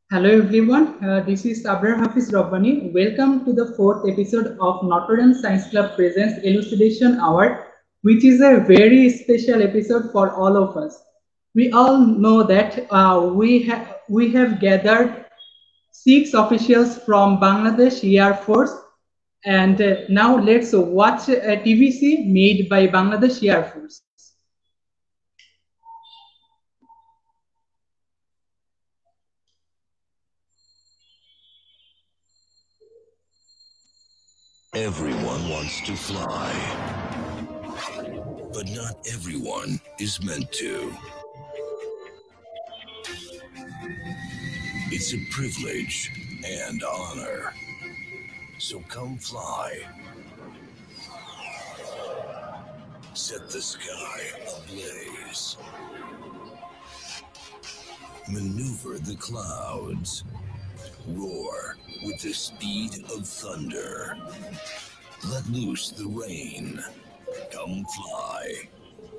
Hello everyone, this is Abrar Hafiz Rabbani. Welcome to the fourth episode of Notre Dame Science Club Presents Elucidation Hour, which is a very special episode for all of us. We all know that we have gathered six officials from Bangladesh Air Force, and now let's watch a TVC made by Bangladesh Air Force. Everyone wants to fly, but not everyone is meant to. It's a privilege and honor. So come fly. Set the sky ablaze. Maneuver the clouds. Roar with the speed of thunder. Let loose the rain. Come fly.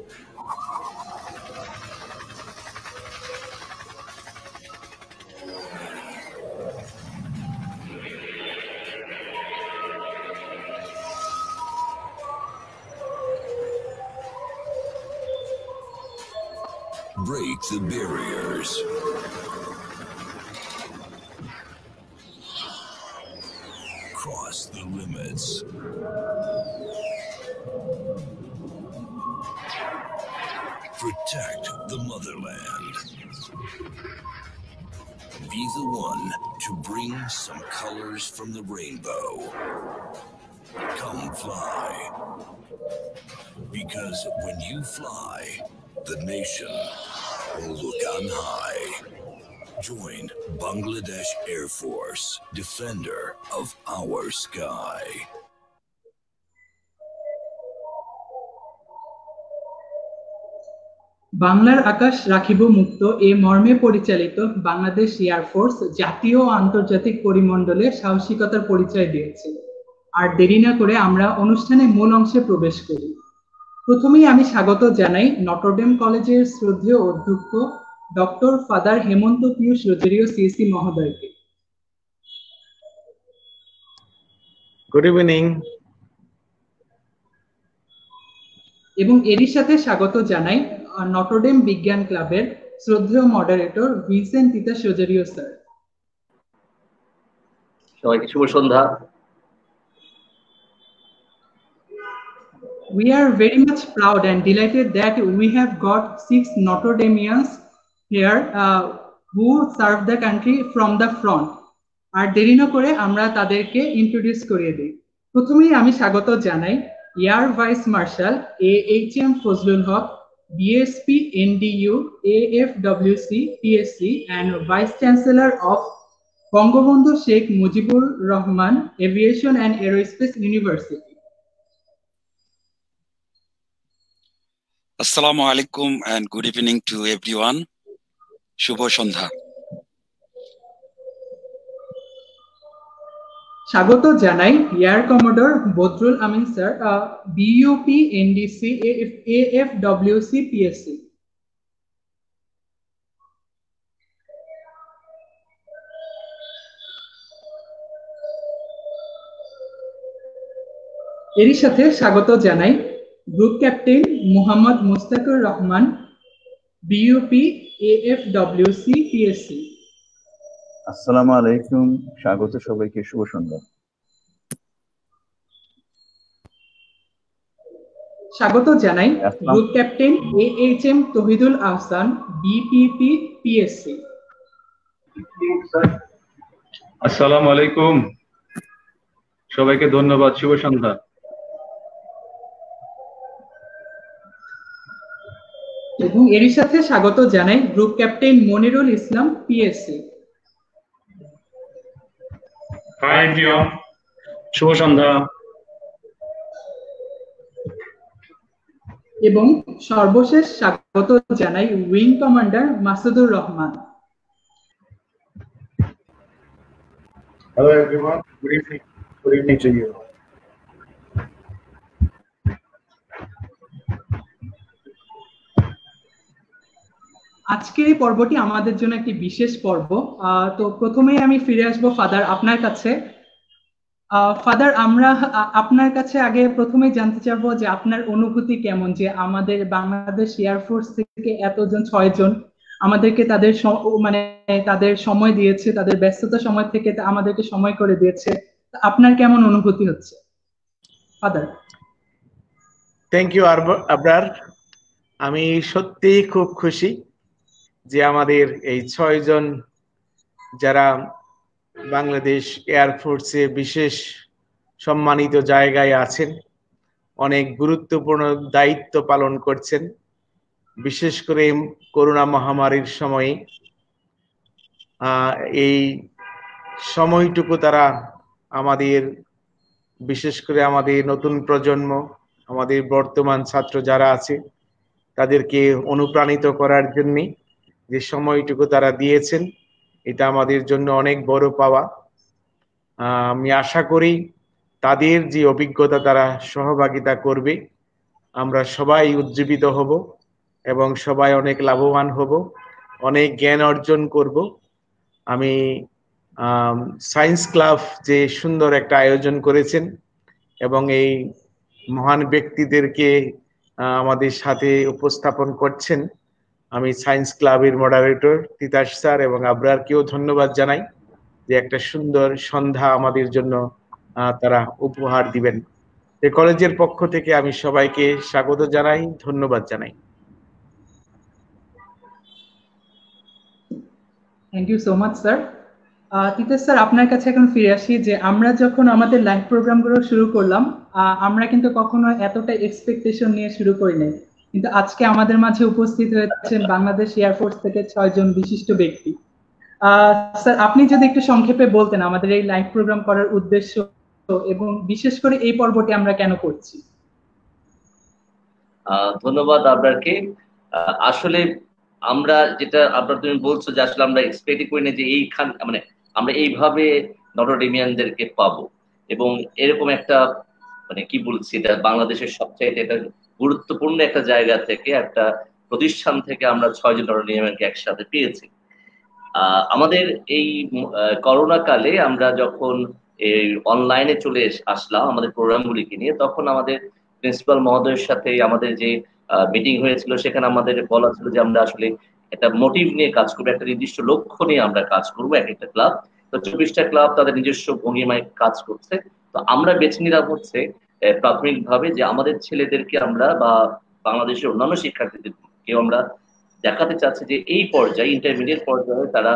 Break the barriers. Cross the limits. Protect the motherland. Be the one to bring some colors from the rainbow. Come fly. Because when you fly, the nation will look on high. Join Bangladesh Air Force, defender of our sky. বাংলার আকাশ রাখিব মুক্ত এ মর্মে পরিচালিত Bangladesh air force জাতীয় ও আন্তর্জাতিক পরিমণ্ডলে সাহসিকতার পরিচয় দিয়েছে। আর দেরি না করে আমরা অনুষ্ঠানের মূল অংশে প্রবেশ করি। প্রথমেই আমি স্বাগত জানাই নটরডেম কলেজের শ্রদ্ধেয় অধ্যক্ষ doctor father Hemanta Piyush Rozario C S C মহোদয়কে। Good evening. এবং এরই সাথে স্বাগত জানাই নটরডেম বিজ্ঞান ক্লাবের শ্রদ্ধেয় moderator Vincent Titas Rozario sir. সবাইকে শুভ সন্ধ্যা। We are very much proud and delighted that we have got 6 Notre Dameans here who serve the country from the front. আর দেরি না করে আমরা তাদেরকে ইন্ট্রোডিউস করিয়ে দিই। প্রথমেই আমি স্বাগত জানাই air vice marshal AHM Fazlul Haque, BSP NDU AFWC PSC and Vice Chancellor of Bangabandhu Sheikh Mujibur Rahman Aviation and Aerospace University. Assalamu alaikum and good evening to everyone. Shubho Shandha. স্বাগত জানাই air commodore Badrul Amin sir, BUP NDC AFWC PSC। এরই সাথে স্বাগত জানাই group captain Mohammad Mustakur Rahman, BUP AFWC PSC। আসসালামু আলাইকুম, স্বাগত সবাইকে, শুভ সন্ধ্যা। স্বাগত জানাই group captain AHM Tahidul Ahsan, BPP PSC। আসসালামু আলাইকুম, সবাইকে ধন্যবাদ, শুভ সন্ধ্যা। এবং এরই সাথে স্বাগত জানাই group captain Monirul Islam, PSC। Hi everyone, শুভ সন্ধ্যা। এবং সর্বশেষ স্বাগত জানাই wing commander Masudur Rahman. Hello everyone, good evening. Good evening to you. আজকের এই পর্বটি আমাদের জন্য একটি বিশেষ পর্ব। তো প্রথমেই আমি ফিরে আসবো ফাদার আপনার কাছে। ফাদার, আমরা আপনার কাছে আগে প্রথমেই জানতে চাইবো যে আপনার অনুভূতি কেমন, যে আমাদের বাংলাদেশ এয়ারফোর্স থেকে এতজন 6 জন আমাদেরকে তাদের মানে তাদের সময় দিয়েছে, তাদের ব্যস্ততা সময় থেকে আমাদেরকে সময় করে দিয়েছে। আপনার কেমন অনুভূতি হচ্ছে ফাদার? Thank you Abrar. আমি সত্যিই খুব খুশি যে আমাদের এই 6 জন যারা বাংলাদেশ এয়ারফোর্সে বিশেষ সম্মানিত জায়গায় আছেন, অনেক গুরুত্বপূর্ণ দায়িত্ব পালন করছেন, বিশেষ করে করোনা মহামারীর সময়ে এই সময়টুকু তারা আমাদের, বিশেষ করে আমাদের নতুন প্রজন্ম, আমাদের বর্তমান ছাত্র যারা আছে তাদেরকে অনুপ্রাণিত করার জন্য যে সময়টুকু তারা দিয়েছেন, এটা আমাদের জন্য অনেক বড় পাওয়া। আমি আশা করি তাদের যে অভিজ্ঞতা তারা সহভাগিতা করবে, আমরা সবাই উজ্জীবিত হব এবং সবাই অনেক লাভবান হব, অনেক জ্ঞান অর্জন করব। আমি সায়েন্স ক্লাব যে সুন্দর একটা আয়োজন করেছেন এবং এই মহান ব্যক্তিদেরকে আমাদের সাথে উপস্থাপন করছেন, আমি সায়েন্স ক্লাবের মডারেটর তিতাস স্যার এবং আবরারকেও ধন্যবাদ জানাই যে একটা সুন্দর সন্ধ্যা আমাদের জন্য তারা উপহার দিবেন। এই কলেজের পক্ষ থেকে আমি সবাইকে স্বাগত জানাই, ধন্যবাদ জানাই। Thank you so much sir. Titas sir, আপনার কাছে এখন ফিরে আসি যে আমরা যখন আমাদের লাইভ প্রোগ্রামগুলো শুরু করলাম, আমরা কিন্তু কখনো এতটা এক্সপেকটেশন নিয়ে শুরু করিনি, কিন্তু আজকে আমাদের মাঝে উপস্থিত হয়েছেন বাংলাদেশ এয়ারফোর্স থেকে 6 জন বিশিষ্ট ব্যক্তি। স্যার, আপনি যদি একটু সংক্ষেপে বলতেন আমাদের এই লাইভ প্রোগ্রাম করার উদ্দেশ্য এবং বিশেষ করে এই পর্বটি আমরা কেন করছি। ধন্যবাদ আপনাকে। আসলে আমরা যেটা আপনার তুমি বলছো যে আসলে আমরা এক্সপেক্ট করি না যে এইখান মানে আমরা এইভাবে নটরডেমিয়ানদেরকে পাবো, এবং এরকম একটা মানে কি বলছি, এটা বাংলাদেশের সবচেয়ে এটা গুরুত্বপূর্ণ একটা জায়গা থেকে, একটা প্রতিষ্ঠান থেকে আমরা 6 জন নটরডেমিয়ানকে একসাথে পেয়েছি। আমাদের এই করোনা কালে আমরা যখন এই অনলাইনে চলে আসলাম আমাদের প্রোগ্রামগুলিকে নিয়ে, তখন আমাদের প্রিন্সিপাল মহোদয়ের সাথে আমাদের যে মিটিং হয়েছিল, সেখানে আমাদের বলা ছিল যে আমরা আসলে একটা মোটিভ নিয়ে কাজ করবো, একটা নির্দিষ্ট লক্ষ্য নিয়ে আমরা কাজ করবো। এক একটা ক্লাব, তো 24টা ক্লাব তাদের নিজস্ব ভঙ্গিমায় কাজ করছে। তো আমরা বেছে নিলাম হচ্ছে প্রাথমিকভাবে যে আমাদের ছেলেদেরকে আমরা বা বাংলাদেশের অন্যান্য শিক্ষার্থীদেরকেও আমরা দেখাতে চাচ্ছি যে এই পর্যায়ে, ইন্টারমিডিয়েট পর্যায়ে তারা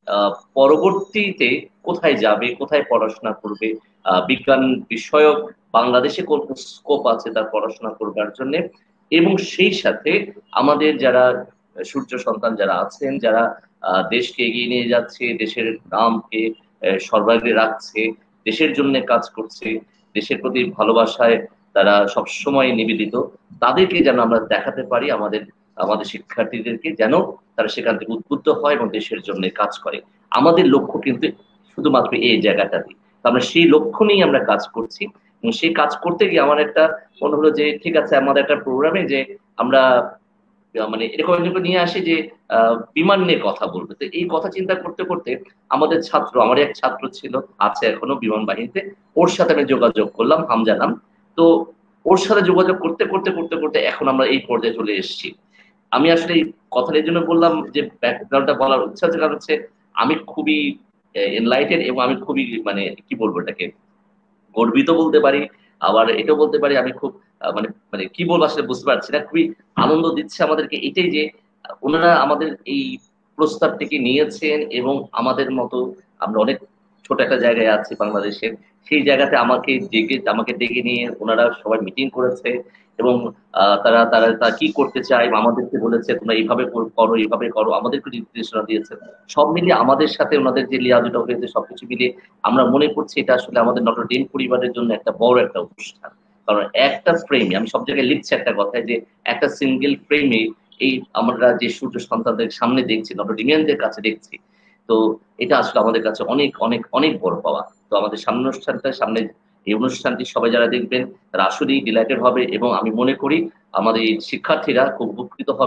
পরবর্তীতে কোথায় যাবে, কোথায় পড়াশোনা করবে, বিজ্ঞান বিষয়ক বাংলাদেশে কোন স্কোপ আছে তার পড়াশোনা করবার জন্য, এবং সেই সাথে আমাদের যারা সূর্য সন্তান যারা আছেন, যারা দেশকে এগিয়ে নিয়ে যাচ্ছে, দেশের নামকে সর্বাগ্রে রাখছে, দেশের জন্য কাজ করছে, দেশের প্রতি ভালোবাসায় তারা সবসময় নিবেদিত, তাদেরকে যেন আমরা দেখাতে পারি, আমাদের শিক্ষার্থীদেরকে যেন তারা সেখান থেকে উদ্বুদ্ধ হয় এবং দেশের জন্য কাজ করে। আমাদের লক্ষ্য কিন্তু শুধুমাত্র এই জায়গাটাতে, আমরা সেই লক্ষ্য নিয়ে আমরা কাজ করছি। এবং সেই কাজ করতে গিয়ে আমার একটা মনে হলো যে ঠিক আছে, আমাদের একটা প্রোগ্রামে যে আমরা মানে এরকম নিয়ে আসি যে বিমান নিয়ে কথা বলবে। তো এই কথা চিন্তা করতে করতে আমাদের ছাত্র, আমার এক ছাত্র ছিল, আছে এখনো বিমান বাহিনীতে, ওর সাথে আমি যোগাযোগ করলাম, হামজা নাম। তো ওর সাথে যোগাযোগ করতে করতে করতে করতে এখন আমরা এই পর্যায়ে চলে এসেছি। আমি আসলে এই কথাটা এই জন্য বললাম যে ব্যাকগ্রাউন্ডটা বলার ইচ্ছা আছে, কারণ হচ্ছে আমি খুবই এনলাইটেড এবং আমি খুবই মানে কি বলবো এটাকে গর্বিত বলতে পারি, আবার এটাও বলতে পারি আমি খুব মানে মানে কি বলবো আসলে বুঝতে পারছি না। খুবই আনন্দ দিচ্ছে আমাদেরকে এটাই যে ওনারা আমাদের এই প্রস্তাবটিকে নিয়েছেন এবং আমাদের মতো আমরা অনেক ছোট একটা জায়গায় আছি বাংলাদেশের, সেই জায়গাতে আমাকে ডেকে নিয়ে ওনারা সবাই মিটিং করেছে এবং তারা তারা তারা কি করতে চায় আমাদেরকে বলেছে তোমরা এইভাবে করো, এইভাবে করো, আমাদেরকে নির্দেশনা দিয়েছে। সব মিলিয়ে আমাদের সাথে ওনাদের যে লিয়াজুটা হয়েছে সবকিছু মিলিয়ে আমরা মনে করছি এটা আসলে আমাদের নটর ডেম পরিবারের জন্য একটা বড় একটা অনুষ্ঠান। কারণ একটা ফ্রেমে, আমি সব জায়গায় লিখছি একটা কথায়, যে একটা সিঙ্গেল ফ্রেমে এই আমরা যে সূর্য সন্তানদের সামনে দেখছি, নটরডেমিয়ানদের কাছে দেখছি, তো এটা আসলে আমাদের কাছে অনেক অনেক অনেক বড় পাওয়া। তো আমাদের সামনে এই অনুষ্ঠানটি সবাই যারা দেখবেন তারা আসলেই ডিলাইটেড হবে এবং আমি মনে করি আমাদের শিক্ষার্থীরা খুব উপকৃত হবেন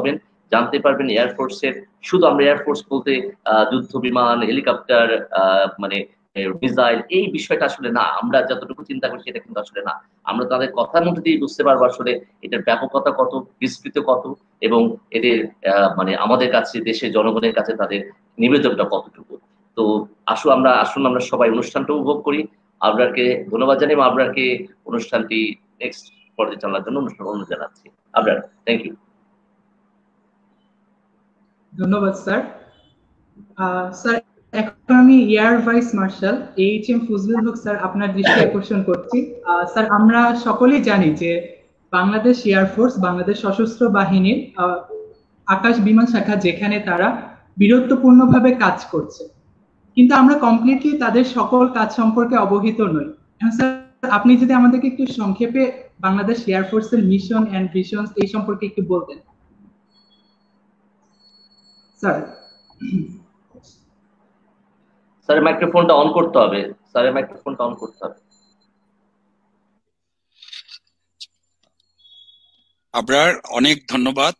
জানতে পারবেন এয়ারফোর্সের, শুধু আমরা এয়ারফোর্স বলতে যুদ্ধ বিমান, হেলিকপ্টার, মানে মিসাইল, এই বিষয়টা আসলে না। আমরা যতটুকু চিন্তা করি সেটা কিন্তু আসলে না। আমরা তাদের কথার মধ্যে দিয়ে বুঝতে পারবো আসলে এটার ব্যাপকতা কত, বিস্তৃত কত, এবং এদের মানে আমাদের কাছে, দেশের জনগণের কাছে তাদের নিবেদনটা কতটুকু। তো আসুন আমরা সবাই অনুষ্ঠানটা উপভোগ করি। আবরারকে ধন্যবাদ জানাই, আবরারকে অনুষ্ঠানটি নেক্সট পর্যায়ে চালানোর জন্য অনুরোধ জানাচ্ছি। Abrar, thank you. ধন্যবাদ স্যার। স্যার, এখন আমি air vice marshal H M. Fazlul Haque sir আপনার দৃষ্টি আকর্ষণ করছি। স্যার, আমরা সকলেই জানি যে বাংলাদেশ এয়ারফোর্স, বাংলাদেশ সশস্ত্র বাহিনীর আকাশ বিমান শাখা, যেখানে তারা বীরত্বপূর্ণভাবে কাজ করছে, কিন্তু আমরা কমপ্লিটলি তাদের সকল কাজ সম্পর্কে অবহিত নই। স্যার, আপনি যদি আমাদেরকে একটু সংক্ষেপে বাংলাদেশ এয়ারফোর্সের মিশন এন্ড ভিশনস এই সম্পর্কে একটু বলতেন স্যার। স্যারের মাইক্রোফোনটা অন করতে হবে, স্যারের মাইক্রোফোনটা অন করতে হবে। আবরার, অনেক ধন্যবাদ।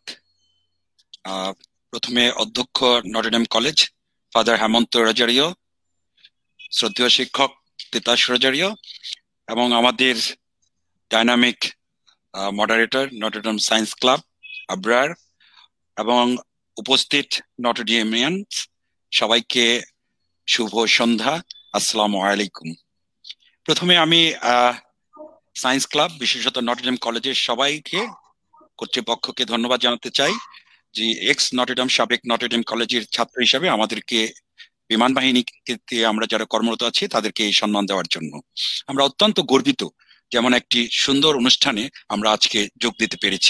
প্রথমে অধ্যক্ষ Notre Dame college father Hemanta Rozario, শ্রদ্ধেয় শিক্ষক তিতাস রোজারিও, এবং আমাদের dynamic moderator Notre Dame science club Abrar, এবং উপস্থিত নটরডেমিয়ানস সবাইকে শুভ সন্ধ্যা, আসসালামু আলাইকুম। প্রথমে আমি সায়েন্স ক্লাব, বিশেষত নটরডেম কলেজের সবাইকে, কর্তৃপক্ষকে ধন্যবাদ জানাতে চাই যে এক্স নটরডেম, সাবেক নটরডেম কলেজের ছাত্র হিসাবে আমাদেরকে, বিমান বাহিনীতে আমরা যারা কর্মরত আছি তাদেরকে এই সম্মান দেওয়ার জন্য আমরা অত্যন্ত গর্বিত, যেমন একটি সুন্দর অনুষ্ঠানে আমরা আজকে যোগ দিতে পেরেছি।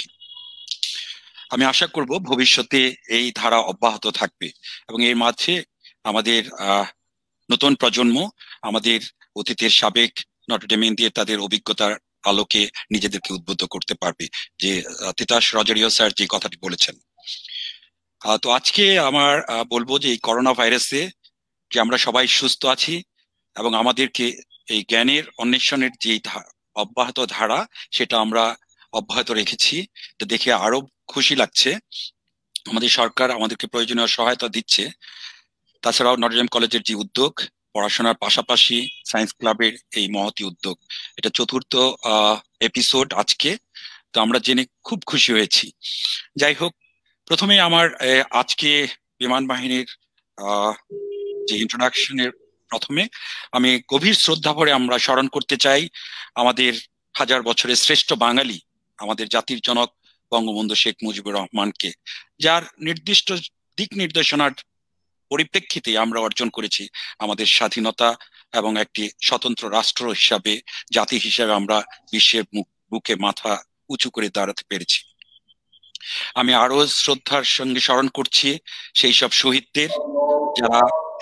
আমি আশা করব ভবিষ্যতে এই ধারা অব্যাহত থাকবে এবং এর মাঝে আমাদের নতুন প্রজন্ম আমাদের অতীতের সাবেক নটরডেমিয়ানদের তাদের অভিজ্ঞতার আলোকে নিজেদেরকে উদ্বুদ্ধ করতে পারবে, যে তিতাস রজারিও স্যার যে কথাটি বলেছেন। তো আজকে আমার বলবো যে এই করোনা ভাইরাসে যে আমরা সবাই সুস্থ আছি এবং আমাদেরকে এই জ্ঞানের অন্বেষণের যে অব্যাহত ধারা সেটা আমরা অব্যাহত রেখেছি, এটা দেখে আরো খুশি লাগছে। আমাদের সরকার আমাদেরকে প্রয়োজনীয় সহায়তা দিচ্ছে। তাছাড়াও নটরডেম কলেজের যে উদ্যোগ, পড়াশোনার পাশাপাশি সায়েন্স ক্লাবের এই মহতি উদ্যোগ, এটা চতুর্থ এপিসোড আজকে, তো আমরা জেনে খুব খুশি হয়েছি। যাই হোক, প্রথমে আমার আজকে বিমান বাহিনীর যে ইন্ট্রোডাকশনের প্রথমে আমি গভীর শ্রদ্ধা ভরে আমরা স্মরণ করতে চাই আমাদের হাজার বছরের শ্রেষ্ঠ বাঙালি, আমাদের জাতির জনক বঙ্গবন্ধু শেখ মুজিবুর রহমানকে, যার নির্দিষ্ট দিক নির্দেশনার পরিপ্রেক্ষিতে আমরা অর্জন করেছি আমাদের স্বাধীনতা এবং একটি স্বতন্ত্র রাষ্ট্র হিসাবে, জাতি হিসাবে আমরা বিশ্বের বুকে মাথা উঁচু করে দাঁড়াতে পেরেছি। আমি আরো শ্রদ্ধার সঙ্গে স্মরণ করছি সেই সব শহীদদের যারা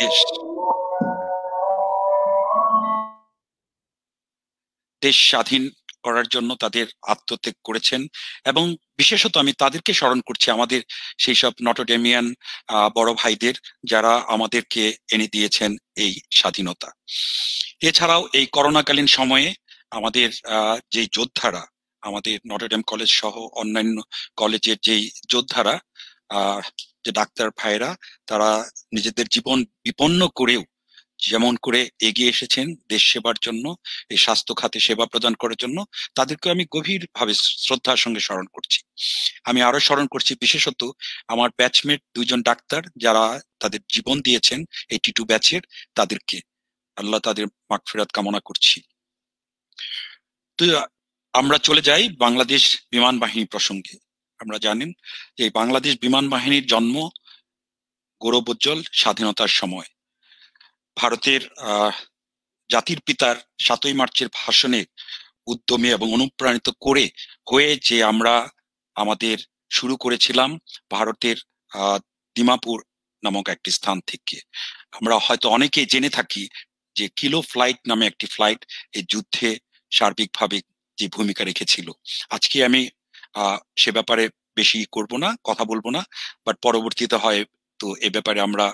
দেশ স্বাধীন করার জন্য তাদের আত্মত্যাগ করেছেন, এবং বিশেষত আমি তাদেরকে স্মরণ করছি আমাদের সেই সব নটরডেমিয়ান বড় ভাইদের যারা আমাদেরকে এনে দিয়েছেন এই স্বাধীনতা। এছাড়াও এই করোনাকালীন সময়ে আমাদের যে যোদ্ধারা, আমাদের নটরডেম কলেজ সহ অন্যান্য কলেজের যেই যোদ্ধারা, যে ডাক্তার ভাইরা, তারা নিজেদের জীবন বিপন্ন করেও যেমন করে এগিয়ে এসেছেন দেশ সেবার জন্য, এই স্বাস্থ্য খাতে সেবা প্রদান করার জন্য, তাদেরকে আমি গভীরভাবে শ্রদ্ধার সঙ্গে স্মরণ করছি। আমি আরো স্মরণ করছি বিশেষত আমার ব্যাচমেট দুইজন ডাক্তার যারা তাদের জীবন দিয়েছেন 82 ব্যাচের, তাদেরকে আল্লাহ তাদের মাগফিরাত কামনা করছি। তো আমরা চলে যাই বাংলাদেশ বিমান বাহিনী প্রসঙ্গে। আমরা জানেন যে বাংলাদেশ বিমান বাহিনীর জন্ম গৌরবোজ্জ্বল স্বাধীনতার সময়। ভারতের জাতির পিতার 7ই মার্চের ভাষণে উদ্যমী এবং অনুপ্রাণিত করে হয়ে যে আমরা আমাদের শুরু করেছিলাম ভারতের দিমাপুর নামক একটি স্থান থেকে। আমরা হয়তো অনেকেই জেনে থাকি যে কিলো ফ্লাইট নামে একটি ফ্লাইট এই যুদ্ধে সার্বিকভাবে যে ভূমিকা রেখেছিল। আজকে আমি সে ব্যাপারে বেশি করব না, কথা বলবো না, বাট পরবর্তীতে হয় তো এ ব্যাপারে আমরা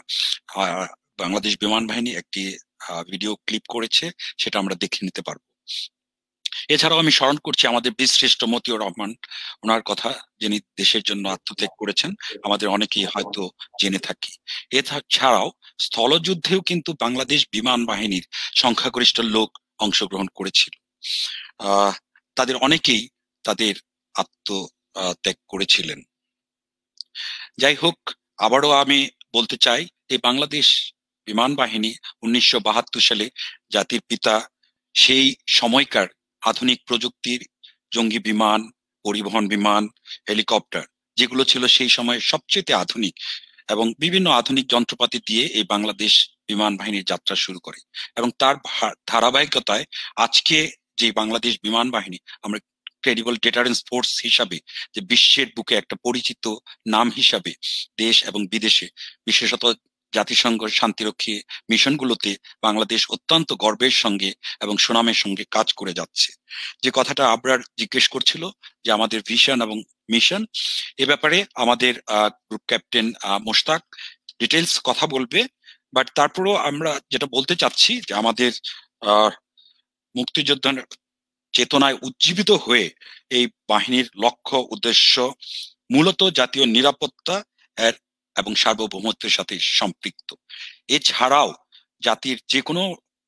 বাংলাদেশ বিমান বাহিনী একটি ভিডিও ক্লিপ করেছে, সেটা আমরা দেখে নিতে পারবো। এছাড়াও আমি স্মরণ করছি আমাদের বীরশ্রেষ্ঠ মতিউর রহমান, ওনার কথা, যিনি দেশের জন্য আত্মত্যাগ করেছেন, আমাদের অনেকেই হয়তো জেনে থাকি। এছাড়াও স্থলযুদ্ধেও কিন্তু বাংলাদেশ বিমান বাহিনীর সংখ্যাগরিষ্ঠ লোক অংশগ্রহণ করেছিল। তাদের অনেকেই তাদের আত্মত্যাগ করেছিলেন। যাই হোক, আবারও আমি বলতে চাই, এই বাংলাদেশ বিমান বাহিনী 1972 সালে জাতির পিতা সেই সময়কার আধুনিক প্রযুক্তির জঙ্গি বিমান, পরিবহন বিমান, হেলিকপ্টার, যেগুলো ছিল সেই সময় সবচেয়ে আধুনিক, এবং বিভিন্ন আধুনিক যন্ত্রপাতি দিয়ে এই বাংলাদেশ বিমান বাহিনীর যাত্রা শুরু করে। এবং তার ধারাবাহিকতায় আজকে যে বাংলাদেশ বিমান বাহিনী আমরা ক্রেডিবল ডেটারেন্স ফোর্স হিসাবে, যে বিশ্বের বুকে একটা পরিচিত নাম হিসাবে দেশ এবং বিদেশে, বিশেষত জাতিসংঘ শান্তিরক্ষী মিশনগুলোতে বাংলাদেশ অত্যন্ত গর্বের সঙ্গে এবং সুনামের সঙ্গে কাজ করে যাচ্ছে। যে কথাটা আবরার জিজ্ঞেস করছিল যে আমাদের ভিশন এবং মিশন, এ ব্যাপারে আমাদের গ্রুপ ক্যাপ্টেন মোশতাক ডিটেলস কথা বলবে। বাট তারপরেও আমরা যেটা বলতে চাচ্ছি যে আমাদের মুক্তিযোদ্ধার চেতনায় উজ্জীবিত হয়ে এই বাহিনীর লক্ষ্য উদ্দেশ্য মূলত জাতীয় নিরাপত্তা এবং সার্বভৌমত্বের সাথে সম্পৃক্ত। এছাড়াও জাতির যে কোনো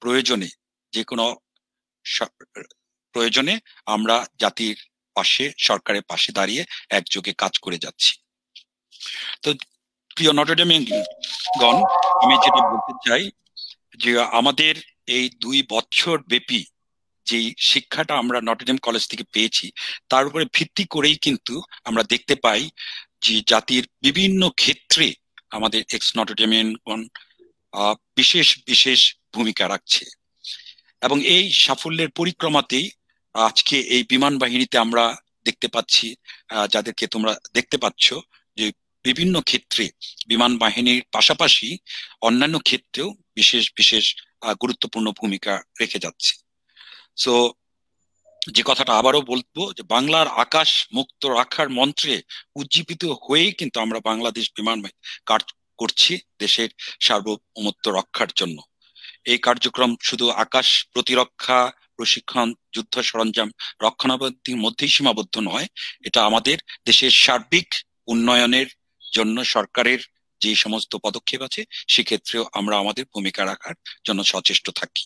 প্রয়োজনে আমরা জাতির পাশে, সরকারের পাশে দাঁড়িয়ে একযোগে কাজ করে যাচ্ছি। তো প্রিয় নটরডেমিয়ানগণ, আমি যেটা বলতে চাই যে আমাদের এই 2 বছর ব্যাপী যে শিক্ষাটা আমরা নটরডেম কলেজ থেকে পেয়েছি, তার উপরে ভিত্তি করেই কিন্তু আমরা দেখতে পাই যে জাতির বিভিন্ন ক্ষেত্রে আমাদের এক্স নটরডেমিয়ানগণ বিশেষ বিশেষ ভূমিকা রাখছে। এবং এই সাফল্যের পরিক্রমাতেই আজকে এই বিমান বাহিনীতে আমরা দেখতে পাচ্ছি, যাদেরকে তোমরা দেখতে পাচ্ছ, যে বিভিন্ন ক্ষেত্রে বিমান বাহিনীর পাশাপাশি অন্যান্য ক্ষেত্রেও বিশেষ বিশেষ গুরুত্বপূর্ণ ভূমিকা রেখে যাচ্ছে। সো যে কথাটা আবারও বলবো, যে বাংলার আকাশ মুক্ত রাখার মন্ত্রে উজ্জীবিত হয়েই কিন্তু আমরা বাংলাদেশ বিমান বাহিনী কাজ করছি দেশের সার্বভৌমত্ব রক্ষার জন্য। এই কার্যক্রম শুধু আকাশ প্রতিরক্ষা, প্রশিক্ষণ, যুদ্ধ সরঞ্জাম রক্ষণাবেক্ষণের মধ্যেই সীমাবদ্ধ নয়, এটা আমাদের দেশের সার্বিক উন্নয়নের জন্য সরকারের যে সমস্ত পদক্ষেপ আছে সেক্ষেত্রেও আমরা আমাদের ভূমিকা রাখার জন্য সচেষ্ট থাকি।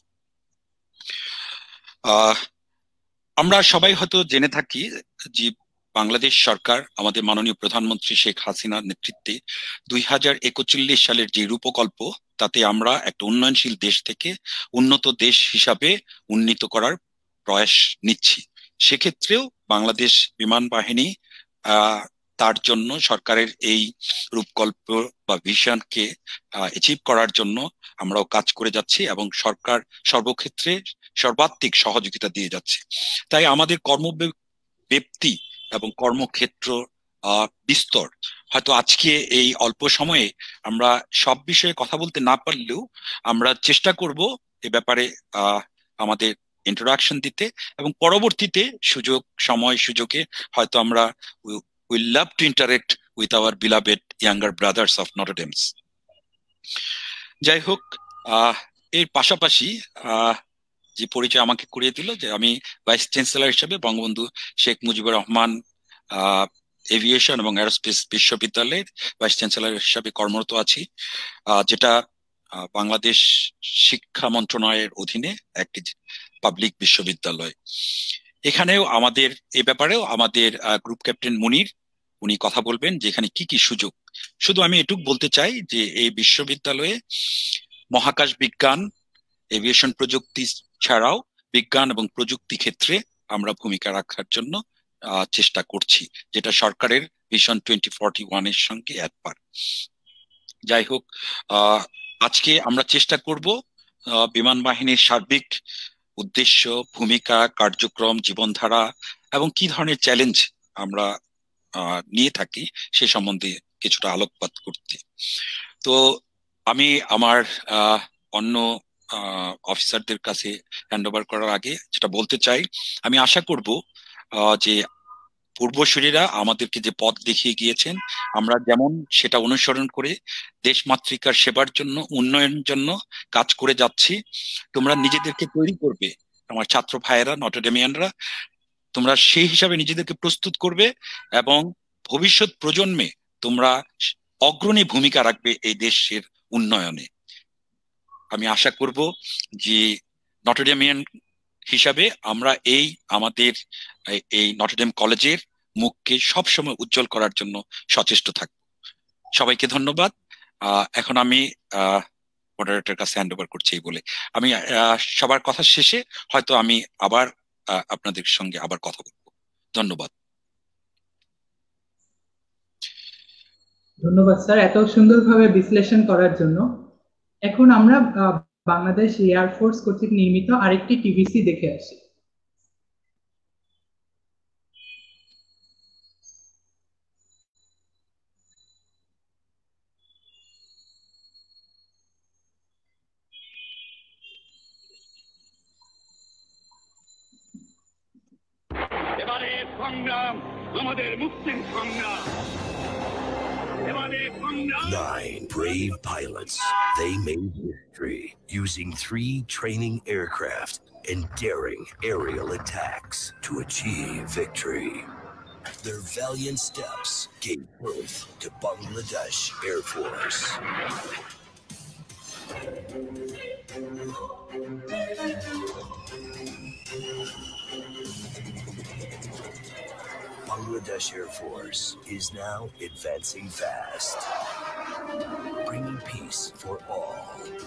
আমরা সবাই হয়তো জেনে থাকি যে বাংলাদেশ সরকার আমাদের মাননীয় প্রধানমন্ত্রী শেখ হাসিনার নেতৃত্বে 2041 সালের যে রূপকল্প, তাতে আমরা একটা উন্নয়নশীল দেশ থেকে উন্নত দেশ হিসাবে উন্নীত করার প্রয়াস নিচ্ছি। সেক্ষেত্রেও বাংলাদেশ বিমান বাহিনী তার জন্য সরকারের এই রূপকল্প বা ভিশনকে অ্যাচিভ করার জন্য আমরাও কাজ করে যাচ্ছি এবং সরকার সর্বক্ষেত্রে সর্বাত্মিক সহযোগিতা দিয়ে যাচ্ছে। তাই আমাদের কর্মব্যাপ্তি এবং কর্মক্ষেত্র বিস্তর। হয়তো আজকে এই অল্প সময়ে আমরা সব বিষয়ে কথা বলতে না পারলেও আমরা চেষ্টা করব এ ব্যাপারে আমাদের ইন্ট্রোডাকশন দিতে, এবং পরবর্তীতে সুযোগে হয়তো আমরা we love to interact with our beloved younger brothers of Notre Dame. যাই হোক, এর পাশাপাশি যে পরিচয় আমাকে করিয়ে দিল যে আমি ভাইস চ্যান্সেলর হিসেবে বঙ্গবন্ধু শেখ মুজিবুর রহমান এভিয়েশন এবং এরোস্পেস বিশ্ববিদ্যালয়ের ভাইস চ্যান্সেলর হিসেবে কর্মরত আছি, যেটা বাংলাদেশ শিক্ষা মন্ত্রণালয়ের অধীনে একটি পাবলিক বিশ্ববিদ্যালয়। এখানেও আমাদের এ ব্যাপারেও আমাদের গ্রুপ ক্যাপ্টেন মুনির, উনি কথা বলবেন যে এখানে কি কি সুযোগ। শুধু আমি এটুকু বলতে চাই যে এই বিশ্ববিদ্যালয়ে মহাকাশ বিজ্ঞান, এভিয়েশন প্রযুক্তি ছাড়াও বিজ্ঞান এবং প্রযুক্তি ক্ষেত্রে আমরা ভূমিকা রাখার জন্য চেষ্টা করছি, যেটা সরকারের ভিশন 2041 এর সঙ্গে একবার। যাই হোক, আজকে আমরা চেষ্টা করব বিমান বাহিনীর সার্বিক উদ্দেশ্য, ভূমিকা, কার্যক্রম, জীবনধারা এবং কি ধরনের চ্যালেঞ্জ আমরা নিয়ে থাকি সে সম্বন্ধে কিছুটা আলোকপাত করতে। তো আমি আমার অন্য অফিসারদের কাছে হ্যান্ড ওভার করার আগে যেটা বলতে চাই, আমি আশা করব যে পূর্বসূরীরা আমাদেরকে যে পথ দেখিয়ে গিয়েছেন, আমরা যেমন সেটা অনুসরণ করে দেশমাতৃকার সেবার জন্য, উন্নয়নের জন্য কাজ করে যাচ্ছি। তোমরা নিজেদেরকে তৈরি করবে আমার ছাত্র ভাইয়েরা, নটরডেমিয়ানরা, তোমরা সেই হিসাবে নিজেদেরকে প্রস্তুত করবে এবং ভবিষ্যৎ প্রজন্মে তোমরা অগ্রণী ভূমিকা রাখবে এই দেশের উন্নয়নে। আমি আশা করব যে নটরডেমিয়ান হিসাবে আমরা আমাদের এই নটরডেম কলেজের মুখকে সবসময় উজ্জ্বল করার জন্য সচেষ্ট থাকব। সবাইকে ধন্যবাদ। এখন আমি মডারেটর কাছে হ্যান্ড ওভার করছি। বলে আমি সবার কথা শেষে হয়তো আমি আবার আপনাদের সঙ্গে আবার কথা বলবো। ধন্যবাদ। ধন্যবাদ স্যার এত সুন্দরভাবে বিশ্লেষণ করার জন্য। এখন আমরা বাংলাদেশ এয়ারফোর্স কর্তৃক নির্মিত আরেকটি টিভিসি দেখে আসি। এবারে সংগ্রাম আমাদের মুক্তির সংগ্রাম। 9 brave pilots. They made history using 3 training aircraft and daring aerial attacks to achieve victory. Their valiant steps gave birth to Bangladesh Air Force. Bangladesh Air Force is now advancing fast, bringing peace for all.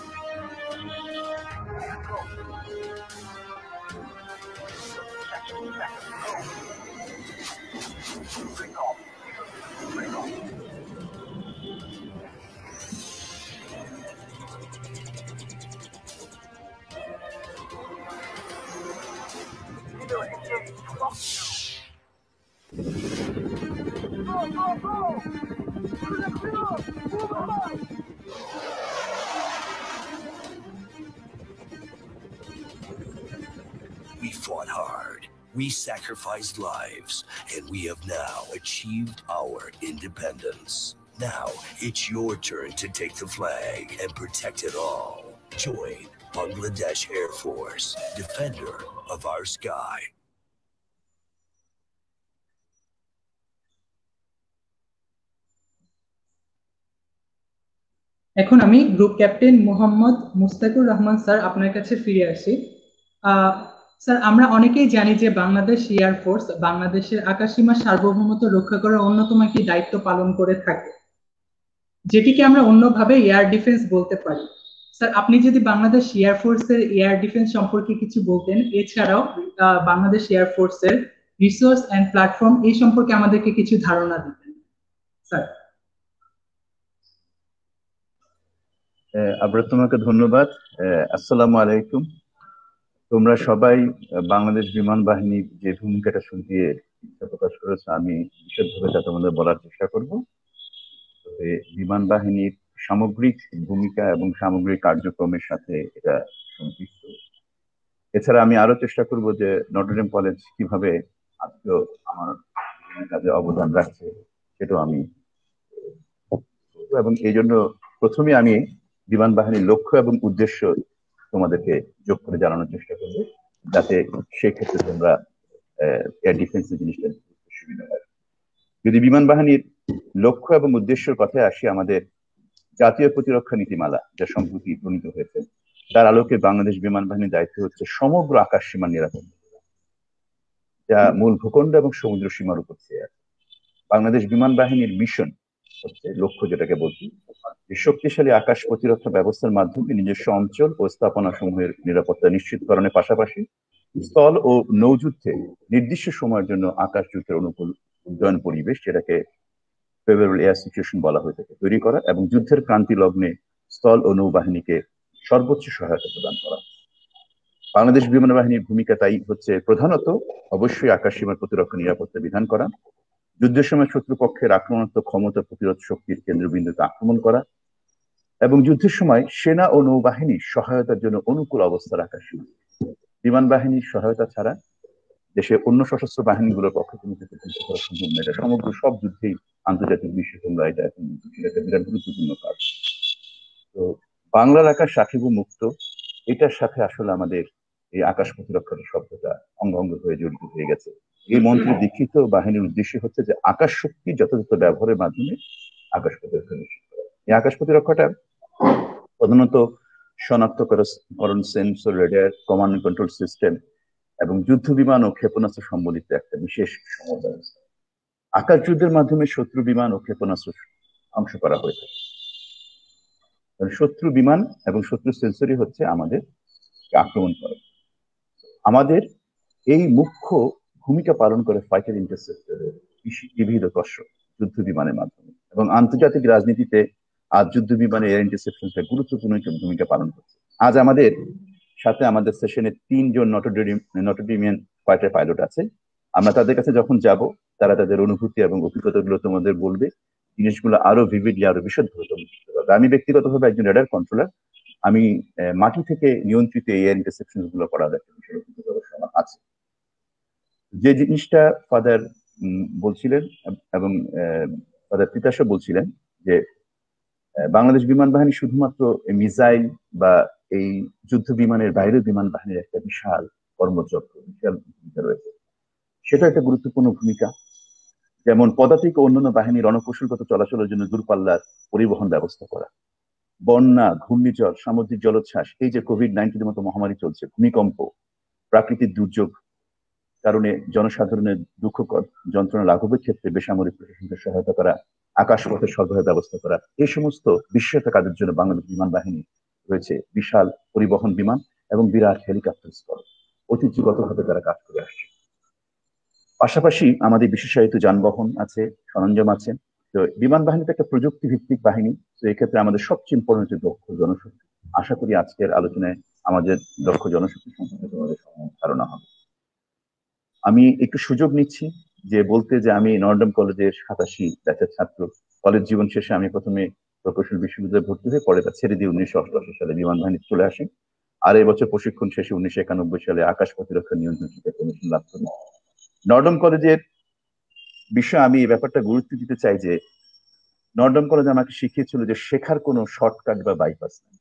We fought hard, we sacrificed lives, and we have now achieved our independence. Now it's your turn to take the flag and protect it all. Join Bangladesh Air Force, defender of our sky. এখন আমি group captain Mohammad Mustakur Rahman sir আপনার কাছে ফিরে আসি। Sir আমরা অনেকেই জানি যে বাংলাদেশ এয়ারফোর্স বাংলাদেশের আকাশসীমা সার্বভৌমত্ব রক্ষা করার অন্যতম একটি দায়িত্ব পালন করে থাকে, যেটিকে আমরা অন্যভাবে এয়ার ডিফেন্স বলতে পারি। স্যার আপনি যদি বাংলাদেশ এয়ারফোর্সের এয়ার ডিফেন্স সম্পর্কে কিছু বলতেন, এছাড়াও বাংলাদেশ এয়ারফোর্সের রিসোর্স এন্ড প্ল্যাটফর্ম এই সম্পর্কে আমাদেরকে কিছু ধারণা দিতেন স্যার। আবার তোমাকে ধন্যবাদ। আসসালামু আলাইকুম। তোমরা সবাই বাংলাদেশ বিমান বাহিনীর যে ভূমিকাটা শুনতে ইচ্ছা প্রকাশ করেছো, আমি বিশদভাবে তা তোমাদের বলার চেষ্টা করব। তবে বিমান বাহিনীর সামগ্রিক ভূমিকা এবং সামগ্রিক কার্যক্রমের সাথে এটা সম্পৃক্ত। এছাড়া আমি আরো চেষ্টা করব যে নটরডেম কলেজ কিভাবে আজকে আমার কাজে অবদান রাখছে সেটাও আমি, এবং এই জন্য প্রথমে আমি বিমান বাহিনীর লক্ষ্য এবং উদ্দেশ্য তোমাদেরকে যোগ করে জানানোর চেষ্টা করবো, যাতে সেক্ষেত্রে তোমরা এয়ার ডিফেন্সের জিনিসটা সুবিধা হয়। যদি বিমান বাহিনীর লক্ষ্য এবং উদ্দেশ্যের কথায় আসি, আমাদের জাতীয় প্রতিরক্ষা নীতিমালা যা সম্প্রতি প্রণীত হয়েছে, তার আলোকে বাংলাদেশ বিমান বাহিনীর দায়িত্ব হচ্ছে সমগ্র আকাশ সীমার নিরাপত্তা, যা মূল ভূখণ্ড এবং সমুদ্র সীমার উপর চেয়ে আছে। বাংলাদেশ বিমান বাহিনীর মিশন হচ্ছে, লক্ষ্য যেটাকে বলছি, শক্তিশালী আকাশ প্রতিরক্ষা ব্যবস্থার মাধ্যমে নিজস্ব অঞ্চল ও স্থাপনা সমূহের নিরাপত্তা নিশ্চিতকরণের পাশাপাশি স্থল ও নৌযুদ্ধে নির্দিষ্ট সময়ের জন্য আকাশ যুদ্ধের অনুকূল উড্ডয়ন পরিবেশ, যেটাকে ফেভারেবল এয়ার সিচুয়েশন বলা হয়ে থাকে, তৈরি করা এবং যুদ্ধের ক্রান্তি লগ্নে স্থল ও নৌবাহিনীকে সর্বোচ্চ সহায়তা প্রদান করা। বাংলাদেশ বিমান বাহিনীর ভূমিকা তাই হচ্ছে প্রধানত অবশ্যই আকাশ সীমার প্রতিরক্ষা নিরাপত্তা বিধান করা, যুদ্ধের সময় শত্রুপক্ষের আক্রমণাত্মক ক্ষমতা প্রতিরোধ শক্তির কেন্দ্রবিন্দুতে আক্রমণ করা এবং যুদ্ধের সময় সেনা ও নৌবাহিনীর সহায়তার জন্য অনুকূল অবস্থা রাখা। বিমান বাহিনীর সহায়তা ছাড়া দেশে অন্য সশস্ত্র বাহিনীগুলোর পক্ষে কোনো কিছু করা সম্ভব নয়। এটা সমগ্র সব যুদ্ধেই আন্তর্জাতিক বিশ্বে তোমরা এটা এখন একটা বিরাট গুরুত্বপূর্ণ কাজ। তো বাংলার আকাশ সাকিব মুক্ত, এটার সাথে আসলে আমাদের এই আকাশ প্রতিরক্ষার শব্দটা অঙ্গ অঙ্গ হয়ে জড়িত হয়ে গেছে। এই মন্ত্রে দীক্ষিত বাহিনীর উদ্দেশ্য হচ্ছে যে আকাশ শক্তি যথাযথ ব্যবহারের মাধ্যমে আকাশ প্রতিরক্ষা নিশ্চিত করা। এই আকাশ প্রতিরক্ষাটা প্রধানত শনাক্তকরণ sensor, radar, command control system এবং যুদ্ধ বিমান ও ক্ষেপণাস্ত্র সম্বলিত একটা বিশেষ সমর ব্যবস্থা। আকাশ যুদ্ধের মাধ্যমে শত্রু বিমান ও ক্ষেপণাস্ত্র ধ্বংস করা হয়ে থাকে। শত্রু বিমান এবং শত্রু সেন্সরই হচ্ছে আমাদের আক্রমণ করে। আমাদের এই মুখ্য ভূমিকা পালন করে ফাইটার ইন্টারসেপ্টরের বিবিধ কৌশল যুদ্ধ বিমানের মাধ্যমে, এবং আন্তর্জাতিক রাজনীতিতে আজ যুদ্ধ বিমানে এয়ার ইন্টারসেপশনটা গুরুত্বপূর্ণ ভূমিকা পালন করছে। আজ আমাদের সাথে আমাদের সেশনে 3 জন নটোডেমিয়ান ফাইটার পাইলট আছে। আমরা তাদের কাছে যখন যাব, তারা তাদের অনুভূতি এবং অভিজ্ঞতাগুলো তোমাদের বলবে, জিনিসগুলো আরো ভিভিডলি, আরো বিশদভাবে তোমরা বুঝতে পারবে। আমি ব্যক্তিগতভাবে একজন রেডার কন্ট্রোলার, আমি মাটি থেকে নিয়ন্ত্রিত এয়ার ইন্টারসেপশন গুলো করার একটা বিষয় আছে। যে জিনিসটা ফাদার বলছিলেন এবং ফাদার তিতাসও বলছিলেন যে বাংলাদেশ বিমান বাহিনী শুধুমাত্র মিসাইল বা এই যুদ্ধ বিমানের বাইরেও বিমান বাহিনীর একটা বিশাল কর্মচক্র, বিশাল ভূমিকা রয়েছে। সেটা একটা গুরুত্বপূর্ণ ভূমিকা। যেমন পদাতিক ও অন্যান্য বাহিনীর রণকৌশলগত চলাচলের জন্য দূরপাল্লার পরিবহন ব্যবস্থা করা, বন্যা, ঘূর্ণিঝড়, সামুদ্রিক জলোচ্ছ্বাস, এই যে কোভিড-19 মতো মহামারী চলছে, ভূমিকম্প, প্রাকৃতিক দুর্যোগ কারণে জনসাধারণের দুঃখ যন্ত্রণা লাঘবের ক্ষেত্রে বেসামরিক প্রশাসনকে সহায়তা করা, আকাশপথে সরবরাহ ব্যবস্থা করা, এই সমস্ত বিশেষ কাজের জন্য বাংলাদেশ বিমান বাহিনী রয়েছে বিশাল পরিবহন বিমান এবং বিরাট হেলিকপ্টার স্কোয়াড, ঐতিহ্যগতভাবে তারা কাজ করে আসছে। পাশাপাশি আমাদের বিশেষায়িত যানবাহন আছে, সরঞ্জাম আছে। তো বিমান বাহিনীতে একটা প্রযুক্তি ভিত্তিক বাহিনী, তো এক্ষেত্রে আমাদের সবচেয়ে ইম্পর্টেন্ট দক্ষ জনশক্তি। আশা করি আজকের আলোচনায় আমাদের দক্ষ জনশক্তি সম্পর্কে তোমাদের ধারণা হবে। আমি একটু সুযোগ নিচ্ছি যে বলতে যে আমি নর্ডাম কলেজের 87 ব্যাচের ছাত্র। কলেজ জীবন শেষে আমি প্রথমে প্রকৌশল বিশ্ববিদ্যালয়ে ভর্তি হয়ে পরে তা ছেড়ে দিয়ে 1988 সালে বিমান বাহিনীতে চলে আসি। আর এই বছর প্রশিক্ষণ শেষে 1991 সালে আকাশ প্রতিরক্ষা নিয়ন্ত্রণ শিক্ষা কমিশন লাভ করি। নর্ডাম কলেজের বিষয়ে আমি এই ব্যাপারটা গুরুত্ব দিতে চাই যে নর্ডাম কলেজ আমাকে শিখিয়েছিল যে শেখার কোনো শর্টকাট বা বাইপাস নেই।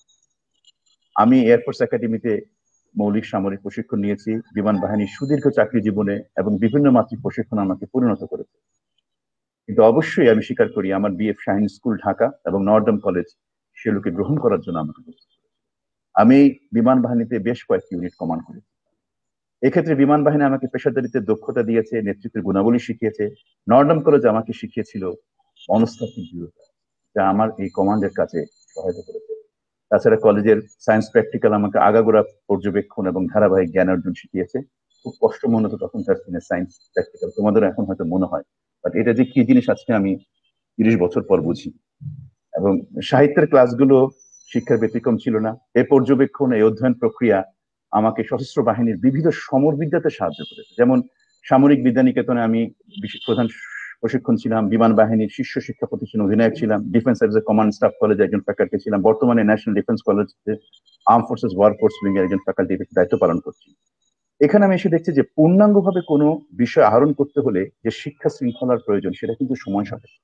আমি এয়ারফোর্স একাডেমিতে মৌলিক সামরিক প্রশিক্ষণ নিয়েছি, বিমান বাহিনীর সুদীর্ঘ চাকরি জীবনে এবং বিভিন্ন মাত্রিক প্রশিক্ষণ আমাকে পরিণত করেছে। কিন্তু অবশ্যই আমি স্বীকার করি আমার বিএফ শাহিন স্কুল ঢাকা এবং নর্ডাম কলেজ সেগুলোকে গ্রহণ করার জন্য আমাকে আমি বিমান বাহিনীতে বেশ কয়েকটি ইউনিট কমান্ড করেছি। এক্ষেত্রে বিমান বাহিনী আমাকে পেশাদারিত্বের দক্ষতা দিয়েছে, নেতৃত্বের গুণাবলী শিখিয়েছে। নর্ডাম কলেজ আমাকে শিখিয়েছিল মনস্তাত্ত্বিক দৃঢ়তা, যা আমার এই কমান্ডের কাছে সহায়তা করেছে। তাছাড়া কলেজের সায়েন্স প্র্যাকটিক্যাল আমাকে আগাগোড়া পর্যবেক্ষণ এবং ধারাবাহিক জ্ঞান অর্জন শিখিয়েছে। খুব কষ্ট মনে হতো তখনকার দিনের সায়েন্স প্র্যাকটিক্যাল, তোমাদের এখন হয়তো মনে হয়, বাট এটা যে কি জিনিস আজকে আমি 30 বছর পর বুঝি। এবং সাহিত্যের ক্লাসগুলো শিক্ষার ব্যতিক্রম ছিল না। এই পর্যবেক্ষণ, এই অধ্যয়ন প্রক্রিয়া আমাকে সশস্ত্র বাহিনীর বিবিধ সমরবিদ্যাতে সাহায্য করেছে। যেমন সামরিক বিদ্যানিকেতনে আমি প্রধান প্রশিক্ষণ ছিলাম, বিমান বাহিনীর শীর্ষ শিক্ষা প্রতিষ্ঠানে অধিনায়ক ছিলাম, ডিফেন্স সার্ভিসের কমান্ড স্টাফ কলেজে একজন ফ্যাকাল্টি ছিলাম, বর্তমানে ন্যাশনাল ডিফেন্স কলেজে arm forces war force wing এর একজন ফ্যাকাল্টি দায়িত্ব পালন করছি। এখানে আমি এসে দেখছি যে পূর্ণাঙ্গভাবে কোনো বিষয় আহরণ করতে হলে যে শিক্ষা শৃঙ্খলার প্রয়োজন, সেটা কিন্তু সময় সাপেক্ষ।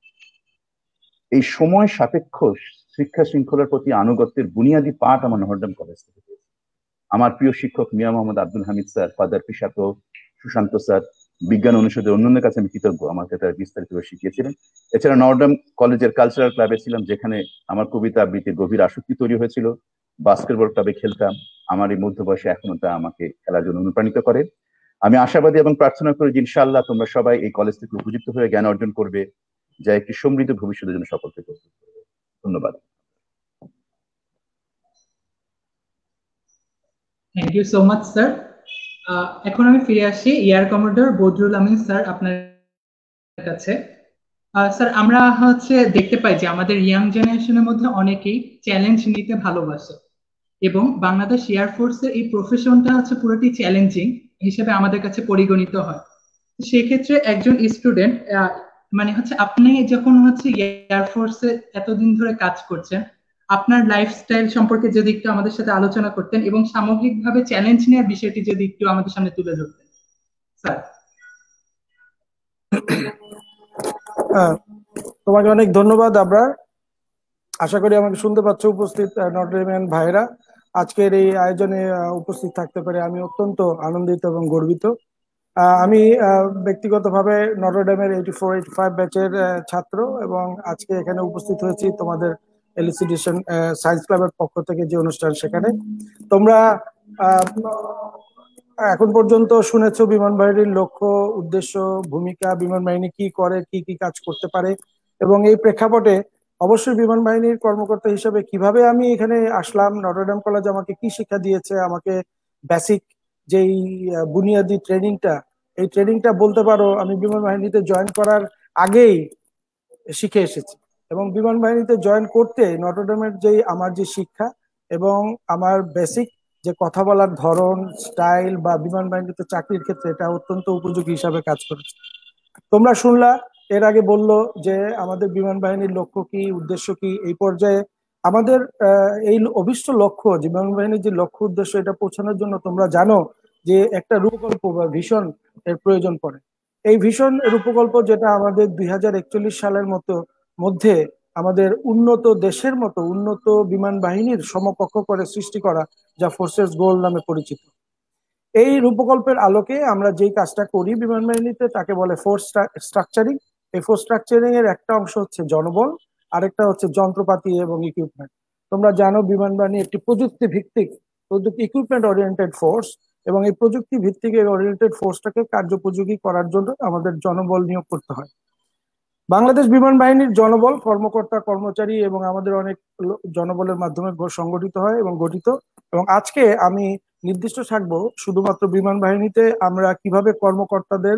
এই সময় সাপেক্ষ শিক্ষা শৃঙ্খলার প্রতি আনুগত্যের বুনিয়াদী পাঠ আমার নর্ডাম কলেজ থেকে পেয়েছি। আমার প্রিয় শিক্ষক Mia Mohammad Abdul Hamid sir, father Pishat, Sushanta sir, বিজ্ঞান অনুষদের অন্যান্যদের কাছে আমি কৃতজ্ঞ, আমাকে তারা বিস্তারিতভাবে শিখিয়েছিলেন। এছাড়া নর্ডাম কলেজের কালচারাল ক্লাবে ছিলাম, যেখানে আমার কবিতা আবৃত্তির গভীর আসক্তি তৈরি হয়েছিল। বাস্কেটবল ক্লাবে খেলতাম, আমার এই মধ্য বয়সে এখনো তা আমাকে খেলার জন্য অনুপ্রাণিত করে। আমি আশাবাদী এবং প্রার্থনা করি যে ইনশাআল্লাহ তোমরা সবাই এই কলেজ থেকে উপযুক্ত হয়ে জ্ঞান অর্জন করবে, যা একটি সমৃদ্ধ ভবিষ্যতের জন্য সকলকে প্রস্তুত করবে। ধন্যবাদ। Thank you so much sir. এখন আমি ফিরে আসি air commodore Badrul Amin sir আপনার কাছে। স্যার আমরা দেখতে পাই যে আমাদের ইয়াং জেনারেশনের মধ্যে অনেকেই চ্যালেঞ্জ নিতে ভালোবাসে এবং বাংলাদেশ এয়ার ফোর্সের এই প্রফেশনটা পুরোটি চ্যালেঞ্জিং হিসেবে আমাদের কাছে পরিগণিত হয়। সেক্ষেত্রে একজন স্টুডেন্ট আপনি যখন এয়ার ফোর্সে এতদিন ধরে কাজ করছেন, আপনার লাইফস্টাইল সম্পর্কে যদি একটু আমাদের সাথে আলোচনা করতেন এবং সামগ্রিকভাবে চ্যালেঞ্জ নেওয়ার বিষয়টি যদি একটু আমাদের সামনে তুলে ধরতেন স্যার। তোমাকে অনেক ধন্যবাদ আবরার। আশা করি আমাকে শুনতে পাচ্ছ উপস্থিত নটরডেমিয়ান ভাইরা। আজকের এই আয়োজনে উপস্থিত থাকতে পেরে আমি অত্যন্ত আনন্দিত এবং গর্বিত। আমি ব্যক্তিগতভাবে নটরডেমের 84-85 ব্যাচের ছাত্র এবং আজকে এখানে উপস্থিত হয়েছি তোমাদের এলিসিডেশন সায়েন্স ক্লাবের পক্ষ থেকে যে অনুষ্ঠান, সেখানে তোমরা এখন পর্যন্ত শুনেছো বিমান বাহিনীর লক্ষ্য, উদ্দেশ্য, ভূমিকা, বিমান বাহিনী কি করে, কি কি কাজ করতে পারে, এবং এই প্রেক্ষাপটে অবশ্যই বিমান বাহিনীর কর্মকর্তা হিসেবে কিভাবে আমি এখানে আসলাম, নটরডেম কলেজ আমাকে কি শিক্ষা দিয়েছে, আমাকে বেসিক যেই বুনিয়াদি ট্রেনিংটা, এই ট্রেনিংটা বলতে পারো আমি বিমান বাহিনীতে জয়েন করার আগেই শিখে এসেছি। এবং বিমান বাহিনীতে জয়েন করতে নটরডেমের যেই আমার যে শিক্ষা এবং আমার বেসিক যে কথা বলার ধরন, স্টাইল বা বিমান বাহিনীতে চাকরির ক্ষেত্রে এটা অত্যন্ত উপযোগী হিসাবে কাজ করেছে। তোমরা শুনলা এর আগে বললো যে আমাদের বিমান বাহিনীর লক্ষ্য কি, উদ্দেশ্য কি। এই পর্যায়ে আমাদের এই অভিষ্ট লক্ষ্য, বিমান বাহিনীর যে লক্ষ্য উদ্দেশ্য, এটা পৌঁছানোর জন্য তোমরা জানো যে একটা রূপকল্প বা ভিশন এর প্রয়োজন পড়ে। এই ভিশন রূপকল্প যেটা আমাদের 2041 সালের মধ্যে আমাদের উন্নত দেশের মতো উন্নত বিমান বাহিনীর সমকক্ষ করে সৃষ্টি করা, যা ফোর্সেস গোল নামে পরিচিত। এই রূপকল্পের আলোকে আমরা যেই কাজটা করি বিমান বাহিনীতে তাকে বলে ফোর্স স্ট্রাকচারিং। এই ফোর্স স্ট্রাকচারিং এর একটা অংশ হচ্ছে জনবল, আরেকটা হচ্ছে যন্ত্রপাতি এবং ইকুইপমেন্ট। তোমরা জানো বিমান বাহিনী একটি প্রযুক্তি ভিত্তিক ইকুইপমেন্ট ওরিয়েন্টেড ফোর্স, এবং এই প্রযুক্তি ভিত্তিক ওরিয়েন্টেড ফোর্সটাকে কার্যোপযোগী করার জন্য আমাদের জনবল নিয়োগ করতে হয়। বাংলাদেশ বিমান বাহিনীর জনবল কর্মকর্তা, কর্মচারী এবং আমাদের অনেক জনবলের মাধ্যমে সংগঠিত হয় এবং গঠিত। এবং আজকে আমি নির্দিষ্ট থাকবো শুধুমাত্র বিমান বাহিনীতে আমরা কিভাবে কর্মকর্তাদের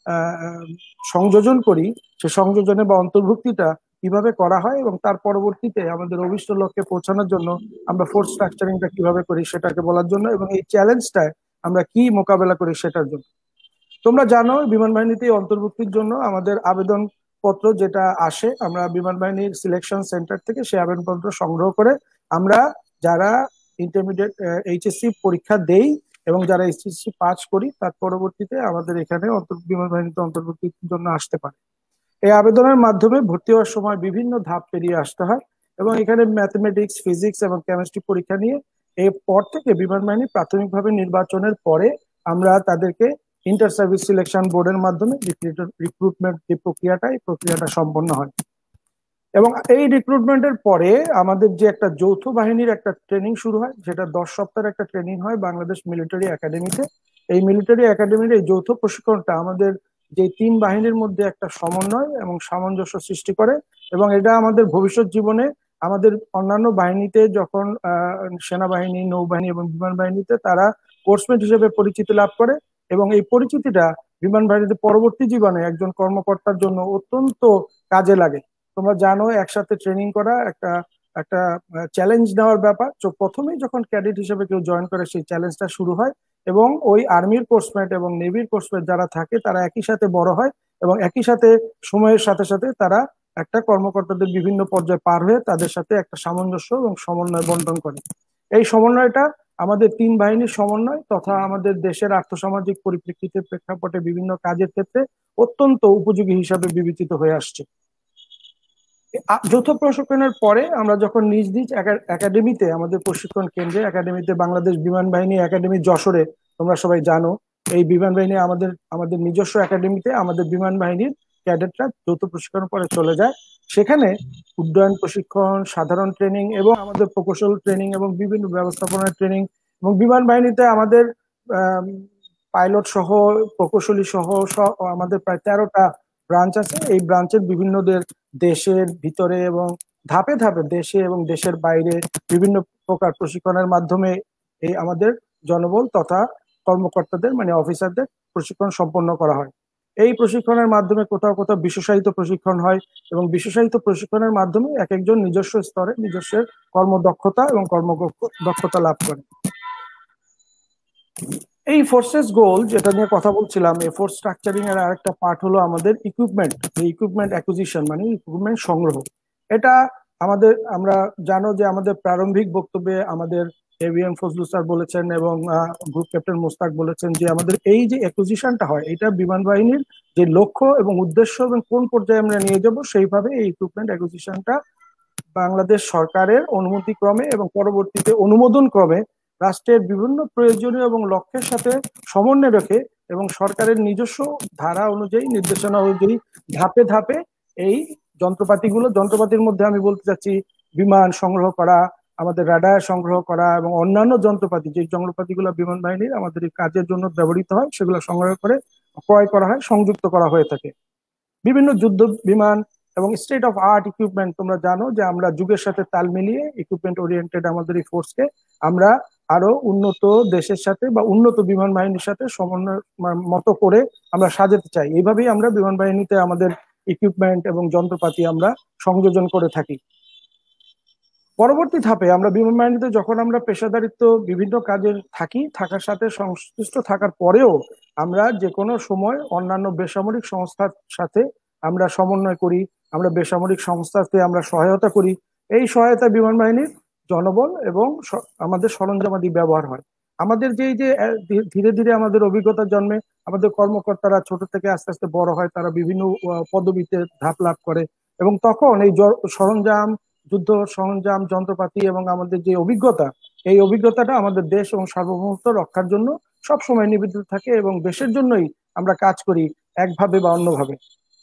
সংযোজন করি, সে সংযোজনে বা অন্তর্ভুক্তিটা কিভাবে করা হয়, এবং তার পরবর্তীতে আমাদের অভিষ্ট লক্ষ্যে পৌঁছানোর জন্য আমরা ফোর্স স্ট্রাকচারিংটা কিভাবে করি সেটাকে বলার জন্য, এবং এই চ্যালেঞ্জটায় আমরা কি মোকাবেলা করি সেটার জন্য। তোমরা জানো বিমান বাহিনীতে অন্তর্ভুক্তির জন্য আমাদের আবেদন পত্র যেটা আসে, আমরা বিমান বাহিনীর সিলেকশন সেন্টার থেকে সেই আবেদনপত্র সংগ্রহ করে আমরা যারা ইন্টারমিডিয়েট এইচএসসি পরীক্ষা দেই এবং যারা এইচএসসি পাস করি, তার পরবর্তীতে আমাদের এখানে বিমান বাহিনীতে অন্তর্ভুক্তির জন্য আসতে পারে। এই আবেদনের মাধ্যমে ভর্তি হওয়ার সময় বিভিন্ন ধাপ পেরিয়ে আসতে হয় এবং এখানে ম্যাথমেটিক্স, ফিজিক্স এবং কেমিস্ট্রি পরীক্ষা নিয়ে এরপর থেকে বিমান বাহিনী প্রাথমিকভাবে নির্বাচনের পরে আমরা তাদেরকে ইন্টার সার্ভিস সিলেকশন বোর্ডের মাধ্যমে রিক্রুটমেন্ট যে প্রক্রিয়াটা, এই প্রক্রিয়াটা সম্পন্ন হয়। এবং এই রিক্রুটমেন্টের পরে আমাদের যে একটা যৌথ বাহিনীর একটা ট্রেনিং শুরু হয়, যেটা 10 সপ্তাহের একটা ট্রেনিং হয় বাংলাদেশ মিলিটারি একাডেমিতে। এই মিলিটারি একাডেমির এই যৌথ প্রশিক্ষণটা আমাদের যে 3 বাহিনীর মধ্যে একটা সমন্বয় এবং সামঞ্জস্য সৃষ্টি করে, এবং এটা আমাদের ভবিষ্যৎ জীবনে আমাদের অন্যান্য বাহিনীতে যখন সেনাবাহিনী, নৌবাহিনী এবং বিমান বাহিনীতে তারা কোর্সমেট হিসেবে পরিচিতি লাভ করে, এবং এই পরিচিতিটা বিমান বাহিনীতে পরবর্তী জীবনে একজন কর্মকর্তার জন্য অত্যন্ত কাজে লাগে। তোমরা জানো একসাথে ট্রেনিং করা একটা চ্যালেঞ্জ নেওয়ার ব্যাপার। তো প্রথমেই যখন ক্যাডেট হিসেবে কেউ জয়েন করে সেই চ্যালেঞ্জটা শুরু হয়, এবং ওই আর্মির কোর্সমেট এবং নেভির কোর্সমেট যারা থাকে তারা একই সাথে বড় হয় এবং একই সাথে সময়ের সাথে সাথে তারা একটা কর্মকর্তাদের বিভিন্ন পর্যায়ে পার হয়ে তাদের সাথে একটা সামঞ্জস্য এবং সমন্বয় বন্টন করে। এই সমন্বয়টা আমাদের 3 বাহিনীর সমন্বয় তথা আমাদের দেশের আর্থসামাজিক পরিপ্রেক্ষিতের প্রেক্ষাপটে বিভিন্ন কাজের ক্ষেত্রে অত্যন্ত উপযোগী হিসাবে বিবেচিত হয়ে আসছে। যৌথ প্রশিক্ষণের পরে আমরা যখন নিজ নিজ একাডেমিতে, আমাদের প্রশিক্ষণ কেন্দ্রে একাডেমিতে, বাংলাদেশ বিমান বাহিনী একাডেমি যশোরে, তোমরা সবাই জানো এই বিমান বাহিনী আমাদের নিজস্ব একাডেমিতে আমাদের বিমান বাহিনীর ক্যাডেটরা যৌথ প্রশিক্ষণ পরে চলে যায়। সেখানে উড্ডয়ন প্রশিক্ষণ, সাধারণ ট্রেনিং এবং আমাদের প্রকৌশল ট্রেনিং এবং বিভিন্ন ব্যবস্থাপনার ট্রেনিং, এবং বিমান বাহিনীতে আমাদের পাইলট সহ, প্রকৌশলী সহ আমাদের প্রায় 13টা ব্রাঞ্চ আছে। এই ব্রাঞ্চের বিভিন্নদের দেশের ভিতরে এবং ধাপে ধাপে দেশে এবং দেশের বাইরে বিভিন্ন প্রকার প্রশিক্ষণের মাধ্যমে এই আমাদের জনবল তথা কর্মকর্তাদের মানে অফিসারদের প্রশিক্ষণ সম্পন্ন করা হয়। এই প্রশিক্ষণের মাধ্যমে কোথাও কোথাও বিশেষায়িত প্রশিক্ষণ হয়, এবং বিশেষায়িত প্রশিক্ষণের মাধ্যমে এক একজন নিজস্ব স্তরে নিজস্ব কর্মদক্ষতা এবং কর্মদক্ষতা লাভ করে। এই ফোর্সেস গোল যেটা নিয়ে কথা বলছিলাম, এই ফোর্স স্ট্রাকচারিং এর আরেকটা পার্ট হলো আমাদের ইকুইপমেন্ট, এই ইকুইপমেন্ট অ্যাকুইজিশন মানে ইকুইপমেন্ট সংগ্রহ। এটা আমরা জানো যে আমাদের প্রারম্ভিক বক্তব্যে আমাদের এভিএম ফজলু স্যার বলেছেন এবং গ্রুপ ক্যাপ্টেন মোস্তাক বলেছেন যে আমাদের এই যে অ্যাকুইজিশনটা হয় এটা বিমান বাহিনীর যে লক্ষ্য এবং উদ্দেশ্য এবং কোন পর্যায়ে আমরা নিয়ে যাব সেইভাবে এই ইকুইপমেন্ট অ্যাকুইজিশনটা বাংলাদেশ সরকারের অনুমতি ক্রমে এবং পরবর্তীতে অনুমোদন ক্রমে রাষ্ট্রের বিভিন্ন প্রয়োজনীয় এবং লক্ষ্যের সাথে সমন্বয় রেখে এবং সরকারের নিজস্ব ধারা অনুযায়ী নির্দেশনা অনুযায়ী ধাপে ধাপে এই যন্ত্রপাতির মধ্যে আমি বলতে চাচ্ছি বিমান সংগ্রহ করা, আমাদের রাডার সংগ্রহ করা এবং অন্যান্য যন্ত্রপাতি, যে যন্ত্রপাতিগুলো বিমান বাহিনীর আমাদের এই কাজের জন্য ব্যবহৃত হয় সেগুলো সংগ্রহ করে ক্রয় করা হয়, সংযুক্ত করা হয়ে থাকে। বিভিন্ন যুদ্ধ বিমান এবং স্টেট অফ আর্ট ইকুইপমেন্ট, তোমরা জানো যে আমরা যুগের সাথে তাল মিলিয়ে ইকুইপমেন্ট ওরিয়েন্টেড আমাদের এই ফোর্সকে আমরা আরো উন্নত দেশের সাথে বা উন্নত বিমান বাহিনীর সাথে সমন্বয় মতো করে আমরা সাজাতে চাই। এইভাবেই আমরা বিমান বাহিনীতে আমাদের ইকুইপমেন্ট এবং যন্ত্রপাতি আমরা সংযোজন করে থাকি। পরবর্তী ধাপে আমরা বিমান বাহিনীতে যখন আমরা পেশাদারিত্ব বিভিন্ন কাজের থাকার সাথে সংশ্লিষ্ট থাকার পরেও আমরা যে কোনো সময় অন্যান্য বেসামরিক সংস্থার সাথে আমরা সমন্বয় করি, আমরা বেসামরিক সংস্থাকে আমরা সহায়তা করি। এই সহায়তা বিমান বাহিনীর জনবল এবং আমাদের সরঞ্জামাদি ব্যবহার হয়। আমাদের যে ধীরে ধীরে আমাদের অভিজ্ঞতা জন্মে আমাদের কর্মকর্তারা ছোট থেকে আস্তে আস্তে বড় হয়, তারা বিভিন্ন পদবিতে ধাপ লাভ করে এবং তখন এই সরঞ্জাম, যুদ্ধ সরঞ্জাম, যন্ত্রপাতি এবং আমাদের যে অভিজ্ঞতা, এই অভিজ্ঞতাটা আমাদের দেশ এবং সার্বভৌমত্ব রক্ষার জন্য সবসময় নিবেদিত থাকে এবং দেশের জন্যই আমরা কাজ করি একভাবে বা অন্যভাবে।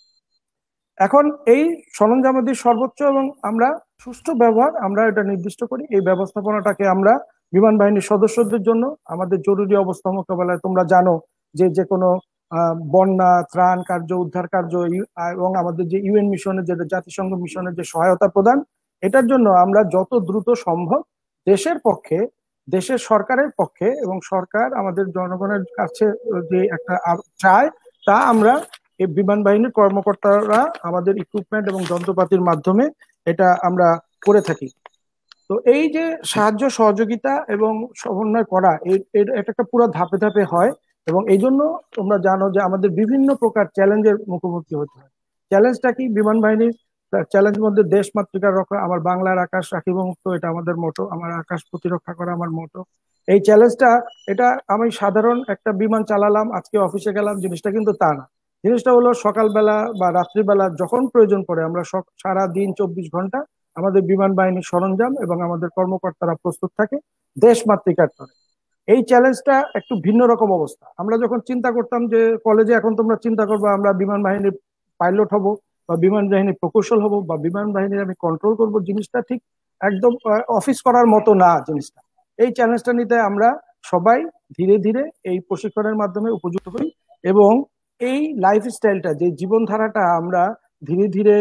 এখন এই সরঞ্জামাদির সর্বোচ্চ এবং আমরা সুষ্ঠু ব্যবহার আমরা এটা নির্দিষ্ট করি। এই ব্যবস্থাপনাটাকে আমরা বিমান বাহিনীর সদস্যদের জন্য আমাদের জরুরি অবস্থা মোকাবেলায়, তোমরা জানো যে কোনো বন্যা, ত্রাণ কার্য, উদ্ধার কার্য এবং আমাদের যে ইউএন মিশনের, যে জাতিসংঘ মিশনের যে সহায়তা প্রদান, এটার জন্য আমরা যত দ্রুত সম্ভব দেশের পক্ষে, দেশের সরকারের পক্ষে এবং সরকার আমাদের জনগণের কাছে যে একটা চায় তা আমরা এই বিমান বাহিনীর কর্মকর্তারা আমাদের ইকুইপমেন্ট এবং যন্ত্রপাতির মাধ্যমে এটা আমরা করে থাকি। তো এই যে সাহায্য সহযোগিতা এবং সমন্বয় করা, এটা একটা পুরো ধাপে ধাপে হয় এবং এই জন্য তোমরা জানো যে আমাদের বিভিন্ন প্রকার চ্যালেঞ্জের মুখোমুখি হতে হয়। চ্যালেঞ্জটা কি? বিমান বাহিনীর চ্যালেঞ্জ মধ্যে দেশ মাতৃকার রক্ষা, আমার বাংলার আকাশ রাখিব মুক্ত, এটা আমাদের মোটো, আমার আকাশ প্রতিরক্ষা করা আমার মোটো। এই চ্যালেঞ্জটা, এটা আমি সাধারণ একটা বিমান চালালাম, আজকে অফিসে গেলাম, জিনিসটা কিন্তু তা না। জিনিসটা হলো সকালবেলা বা রাত্রিবেলা যখন প্রয়োজন পড়ে আমরা সারা দিন 24 ঘন্টা আমাদের বিমান বাহিনীর সরঞ্জাম এবং আমাদের কর্মকর্তারা প্রস্তুত থাকে দেশ মাতৃকার তরে। এই চ্যালেঞ্জটা একটু ভিন্ন রকম অবস্থা। আমরা যখন চিন্তা করতাম যে কলেজে, এখন তোমরা চিন্তা করবো আমরা বিমান বাহিনীর পাইলট হব বা বিমান বাহিনীর প্রকৌশল হব বা বিমান বাহিনীর আমি কন্ট্রোল করব, জিনিসটা ঠিক একদম অফিস করার মতো না জিনিসটা। এই চ্যালেঞ্জটা নিতে আমরা সবাই ধীরে ধীরে এই প্রশিক্ষণের মাধ্যমে উপযুক্ত হই এবং এই লাইফস্টাইলটা, যে জীবনধারাটা আমরা ধীরে ধীরে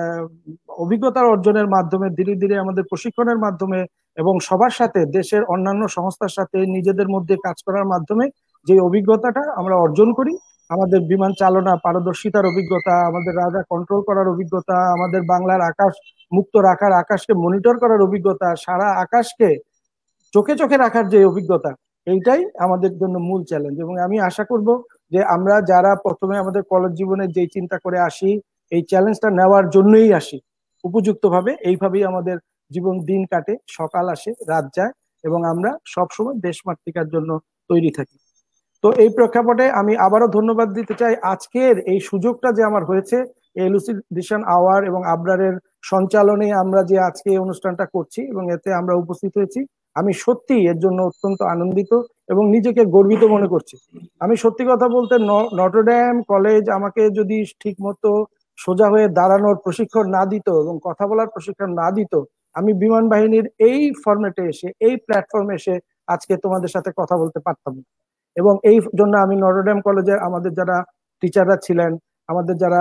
অভিজ্ঞতার অর্জনের মাধ্যমে, ধীরে ধীরে আমাদের প্রশিক্ষণের মাধ্যমে এবং সবার সাথে, দেশের অন্যান্য সংস্থার সাথে নিজেদের মধ্যে কাজ করার মাধ্যমে যে অভিজ্ঞতাটা আমরা অর্জন করি, আমাদের বিমান চালনা পারদর্শিতার অভিজ্ঞতা, আমাদের রাডার কন্ট্রোল করার অভিজ্ঞতা, আমাদের বাংলার আকাশ মুক্ত রাখার, আকাশকে মনিটর করার অভিজ্ঞতা, সারা আকাশকে চোখে চোখে রাখার যে অভিজ্ঞতা, এইটাই আমাদের জন্য মূল চ্যালেঞ্জ। এবং আমি আশা করব যে আমরা যারা প্রথমে আমাদের কলেজ জীবনে যে চিন্তা করে আসি, এই চ্যালেঞ্জটা নেওয়ার জন্যই আসি উপযুক্তভাবে, এইভাবেই আমাদের জীবন দিন কাটে, সকাল আসে রাত যায় এবং আমরা সবসময় দেশ মাতৃকার জন্য তৈরি থাকি। তো এই প্রেক্ষাপটে আমি আবারও ধন্যবাদ দিতে চাই। আজকের এই সুযোগটা যে আমার হয়েছে, এলুসিডেশন আওয়ার এবং আবরারের সঞ্চালনে আমরা যে আজকে এই অনুষ্ঠানটা করছি এবং এতে আমরা উপস্থিত হয়েছি, আমি সত্যি এর জন্য অত্যন্ত আনন্দিত এবং নিজেকে গর্বিত মনে করছি। আমি সত্যি কথা বলতে, নটরডেম কলেজ আমাকে যদি ঠিক মতো সোজা হয়ে দাঁড়ানোর প্রশিক্ষণ না দিত এবং কথা বলার প্রশিক্ষণ না দিত, আমি বিমান বাহিনীর এই ফরম্যাটে এসে, এই প্ল্যাটফর্মে এসে আজকে তোমাদের সাথে কথা বলতে পারতাম না। এবং এই জন্য আমি নটরডেম কলেজের আমাদের যারা টিচাররা ছিলেন, আমাদের যারা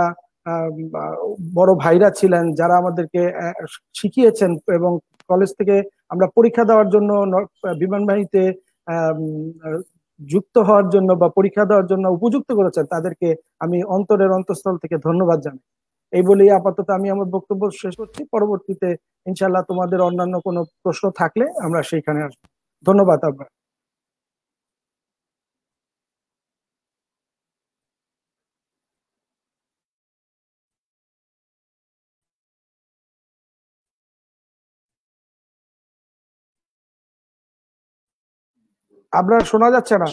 বড় ভাইরা ছিলেন, যারা আমাদেরকে শিখিয়েছেন এবং কলেজ থেকে আমরা পরীক্ষা দেওয়ার জন্য, বিমান বাহিনীতে যুক্ত হওয়ার জন্য বা পরীক্ষা দেওয়ার জন্য উপযুক্ত করেছেন, তাদেরকে আমি অন্তরের অন্তঃস্থল থেকে ধন্যবাদ জানাই। এই বলেই আপাতত আমি আমার বক্তব্য শেষ করছি। পরবর্তীতে ইনশাল্লাহ তোমাদের অন্যান্য কোনো প্রশ্ন থাকলে আমরা সেইখানে আসবো। ধন্যবাদ। আপনার শোনা যাচ্ছে না?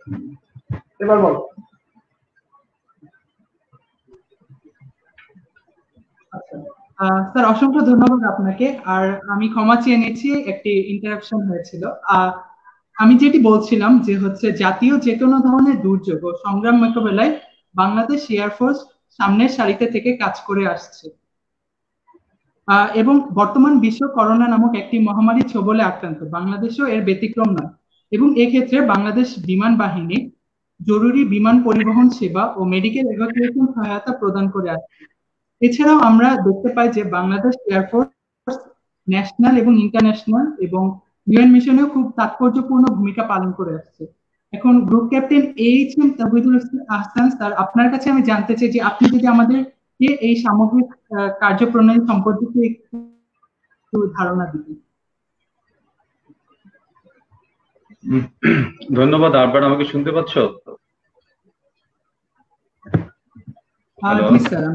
এবার বল। স্যার অসংখ্য ধন্যবাদ আপনাকে। আর আমি ক্ষমা চেয়ে নিচ্ছি, একটি ইন্টারাপশন হয়েছিল। আমি যেটি বলছিলাম যে হচ্ছে জাতীয় যে কোনো ধরনের দুর্যোগ ও সংগ্রাম মোকাবেলায় বাংলাদেশ এয়ারফোর্স সামনের সারিতে থেকে কাজ করে আসছে এবং বর্তমান বিশ্ব করোনা নামক একটি মহামারী ছোবলে আক্রান্ত, বাংলাদেশও এর ব্যতিক্রম নয়। এবং এক্ষেত্রে বাংলাদেশ বিমান বাহিনী জরুরি বিমান পরিবহন সেবা ও মেডিকেল এভাকুয়েশন সহায়তা প্রদান করে আসছে। এছাড়াও আমরা দেখতে পাই যে বাংলাদেশ এয়ারফোর্স ন্যাশনাল এবং ইন্টারন্যাশনাল এবং ইউএন মিশনেও খুব তাৎপর্যপূর্ণ ভূমিকা পালন করে আসছে। এখন group captain H M. Tawhidul Ahsan sir, আপনার কাছে আমি জানতে চাই যে আপনি যদি আমাদেরকে এই সামগ্রিক কার্যপ্রণালী সম্পর্কে একটু ধারণা দিতেন। ধন্যবাদ। আরবার আমাকে শুনতে পাচ্ছ? জি স্যার।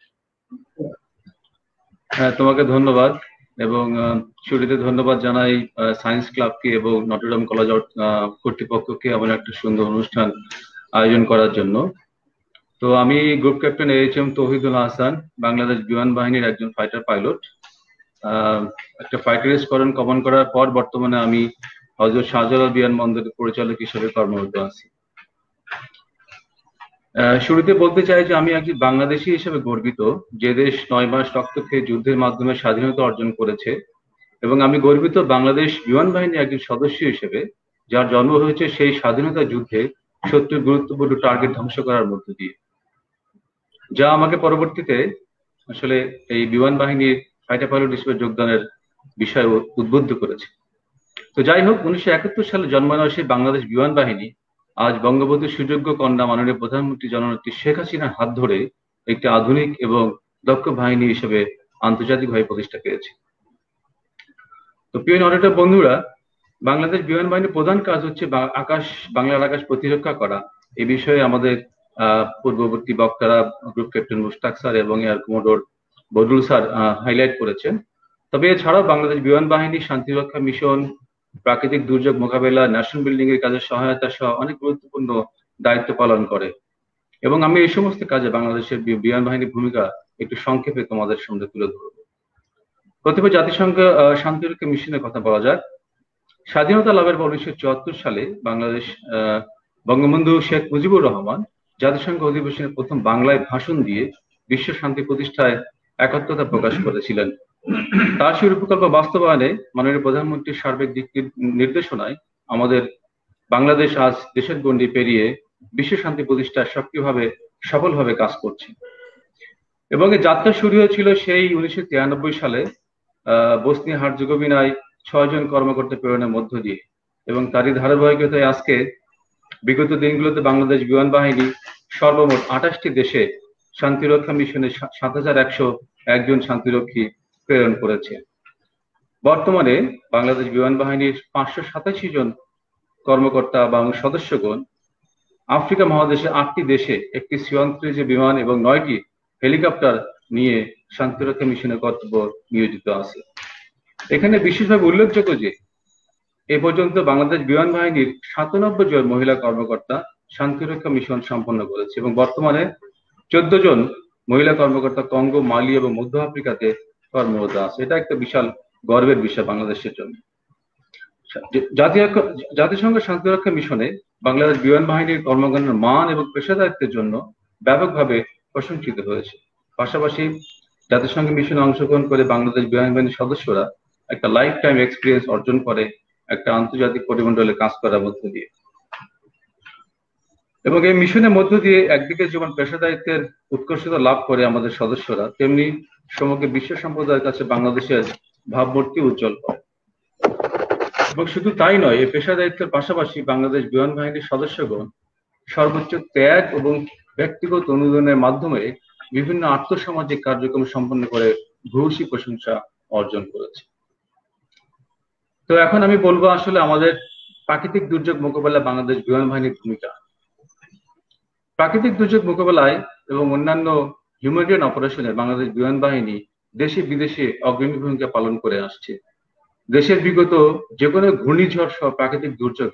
হ্যাঁ, তোমাকে ধন্যবাদ এবং শুরুতে ধন্যবাদ জানাই সায়েন্স ক্লাবকে এবং নটরডেম কলেজ কর্তৃপক্ষকে এমন একটা সুন্দর অনুষ্ঠান আয়োজন করার জন্য। তো আমি group captain H M. Tauhidul Hasan, Bangladesh বিমান বাহিনীর একজন ফাইটার পাইলট। একটা ফাইটার স্কোয়াড্রন কমান করার পর বর্তমানে আমি হযরত শাহজালাল বিমানবন্দরের পরিচালক হিসেবে কর্মরত আছি। শুরুতে বলতে চাই যে আমি একজন বাংলাদেশী হিসেবে গর্বিত, যে দেশ 9 মাস রক্ত খেয়ে যুদ্ধের মাধ্যমে স্বাধীনতা অর্জন করেছে, এবং আমি গর্বিত বাংলাদেশ বিমান বাহিনীর একজন সদস্য হিসেবে যার জন্ম হয়েছে সেই স্বাধীনতা যুদ্ধে শত্রুর গুরুত্বপূর্ণ টার্গেট ধ্বংস করার মধ্য দিয়ে, যা আমাকে পরবর্তীতে আসলে এই বিমান বাহিনীর ফাইটার পাইলট হিসেবে যোগদানের বিষয়ে উদ্বুদ্ধ করেছে। তো যাই হোক, 1971 সালে জন্ম নেওয়া সেই বাংলাদেশ বিমান বাহিনী আজ বঙ্গবন্ধুর সুযোগ্য কন্যা মাননীয় প্রধানমন্ত্রী জননেত্রী শেখ হাসিনার হাত ধরে একটি আধুনিক এবং দক্ষ বাহিনী হিসেবে আন্তর্জাতিকভাবে প্রতিষ্ঠা পেয়েছে। তো প্রিয় নরেটর বন্ধুরা, বাংলাদেশ বিমান বাহিনীর প্রধান কাজ হচ্ছে বাংলার আকাশ প্রতিরক্ষা করা। এই বিষয়ে আমাদের পূর্ববর্তী বক্তারা গ্রুপ ক্যাপ্টেন মুশতাক স্যার এবং air commodore Badrul sir highlight করেছেন। তবে এছাড়াও বাংলাদেশ বিমান বাহিনী শান্তিরক্ষা মিশন, প্রাকৃতিক দুর্যোগ মোকাবেলা, ন্যাশন বিল্ডিং এর কাজে সহায়তা সহ অনেক গুরুত্বপূর্ণ দায়িত্ব পালন করে। এবং আমি এই সমস্ত কাজে বাংলাদেশের বিমান বাহিনীর ভূমিকা একটু সংক্ষেপে তোমাদের সামনে তুলে ধরব। প্রথমে জাতিসংঘ শান্তিরক্ষা মিশনের কথা বলা যাক। স্বাধীনতা লাভের পর 1974 সালে বাংলাদেশ বঙ্গবন্ধু শেখ মুজিবুর রহমান জাতিসংঘ অধিবেশনে প্রথম বাংলায় ভাষণ দিয়ে বিশ্ব শান্তি প্রতিষ্ঠায় একাত্মতা প্রকাশ করেছিলেন। তার সেই রূপকল্প বাস্তবায়নে মাননীয় প্রধানমন্ত্রীর সার্বিক দিক নির্দেশনায় আমাদের বাংলাদেশ আজ দেশের গণ্ডি পেরিয়ে বিশ্ব শান্তি প্রতিষ্ঠায় সক্রিয়ভাবে সফলভাবে কাজ করছে। এবং এই যাত্রা শুরু হয়েছিল সেই 1993 সালে বসনিয়া হার্জেগোভিনায় 6 জন কর্মকর্তা প্রেরণের মধ্য দিয়ে, এবং তারই ধারাবাহিকতায় আজকে বিগত দিনগুলোতে বাংলাদেশ বিমান বাহিনী সর্বমোট 28টি দেশে শান্তিরক্ষা মিশনে 7101 জন শান্তিরক্ষী প্রেরণ করেছে। বর্তমানে বাংলাদেশ বিমান বাহিনীর 587 জন কর্মকর্তা এবং সদস্যগণ আফ্রিকা মহাদেশে 8টি দেশে একটি C-130 বিমান এবং 9টি হেলিকপ্টার নিয়ে শান্তিরক্ষা মিশনের কর্তব্য নিয়োজিত আছে। এখানে বিশেষভাবে উল্লেখযোগ্য যে এ পর্যন্ত বাংলাদেশ বিমান বাহিনীর 97 জন মহিলা কর্মকর্তা শান্তিরক্ষা মিশন সম্পন্ন করেছে, এবং বর্তমানে 14 জন মহিলা কর্মকর্তা কঙ্গো, মালি এবং মধ্য আফ্রিকাতে কর্মরত আছে। এটা একটা বিশাল গর্বের বিষয় বাংলাদেশের জন্য। জাতিসংঘ শান্তিরক্ষা মিশনে বাংলাদেশ বিমান বাহিনীর কর্মকাণ্ডের মান এবং পেশাদারিত্বের জন্য ব্যাপকভাবে প্রশংসিত হয়েছে। পাশাপাশি জাতিসংঘ মিশনে অংশগ্রহণ করে বাংলাদেশ বিমান বাহিনীর সদস্যরা একটা লাইফ টাইম এক্সপিরিয়েন্স অর্জন করে একটা আন্তর্জাতিক পরিমণ্ডলে কাজ করার মধ্য দিয়ে। এবং এই মিশনের মধ্য দিয়ে একদিকে যেমন পেশাদারিত্বের উৎকর্ষতা লাভ করে আমাদের সদস্যরা, তেমনি সমগ্র বিশ্ব সম্প্রদায়ের কাছে বাংলাদেশের ভাবমূর্তি উজ্জ্বল করে। এবং শুধু তাই নয়, এই পেশাদারিত্বের পাশাপাশি বাংলাদেশ বিমান বাহিনীর সদস্যগণ সর্বোচ্চ ত্যাগ এবং ব্যক্তিগত অনুদানের মাধ্যমে বিভিন্ন আর্থসামাজিক কার্যক্রম সম্পন্ন করে ভূয়সী প্রশংসা অর্জন করেছে। তো এখন আমি বলবো আসলে আমাদের প্রাকৃতিক দুর্যোগ মোকাবেলায় বাংলাদেশ বিমান বাহিনীর ভূমিকা। প্রাকৃতিক দুর্যোগ মোকাবেলায় এবং অন্যান্য হিউম্যানিটেরিয়ান অপারেশনে বাংলাদেশ বিমান বাহিনী দেশে বিদেশে অগ্রণী ভূমিকা পালন করে আসছে। দেশের বিগত যে কোনো ঘূর্ণিঝড় সহ প্রাকৃতিক দুর্যোগে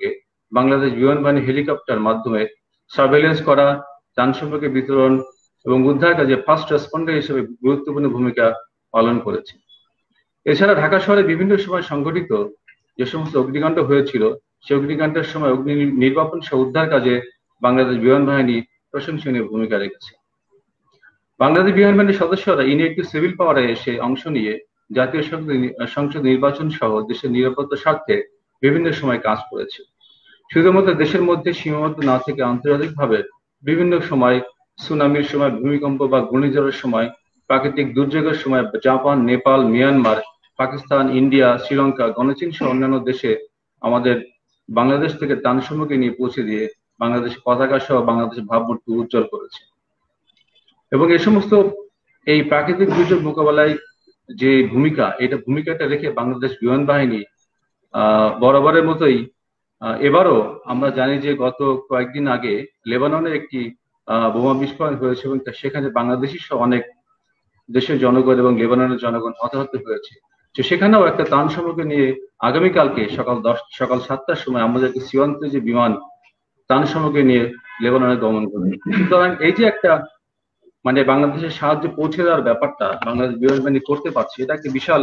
বাংলাদেশ বিমান বাহিনী হেলিকপ্টার মাধ্যমে সার্ভেলেন্স করা, ত্রাণ সামগ্রী বিতরণ এবং উদ্ধার কাজে ফার্স্ট রেসপন্ডার হিসেবে গুরুত্বপূর্ণ ভূমিকা পালন করেছে। এছাড়া ঢাকা শহরে বিভিন্ন সময় সংঘটিত যে সমস্ত অগ্নিকাণ্ড হয়েছিল, সেই অগ্নিকাণ্ডের সময় অগ্নি নির্বাপন সহ উদ্ধার কাজে বাংলাদেশ বিমান বাহিনী প্রশংসনীয় ভূমিকা রেখেছে। বাংলাদেশ বিমান বাহিনীর সদস্যরা ইনএক্টিভ সিভিল পাওয়ারে এসে অংশ নিয়ে জাতীয় সংসদ নির্বাচন সহ দেশের নিরাপত্তার স্বার্থে বিভিন্ন সময় কাজ করেছে। শুধুমাত্র দেশের মধ্যে সীমাবদ্ধ না থেকে আন্তর্জাতিকভাবে বিভিন্ন সময় সুনামির সময়, ভূমিকম্প বা ঘূর্ণিঝড়ের সময়, প্রাকৃতিক দুর্যোগের সময় Japan, Nepal, Myanmar, Pakistan, India, Sri Lanka, গণচীন সহ অন্যান্য দেশে আমাদের বাংলাদেশ থেকে ত্রাণ সামগ্রী নিয়ে পৌঁছে দিয়ে বাংলাদেশ পতাকা সহ বাংলাদেশের ভাবমূর্তি উজ্জ্বল করেছে। এবং এই সমস্ত এই প্রাকৃতিক দুর্যোগ মোকাবেলায় যে ভূমিকাটা রেখে বাংলাদেশ বিমান বাহিনী বরাবরের মতোই এবারও আমরা জানি যে গত কয়েকদিন আগে লেবাননের একটি বোমা বিস্ফোরণ হয়েছে এবং সেখানে বাংলাদেশি সহ অনেক দেশের জনগণ এবং লেবাননের জনগণ হতাহত হয়েছে। তো সেখানেও একটা ত্রাণ সামগ্রী নিয়ে আগামীকালকে সকাল 7টার সময় আমাদেরকে সীমান্তে যে বিমান ত্রাণ সামগ্রী নিয়ে লেবাননে গমন করবে। সুতরাং এই যে একটা মানে বাংলাদেশের সাহায্য পৌঁছে দেওয়ার ব্যাপারটা বাংলাদেশ বিমান বাহিনী করতে পারছে, এটা একটা বিশাল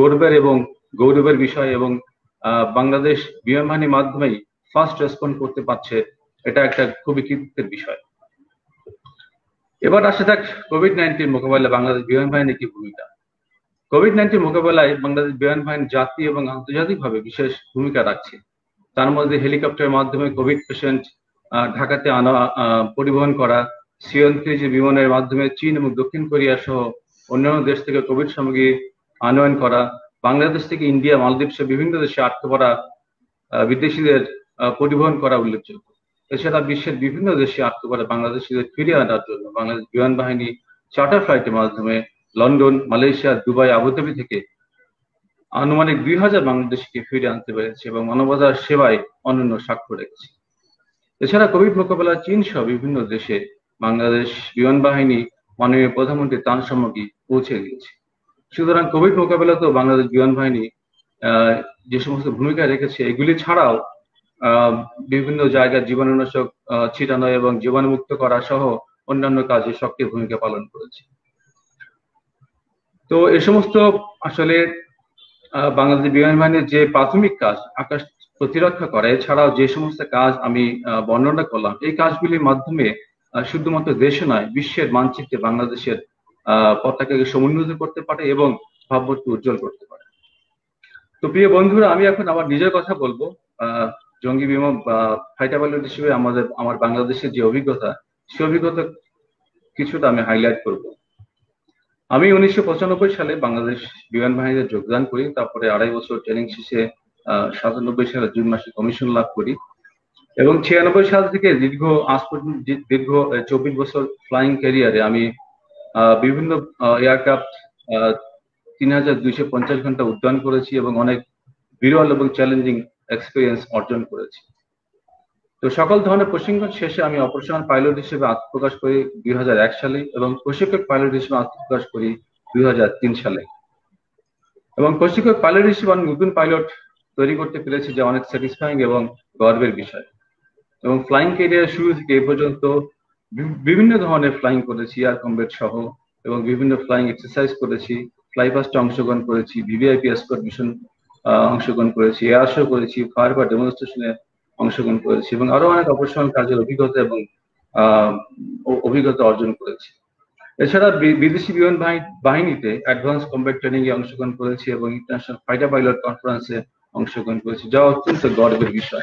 গৌরবের বিষয় এবং বাংলাদেশ বিমান বাহিনীর মাধ্যমেই ফার্স্ট রেসপন্ড করতে পারছে, এটা একটা খুবই কৃতিত্বের বিষয়। এবার আসে থাক কোভিড-19 মোকাবেলায় বাংলাদেশ বিমান বাহিনীর কি ভূমিকা। কোভিড-19 মোকাবেলায় বাংলাদেশ বিমান বাহিনী জাতীয় এবং আন্তর্জাতিকভাবে বিশেষ ভূমিকা রাখছে। তার মধ্যে হেলিকপ্টারের মাধ্যমে কোভিড পেশেন্ট ঢাকাতে পরিবহন করা, যে বিমানের মাধ্যমে চীন এবং দক্ষিণ কোরিয়া সহ অন্যান্য দেশ থেকে কোভিড সামগ্রী আনয়ন করা, বাংলাদেশ থেকে ইন্ডিয়া, মালদ্বীপ সহ বিভিন্ন দেশে আটকে পড়া বিদেশিদের পরিবহন করা উল্লেখযোগ্য। এছাড়া বিশ্বের বিভিন্ন দেশে আটকে পড়া বাংলাদেশিদের ফিরিয়ে আনার জন্য বাংলাদেশ বিমান বাহিনী চার্টার ফ্লাইটের মাধ্যমে লন্ডন, মালয়েশিয়া, দুবাই, আবুধাবি থেকে আনুমানিক 2000 বাংলাদেশিকে ফিরিয়ে আনতে পেরেছে এবং মানবতার সেবায় অনন্য স্বাক্ষর রেখেছে। এছাড়া কোভিড মোকাবেলায় চীন সহ বিভিন্ন দেশে বাংলাদেশ বিমান বাহিনী মাননীয় প্রধানমন্ত্রী ত্রাণ সামগ্রী পৌঁছে দিয়েছে। সুতরাং কোভিড মোকাবেলাতেও বাংলাদেশ বিমান বাহিনী যে সমস্ত ভূমিকা রেখেছে, এগুলি ছাড়াও বিভিন্ন জায়গায় জীবাণুনাশক ছিটানো এবং জীবাণুমুক্ত করা সহ অন্যান্য কাজে সক্রিয় ভূমিকা পালন করেছে। তো এই সমস্ত আসলে বাংলাদেশ বিমান বাহিনীর যে প্রাথমিক কাজ আকাশ প্রতিরক্ষা করা, এছাড়াও যে সমস্ত কাজ আমি বর্ণনা করলাম, এই কাজগুলির মাধ্যমে শুধুমাত্র দেশে নয় বিশ্বের মানচিত্রে বাংলাদেশের পতাকাকে সমুন্নত করতে পারে এবং ভাবমূর্তি উজ্জ্বল করতে পারে। তো প্রিয় বন্ধুরা, আমি এখন আমার নিজের কথা বলবো। জঙ্গি বিমান ফাইটার পাইলট হিসেবে আমার বাংলাদেশের যে অভিজ্ঞতা, সে অভিজ্ঞতা কিছুটা আমি হাইলাইট করব। আমি 1995 সালে বাংলাদেশ বিমান বাহিনীতে যোগদান করি। তারপরে 2.5 বছর ট্রেনিং শেষে 97 সালে জুন মাসে কমিশন লাভ করি এবং 96 সাল থেকে দীর্ঘ 24 বছর ফ্লাইং ক্যারিয়ারে আমি বিভিন্ন এয়ারক্রাফট 3250 ঘন্টা উড্ডয়ন করেছি এবং অনেক বিরল এবং চ্যালেঞ্জিং এক্সপিরিয়েন্স অর্জন করেছি। তো সকল ধরনের প্রশিক্ষণ শেষে আমি অপারেশনাল পাইলট হিসেবে আত্মপ্রকাশ করি 2001 সালে এবং প্রশিক্ষক পাইলট হিসেবে আত্মপ্রকাশ করি 2003 সালে। এবং প্রশিক্ষক পাইলট হিসেবে আমি নতুন পাইলট তৈরি করতে পেরেছি, যা অনেক স্যাটিসফাইং এবং গর্বের বিষয়। এবং ফ্লাইং ক্যারিয়ার শুরু থেকে এ পর্যন্ত বিভিন্ন ধরনের ফ্লাইং করেছি, এয়ার কমব্যাট সহ, এবং বিভিন্ন ফ্লাইং এক্সারসাইজ করেছি, ফ্লাইপাস্টে অংশগ্রহণ করেছি, ভিভিআইপি এসকর্ট মিশন অংশগ্রহণ করেছি, এয়ার শো করেছি, ফায়ার বা ডেমনস্ট্রেশনে অংশগ্রহণ করেছি এবং আরো অনেক অপারেশনাল কাজের অভিজ্ঞতা অর্জন করেছি। এছাড়া বিদেশি বিমান বাহিনীতে অ্যাডভান্স কমব্যাট ট্রেনিং এ অংশগ্রহণ করেছি এবং ইন্টারন্যাশনাল ফাইটার পাইলট কনফারেন্সে অংশগ্রহণ করেছি, যা অত্যন্ত গর্বের বিষয়।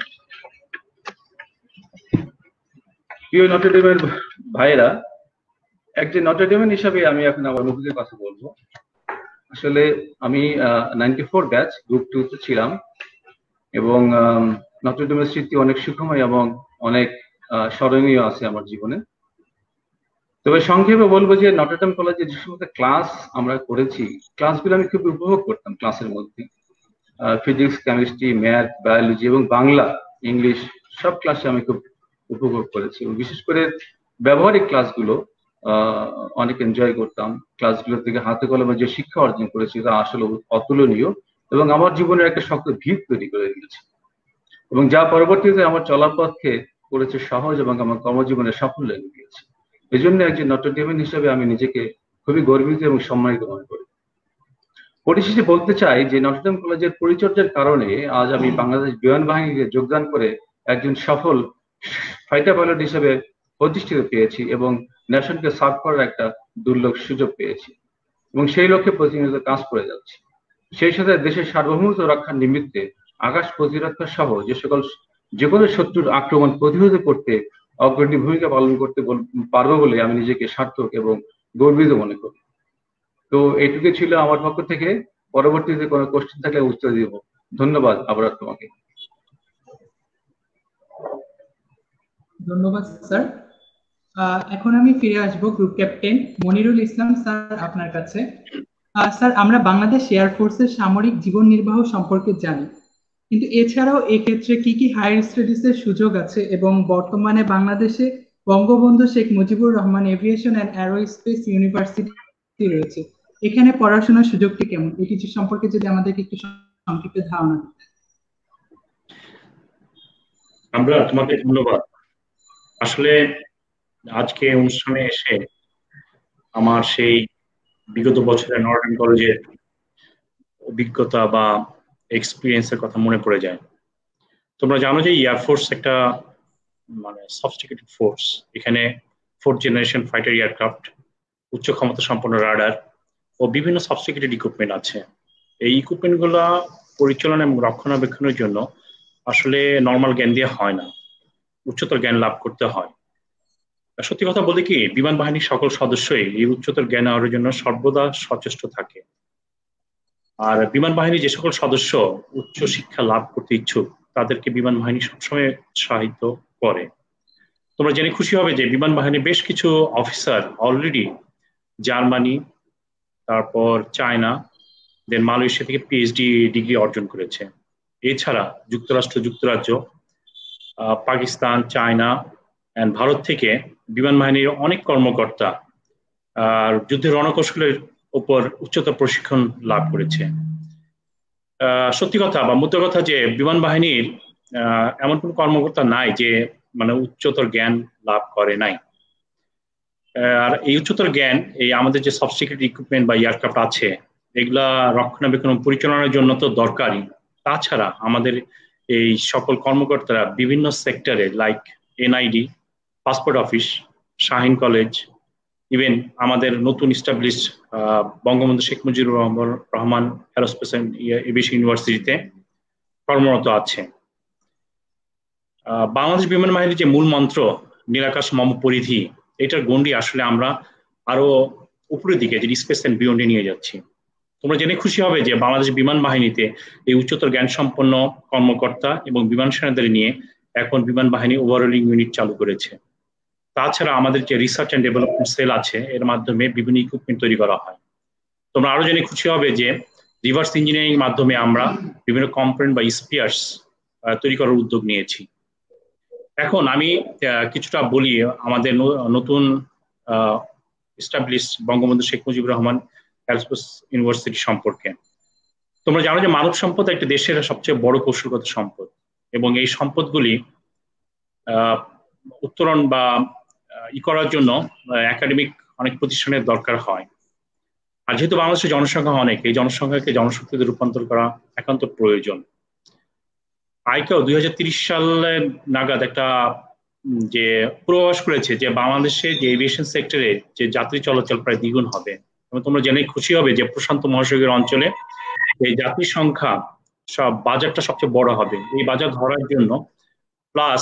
প্রিয় নটরডেমের ভাইয়েরা, একজন নটরডেমের হিসাবে আমি এখন আমার অনুভূতির কথা বলবো। আসলে আমি 94 ব্যাচ গ্রুপ 2 তে ছিলাম এবং নটরডেমের স্মৃতি অনেক সুখময় এবং অনেক স্মরণীয় আছে আমার জীবনে। তবে সংক্ষেপে বলবো যে নটরডেম কলেজে যে সমস্ত ক্লাস আমরা করেছি, ক্লাসগুলো আমি খুব উপভোগ করতাম। ক্লাসের মধ্যে ফিজিক্স, কেমিস্ট্রি, ম্যাথ, বায়োলজি এবং বাংলা, ইংলিশ সব ক্লাসে আমি খুব উপভোগ করেছি এবং বিশেষ করে ব্যবহারিক ক্লাসগুলো অনেক এনজয় করতাম। ক্লাসগুলো থেকে হাতে কলমে যে শিক্ষা অর্জন করেছি তা আসলে অতুলনীয় এবং আমার জীবনের একটা শক্ত ভিত তৈরি করে দিয়েছে। এবং যা পরবর্তীতে আমার চলার পথকে করেছে সহজ এবং আমার কর্মজীবনে সাফল্য এনে দিয়েছে। এই জন্য একজন নটরডেমিয়ান হিসেবে আমি নিজেকে খুবই গর্বিত এবং সম্মানিত মনে করি। পরিশেষে বলতে চাই যে নটরডেম কলেজের পরিচর্যার কারণে আজ আমি বাংলাদেশ বিমান বাহিনীতে যোগদান করে একজন সফল ফাইটার পাইলট হিসেবে প্রতিষ্ঠিত পেয়েছি এবং ন্যাশনকে সার্ভ করার একটা দুর্লভ সুযোগ পেয়েছি এবং সেই লক্ষ্যে প্রতিনিয়ত কাজ করে যাচ্ছি। সেই সাথে দেশের সার্বভৌমত্ব রক্ষার নিমিত্তে আকাশ প্রতিরক্ষা সহ যে কোনো শত্রুর আক্রমণ প্রতিহত করতে অগ্রণী ভূমিকা পালন করতে পারবো বলে আমি নিজেকে সার্থক এবং গর্বিত মনে করি। তো এইটুকু ছিল আমার পক্ষ থেকে। পরবর্তীতে কোনো কোশ্চেন থাকলে উত্তর দিব। ধন্যবাদ আবার তোমাকে। ধন্যবাদ স্যার। এখন আমি ফিরে আসবো group captain Monirul Islam sir আপনার কাছে। স্যার, আমরা বাংলাদেশ এয়ারফোর্সের সামরিক জীবন নির্বাহ সম্পর্কে জানি, কিন্তু এছাড়াও এক্ষেত্রে কি কি হায়ার স্টাডিজের সুযোগ আছে এবং বর্তমানে বাংলাদেশে Bangabandhu Sheikh Mujibur Rahman aviation and aerospace university রয়েছে, এখানে পড়াশোনার সুযোগটি কেমন, এই কিছু সম্পর্কে যদি আমাদেরকে একটু সংক্ষিপ্ত ধারণা দিতেন। আমরা তোমাকে ধন্যবাদ। আসলে আজকে অনুষ্ঠানে এসে আমার সেই বিগত বছরের নটরডেম কলেজের অভিজ্ঞতা বা এক্সপিরিয়েন্সের কথা মনে পড়ে যায়। তোমরা জানো যে এয়ারফোর্স একটা মানে সফিস্টিকেটেড ফোর্স। এখানে 4th জেনারেশন ফাইটার এয়ারক্রাফট, উচ্চ ক্ষমতা সম্পন্ন রাডার ও বিভিন্ন সফিস্টিকেটেড ইকুইপমেন্ট আছে। এই ইকুইপমেন্টগুলো পরিচালনা এবং রক্ষণাবেক্ষণের জন্য আসলে নর্মাল জ্ঞান দিয়ে হয় না, উচ্চতর জ্ঞান লাভ করতে হয়। সত্যি কথা বলতে কি, বিমান বাহিনীর সকল সদস্যই এই উচ্চতর জ্ঞান অর্জনের জন্য সর্বদা সচেষ্ট থাকে। আর বিমান বাহিনীর যে সকল সদস্য উচ্চ শিক্ষা লাভ করতে ইচ্ছুক তাদেরকে বিমান বাহিনী সবসময় উৎসাহিত করে। তোমরা জেনে খুশি হবে যে বিমান বাহিনীর বেশ কিছু অফিসার অলরেডি জার্মানি, তারপর চায়না, দেন মালয়েশিয়া থেকে পিএইচডি ডিগ্রি অর্জন করেছে। এছাড়া যুক্তরাষ্ট্র, যুক্তরাজ্য, পাকিস্তান, চায়না এন্ড ভারত থেকে বিমান বাহিনীর অনেক কর্মকর্তা আর যুদ্ধের রণকৌশলের উপর উচ্চতর প্রশিক্ষণ লাভ করেছে। সত্যি কথা বা মুদ্রা কথা যে বিমান বাহিনীর এমন কোন কর্মকর্তা নাই যে মানে উচ্চতর জ্ঞান লাভ করে নাই। আর এই উচ্চতর জ্ঞান এই আমাদের যে সফিস্টিকেটেড ইকুইপমেন্ট বা এয়ারক্রাফট আছে এগুলা রক্ষণাবেক্ষণ পরিচালনার জন্য তো দরকারই। তাছাড়া আমাদের এই সকল কর্মকর্তারা বিভিন্ন সেক্টরে like NID, passport office, Shaheen college, even আমাদের নতুন establish Bangabandhu Sheikh Mujibur Rahman aerospace and aviation ইউনিভার্সিটিতে কর্মরত আছে। বাংলাদেশ বিমান বাহিনীর যে মূল মন্ত্র নীলাকাশ মম পরিধি, এটার গণ্ডি আসলে আমরা আরো উপরের দিকে যে স্পেস এন্ড বিয়ন্ডে নিয়ে যাচ্ছি। তোমরা জেনে খুশি হবে যে বাংলাদেশ বিমান বাহিনীতে এই উচ্চতর জ্ঞান সম্পন্ন কর্মকর্তা এবং বিমান সেনাদের নিয়ে এখন বিমান বাহিনী ওভারঅলিং ইউনিট চালু করেছে। তাছাড়া আমাদের যে রিসার্চ এন্ড ডেভেলপমেন্ট সেল আছে এর মাধ্যমে বিভিন্ন ইকুইপমেন্ট তৈরি করা হয়। তোমরা আরো জেনে খুশি হবে যে রিভার্স ইঞ্জিনিয়ারিং মাধ্যমে আমরা বিভিন্ন কম্পোনেন্ট বা স্পিয়ার্স তৈরি করার উদ্যোগ নিয়েছি। এখন আমি কিছুটা বলি আমাদের নতুন establish Bangabandhu Sheikh Mujibur Rahman aerospace university সম্পর্কে। তোমরা জানো যে মানব সম্পদ একটা দেশের সবচেয়ে বড় কৌশলগত সম্পদ এবং এই সম্পদগুলি উত্তরণ বা করার জন্য একাডেমিক অনেক প্রতিষ্ঠানের দরকার হয়। আর যেহেতু বাংলাদেশের জনসংখ্যা অনেক, এই জনসংখ্যাকে জনশক্তিতে রূপান্তর করা একান্ত প্রয়োজন। আইকাও 2030 সালে নাগাদ একটা যে পূর্বাভাস করেছে যে বাংলাদেশে যে এভিয়েশন সেক্টরে যে যাত্রী চলাচল প্রায় দ্বিগুণ হবে। এবং তোমরা জেনে খুশি হবে যে প্রশান্ত মহাসাগরীয় অঞ্চলে এই যাত্রী সংখ্যা সব বাজারটা সবচেয়ে বড় হবে। এই বাজার ধরার জন্য প্লাস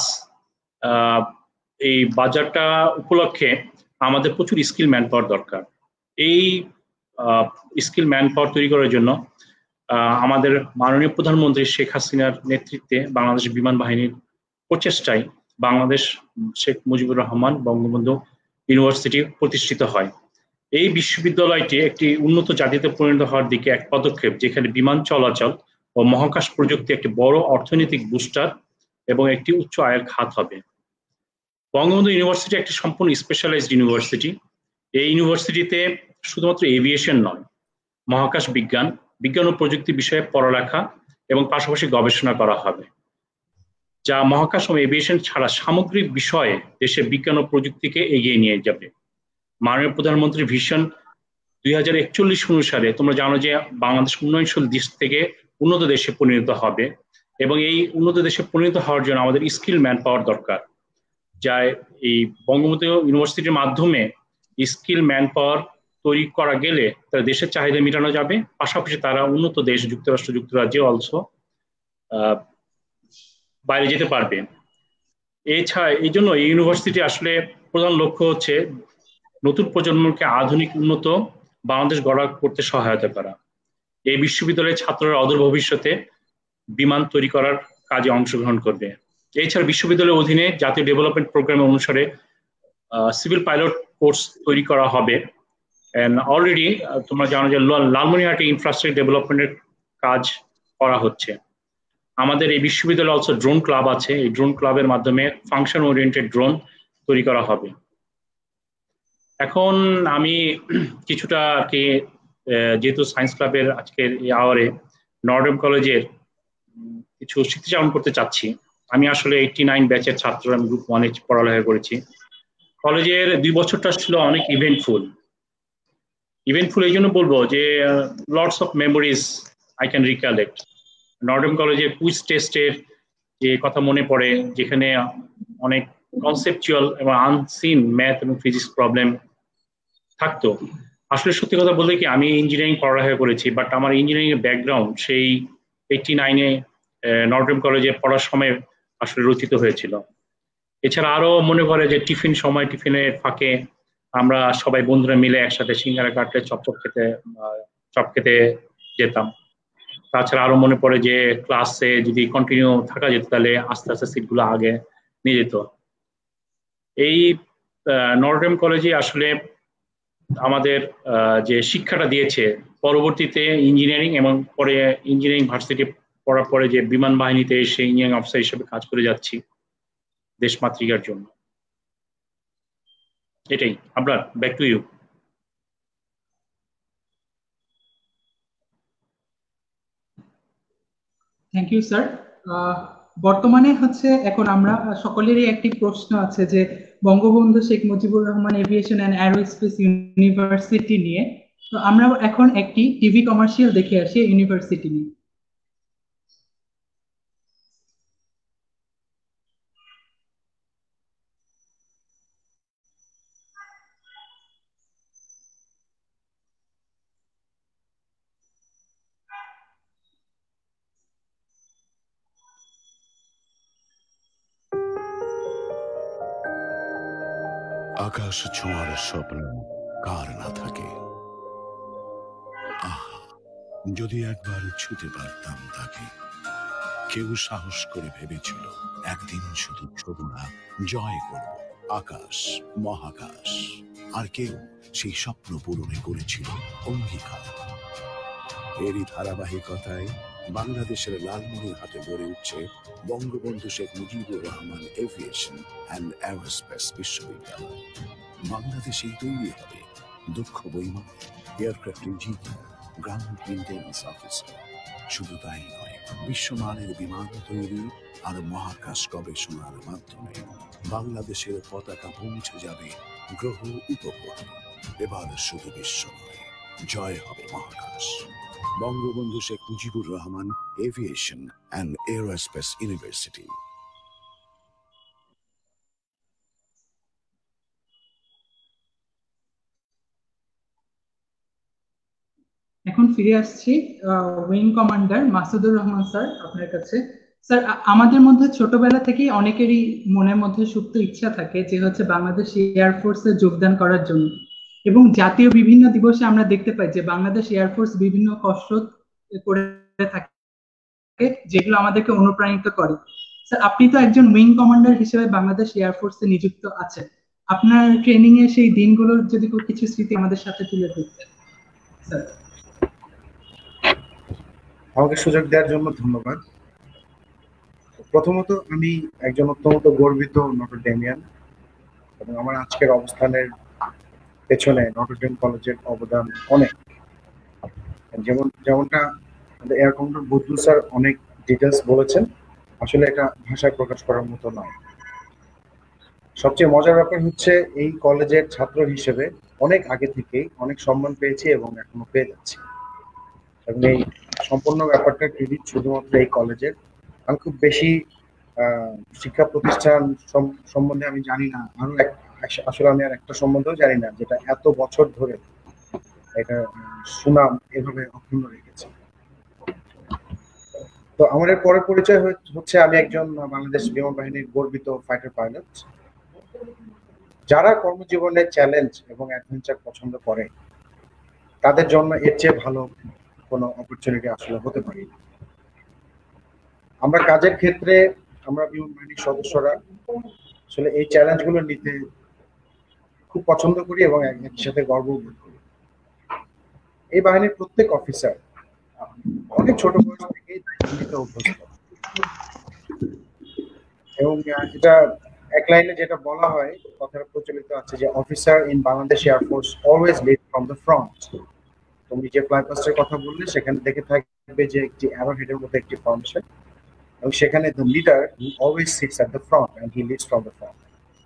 এই বাজারটা উপলক্ষে আমাদের প্রচুর স্কিল ম্যান পাওয়ার দরকার। এই স্কিল ম্যান পাওয়ার তৈরি করার জন্য আমাদের মাননীয় প্রধানমন্ত্রী শেখ হাসিনার নেতৃত্বে বাংলাদেশ বিমান বাহিনীর প্রচেষ্টায় বাংলাদেশ শেখ মুজিবুর রহমান বঙ্গবন্ধু ইউনিভার্সিটি প্রতিষ্ঠিত হয়। এই বিশ্ববিদ্যালয়টি একটি উন্নত জাতিতে পরিণত হওয়ার দিকে এক পদক্ষেপ, যেখানে বিমান চলাচল ও মহাকাশ প্রযুক্তি একটি বড় অর্থনৈতিক বুস্টার এবং একটি উচ্চ আয়ের খাত হবে। বঙ্গবন্ধু ইউনিভার্সিটি একটি সম্পূর্ণ স্পেশালাইজড ইউনিভার্সিটি। এই ইউনিভার্সিটিতে শুধুমাত্র এভিয়েশন নয়, মহাকাশ বিজ্ঞান ও প্রযুক্তি বিষয়ে পড়ালেখা এবং পাশাপাশি গবেষণা করা হবে। যা মহাকাশ ও এভিয়েশন ছাড়া সামগ্রিক বিষয়ে দেশের বিজ্ঞান ও প্রযুক্তিকে এগিয়ে নিয়ে যাবে। মাননীয় প্রধানমন্ত্রীর ভিশন 2041 অনুসারে তোমরা জানো যে বাংলাদেশ উন্নয়নশীল দেশ থেকে উন্নত দেশে পরিণত হবে, এবং এই উন্নত দেশে পরিণত হওয়ার জন্য আমাদের স্কিল ম্যান পাওয়ার দরকার, যা এই বঙ্গবন্ধু ইউনিভার্সিটির মাধ্যমে স্কিল ম্যান পাওয়ার তৈরি করা গেলে তারা দেশের চাহিদা মেটানো যাবে, পাশাপাশি তারা উন্নত দেশ যুক্তরাষ্ট্র যুক্তরাজ্যে অলসো বাইরে যেতে পারবে। এছাড়া এই জন্য এই ইউনিভার্সিটি আসলে প্রধান লক্ষ্য হচ্ছে নতুন প্রজন্মকে আধুনিক উন্নত বাংলাদেশ গড়া করতে সহায়তা করা। এই বিশ্ববিদ্যালয়ের ছাত্ররা অদূর ভবিষ্যতে বিমান তৈরি করার কাজে অংশগ্রহণ করবে। এছাড়া বিশ্ববিদ্যালয়ের অধীনে জাতীয় ডেভেলপমেন্ট প্রোগ্রাম অনুসারে সিভিল পাইলট কোর্স তৈরি করা হবে। অলরেডি তোমরা জানো যে লালমনিরহাটে ইনফ্রাস্ট্রাকচার ডেভেলপমেন্টের কাজ করা হচ্ছে। আমাদের এই বিশ্ববিদ্যালয়ে অলসো ড্রোন ক্লাব আছে, এই ড্রোন ক্লাবের মাধ্যমে ফাংশন ওরিয়েন্টেড ড্রোন তৈরি করা হবে। এখন আমি কিছুটা আর কি যেহেতু সায়েন্স ক্লাবের আজকের এই আওয়ারে নর্ডেম কলেজের কিছু স্মৃতিচারণ করতে চাচ্ছি। আমি আসলে 89 ব্যাচের ছাত্র, আমি গ্রুপ 1-এ পড়ালেখা করেছি। কলেজের 2 বছরটা ছিল অনেক ইভেন্টফুল এই জন্য বলবো যে lots of memories I can recollect. Notre Dame কলেজের কুইজ টেস্টের যে কথা মনে পড়ে, যেখানে অনেক কনসেপচুয়াল এবং আনসিন ম্যাথ এবং ফিজিক্স প্রবলেম থাকতো। আসলে সত্যি কথা বলতে কি, আমি ইঞ্জিনিয়ারিং পড়ালেখা করেছি, বাট আমার ইঞ্জিনিয়ারিং এর ব্যাকগ্রাউন্ড সেই 89-এ নর্ডেম কলেজে পড়ার সময় আসলে রচিত হয়েছিল। এছাড়া আরো মনে পড়ে যে টিফিনের ফাঁকে আমরা সবাই বন্ধুরা মিলে একসাথে সিঙ্গারা কাটলে চপ খেতে যেতাম। তাছাড়া আরো মনে পড়ে যে ক্লাসে যদি কন্টিনিউ থাকা যেত তাহলে আস্তে আস্তে সিটগুলো আগে নিয়ে যেত। এই নর্ডেম কলেজে আসলে আমাদের যে শিক্ষাটা দিয়েছে, পরবর্তীতে ইঞ্জিনিয়ারিং এবং পরে ইঞ্জিনিয়ারিং ভার্সিটি পড়ার পরে যে বিমান বাহিনীতে এসে ইঞ্জিনিয়ারিং অফিসার হিসেবে কাজ করে যাচ্ছি দেশমাতৃকার জন্য। এটাই। আপনার back to you. Thank you sir. বর্তমানে হচ্ছে এখন আমরা সকলেরই একটি প্রশ্ন আছে যে Bangabandhu Sheikh Mujibur Rahman aviation and aerospace university নিয়ে। তো আমরা এখন একটি টিভি কমার্শিয়াল দেখে আসি ইউনিভার্সিটি নিয়ে। আকাশ ছোঁয়ার স্বপ্ন কার না থাকে। আহা, যদি একবার ছুতে পারতাম তাকে। কেউ সাহস করে ভেবেছিল একদিন শুধু ছোট না, জয় করব আকাশ মহাকাশ। আর কেউ সেই স্বপ্ন পূরণে করেছিল অঙ্গীকার। এরই ধারাবাহিকতায় বাংলাদেশের লালমনিরহাটে গড়ে উঠছে Bangabandhu Sheikh Mujibur Rahman aviation and aerospace বিশ্ববিদ্যালয়। বাংলাদেশেই তৈরি হবে দক্ষ বৈমানিক, aircraft engineer, ground maintenance officer. শুধু তাই নয়, বিশ্বমানের বিমান তৈরি আর মহাকাশ গবেষণার মাধ্যমে বাংলাদেশের পতাকা পৌঁছে যাবে গ্রহ উপগ্রহে। এবার শুধু বিশ্ব নয়, জয় হবে মহাকাশ। Bangabandhu Sheikh Mujibur Rahman aviation and aerospace university. এখন ফিরে আসছি wing commander Masudur Rahman sir আপনার কাছে। স্যার, আমাদের মধ্যে ছোটবেলা থেকেই অনেকেরই মনের মধ্যে সুপ্ত ইচ্ছা থাকে যে হচ্ছে বাংলাদেশ এয়ারফোর্সে যোগদান করার জন্য, এবং জাতীয় বিভিন্ন দিবসে আমরা দেখতে পাই যে বাংলাদেশ এয়ারফোর্স বিভিন্ন কসরত করে থাকে যেগুলো আমাদেরকে অনুপ্রাণিত করে। স্যার, আপনি তো একজন উইং কমান্ডার হিসেবে বাংলাদেশ এয়ারফোর্সে নিযুক্ত আছেন। আপনার ট্রেনিং এর সেই দিনগুলোর যদি কিছু স্মৃতি আমাদের সাথে তুলে ধরতেন স্যার। আমাকে সুযোগ দেওয়ার জন্য ধন্যবাদ। প্রথমত আমি একজন অত্যন্ত গর্বিত নটরডেমিয়ান, এবং আমার আজকের অবস্থানের পেছনে নটরডেম কলেজের অবদান অনেক। যেমনটা এয়ার কমান্ডার বদরুল স্যার অনেক ডিটেলস বলেছেন, আসলে এটা ভাষায় প্রকাশ করার মতো নয়। সবচেয়ে মজার ব্যাপার হচ্ছে এই কলেজের ছাত্র হিসেবে অনেক আগে থেকেই অনেক সম্মান পেয়েছি এবং এখনো পেয়ে যাচ্ছি, এবং এই সম্পূর্ণ ব্যাপারটা ক্রেডিট শুধুমাত্র এই কলেজের। আমি খুব বেশি শিক্ষা প্রতিষ্ঠান সম্বন্ধে আমি জানি না, আরো আসলে আমি আর একটা সম্বন্ধেও জানি না যেটা এত বছর ধরে এটা সুনাম এভাবে অক্ষুণ্ণ রেখেছে। তো আমাদের পরের পরিচয় হচ্ছে আমি একজন বাংলাদেশ বিমান বাহিনীর গর্বিত ফাইটার পাইলট। যারা কর্মজীবনে চ্যালেঞ্জ এবং অ্যাডভেঞ্চার পছন্দ করে তাদের জন্য এর চেয়ে ভালো কোনো অপরচুনিটি আসলে হতে পারে না। আমরা কাজের ক্ষেত্রে আমরা বিমান বাহিনীর সদস্যরা আসলে এই চ্যালেঞ্জগুলো নিতে খুব পছন্দ করি এবং একই সাথে গর্ব বোধ করি। এই বাহিনীর প্রত্যেক অফিসার অনেক ছোট বয়স থেকে দায়িত্ব নিতে অভ্যস্ত, এবং এটা এক লাইনে যেটা বলা হয়, কথাটা প্রচলিত আছে যে officer in Bangladesh air force always lead from the front. তুমি যে ফ্লাইপাস্টের কথা বললে সেখানে দেখে থাকবে যে একটি অ্যারো হেডের মধ্যে একটি ফর্মেশন, এবং সেখানে the leader always sits at the front and he leads from the front.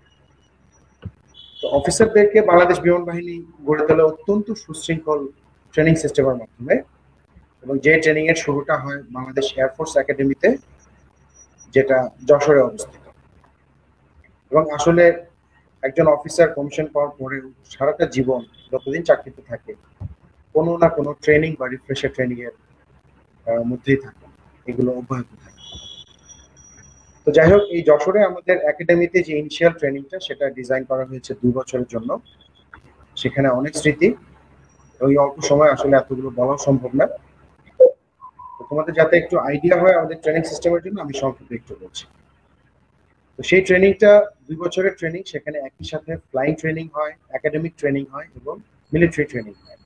তো অফিসারদেরকে বাংলাদেশ বিমান বাহিনী গড়ে তোলে অত্যন্ত সুশৃঙ্খল ট্রেনিং সিস্টেমের মাধ্যমে, এবং যে ট্রেনিং এর শুরুটা হয় বাংলাদেশ এয়ারফোর্স একাডেমিতে, যেটা যশোরে অবস্থিত। এবং আসলে একজন অফিসার কমিশন পাওয়ার পরে সারাটা জীবন যতদিন চাকরিতে থাকে কোনো না কোনো ট্রেনিং বা রিফ্রেশার ট্রেনিং এর মধ্যেই থাকে, এগুলো অব্যাহত থাকে। তো যাই হোক, এই যশোরে আমাদের একাডেমিতে যে ইনিশিয়াল ট্রেনিংটা সেটা ডিজাইন করা হয়েছে 2 বছরের জন্য। সেখানে অনেক স্মৃতি, ওই অল্প সময় আসলে এতগুলো বলা সম্ভব না। তোমাদের যাতে একটু আইডিয়া হয় আমাদের ট্রেনিং সিস্টেমের জন্য আমি সংক্ষেপে একটু বলছি। তো সেই ট্রেনিংটা 2 বছরের ট্রেনিং, সেখানে একই সাথে ফ্লাইং ট্রেনিং হয়, একাডেমিক ট্রেনিং হয় এবং মিলিটারি ট্রেনিং হয়।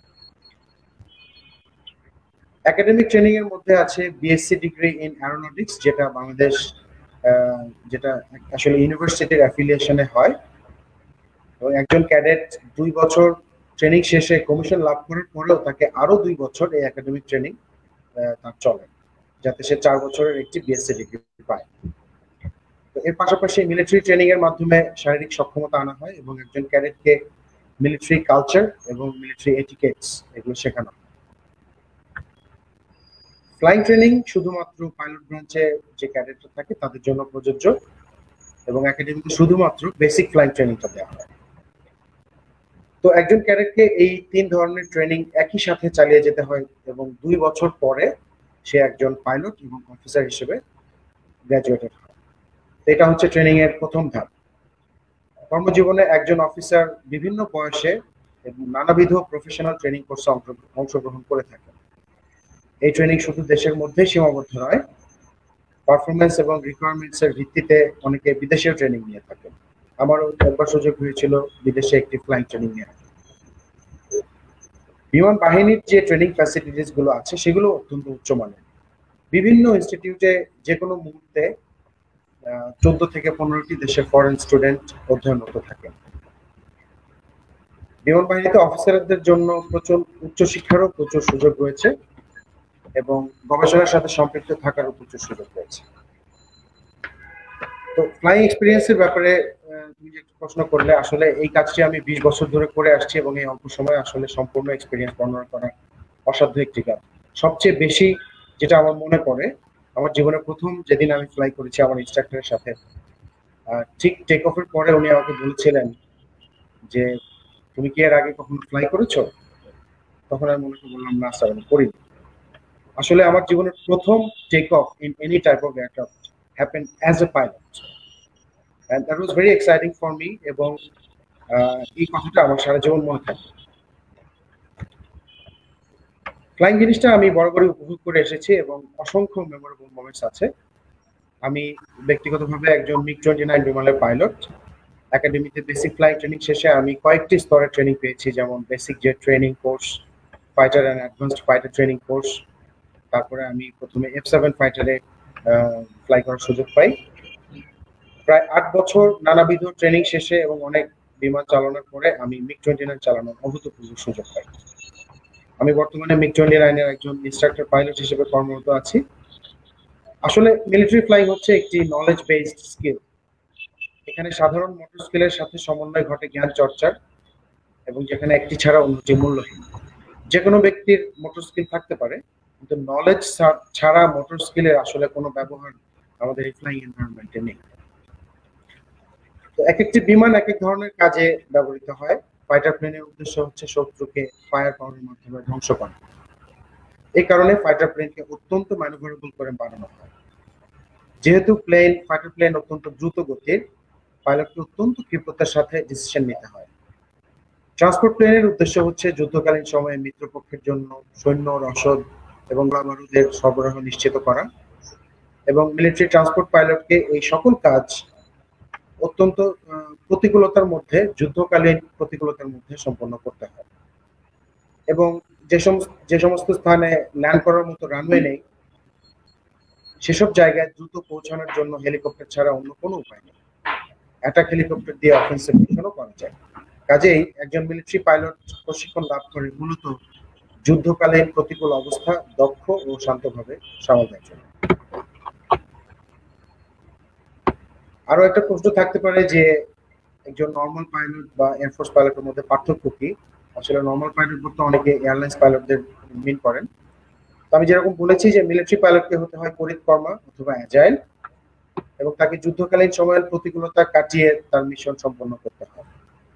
একাডেমিক ট্রেনিং এর মধ্যে আছে বিএসসি ডিগ্রি ইন অ্যারোনটিক্স, যেটা বাংলাদেশ যেটা আসলে ইউনিভার্সিটির অ্যাফিলিয়েশনে হয়, এবং একজন ক্যাডেট 2 বছর ট্রেনিং শেষে কমিশন লাভ করার পরেও তাকে আরো 2 বছর এই একাডেমিক ট্রেনিং তার চলে, যাতে সে 4 বছরের একটি বিএসসি ডিগ্রি পায়। তো এর পাশাপাশি মিলিটারি ট্রেনিং এর মাধ্যমে শারীরিক সক্ষমতা আনা হয় এবং একজন ক্যাডেটকে মিলিটারি কালচার এবং মিলিটারি এটিকেটস এগুলো শেখানো হয়। ফ্লাইং ট্রেনিং শুধুমাত্র পাইলট ব্রাঞ্চে যে ক্যাডেটরা থাকে তাদের জন্য প্রযোজ্য, এবং একাডেমিতে শুধুমাত্র বেসিক ফ্লাইং ট্রেনিংটা দেওয়া হয়। তো একজন ক্যাডেটকে এই 3 ধরনের ট্রেনিং একই সাথে চালিয়ে যেতে হয়, এবং 2 বছর পরে সে একজন পাইলট এবং অফিসার হিসেবে গ্র্যাজুয়েটেড হয়। এটা হচ্ছে ট্রেনিং এর প্রথম ধাপ। কর্মজীবনে একজন অফিসার বিভিন্ন বয়সে এবং নানাবিধ প্রফেশনাল ট্রেনিং কোর্সে অংশগ্রহণ করে থাকেন। এই ট্রেনিং শুধু দেশের মধ্যেই সীমাবদ্ধ নয়, পারফরমেন্স এবং রিকোয়ারমেন্টস এর ভিত্তিতে অনেকে বিদেশেও ট্রেনিং নিয়ে থাকেন। আমারও একবার সুযোগ হয়েছিল বিদেশে একটি ফ্লাইং ট্রেনিং নেওয়ার। বিমান বাহিনীর যে ট্রেনিং ফ্যাসিলিটিস গুলো আছে সেগুলো অত্যন্ত উচ্চমানের। বিভিন্ন ইনস্টিটিউটে যে কোনো মুহূর্তে 14 থেকে 15টি দেশের ফরেন স্টুডেন্ট অধ্যয়নরত থাকেন। বিমান বাহিনীতে অফিসারদের জন্য প্রচুর উচ্চশিক্ষারও প্রচুর সুযোগ রয়েছে এবং গবেষণার সাথে সম্পৃক্ত থাকারও প্রচুর সুযোগ রয়েছে। তো ফ্লাইং এক্সপিরিয়েন্সের ব্যাপারে তুমি যে একটু প্রশ্ন করলে, আসলে এই কাজটি আমি 20 বছর ধরে করে আসছি এবং এই অল্প সময়ে আসলে সম্পূর্ণ এক্সপিরিয়েন্স বর্ণনা করা অসাধ্য একটি কাজ। সবচেয়ে বেশি যেটা আমার মনে পড়ে, আমার জীবনে প্রথম যেদিন আমি ফ্লাই করেছি আমার ইনস্ট্রাক্টরের সাথে, ঠিক টেক অফের পরে উনি আমাকে বলছিলেন যে তুমি কি এর আগে কখনো ফ্লাই করেছো? তখন আমি মনে করে বললাম না স্যার, আমি করিনি। আসলে আমার জীবনের প্রথম take off in any type of aircraft happened as a pilot and that was very exciting for me, এবং এই কথাটা আমার সারা জীবন মনে থাকে। ফ্লাইং জিনিসটা আমি বরাবরই উপভোগ করে এসেছি এবং অসংখ্য মেমোরেবল মোমেন্টস আছে। আমি ব্যক্তিগতভাবে একজন MiG-29 বিমানের পাইলট। একাডেমিতে বেসিক ফ্লাইং ট্রেনিং শেষে আমি কয়েকটি স্তরের ট্রেনিং পেয়েছি, যেমন basic jet training course, fighter and advanced fighter training course. তারপরে আমি প্রথমে F-7 ফাইটারে ফ্লাই করার সুযোগ পাই। প্রায় 8 বছর নানাবিধ ট্রেনিং শেষে এবং অনেক বিমান চালানোর পরে আমি MiG-29 চালানোর অভূতপূর্ব সুযোগ পাই। আমি বর্তমানে MiG-29 এর একজন ইনস্ট্রাক্টর পাইলট হিসেবে কর্মরত আছি। আসলে মিলিটারি ফ্লাইং হচ্ছে একটি নলেজ বেসড স্কিল। এখানে সাধারণ মোটর স্কিলের সাথে সমন্বয় ঘটে জ্ঞান চর্চার, এবং যেখানে একটি ছাড়া অন্যটি মূল্যহীন। যে কোনো ব্যক্তির মোটর স্কিল থাকতে পারে, কিন্তু নলেজ ছাড়া মোটর স্কিলের আসলে কোনো ব্যবহার আমাদের এই ফ্লাইং এনভায়রনমেন্টে নেই। তো এক একটি বিমান এক এক ধরনের কাজে ব্যবহৃত হয়। ফাইটার প্লেনের উদ্দেশ্য হচ্ছে শত্রুকে ফায়ার পাওয়ারের মাধ্যমে ধ্বংস করা। এই কারণে ফাইটার প্লেনকে অত্যন্ত ম্যানুভারেবল করে বানানো হয়। যেহেতু ফাইটার প্লেন অত্যন্ত দ্রুত গতির, পাইলটকে অত্যন্ত ক্ষিপ্রতার সাথে ডিসিশন নিতে হয়। ট্রান্সপোর্ট প্লেনের উদ্দেশ্য হচ্ছে যুদ্ধকালীন সময়ে মিত্রপক্ষের জন্য সৈন্য, রসদ এবং গোলাবারুদের সরবরাহ নিশ্চিত করা, এবং মিলিটারি ট্রান্সপোর্ট পাইলটকে এই সকল কাজ অত্যন্ত প্রতিকূলতার মধ্যে, যুদ্ধকালীন প্রতিকূলতার মধ্যে সম্পন্ন করতে হয়। এবং যে সমস্ত স্থানে ল্যান্ড করার মতো রানওয়ে নেই, সেসব জায়গায় দ্রুত পৌঁছানোর জন্য হেলিকপ্টার ছাড়া অন্য কোনো উপায় নেই। অ্যাটাক হেলিকপ্টার দিয়ে অফেন্সিভ মিশনও করা যায়। কাজেই একজন মিলিটারি পাইলট প্রশিক্ষণ লাভ করে মূলত যুদ্ধকালীন প্রতিকূল অবস্থা দক্ষ ও শান্তভাবে সামাল দেওয়ার জন্য। আরো একটা প্রশ্ন থাকতে পারে যে একজন নর্মাল পাইলট বা এয়ারফোর্স পাইলটের মধ্যে পার্থক্য কি? আসলে নর্মাল পাইলট বলতে অনেকে এয়ারলাইন্স পাইলটদের মিন করেন। তো আমি যেরকম বলেছি যে মিলিটারি পাইলটকে হতে হয় পরিকর্মা অথবা অ্যাজাইল, এবং তাকে যুদ্ধকালীন সময়ের প্রতিকূলতা কাটিয়ে তার মিশন সম্পন্ন করতে হয়।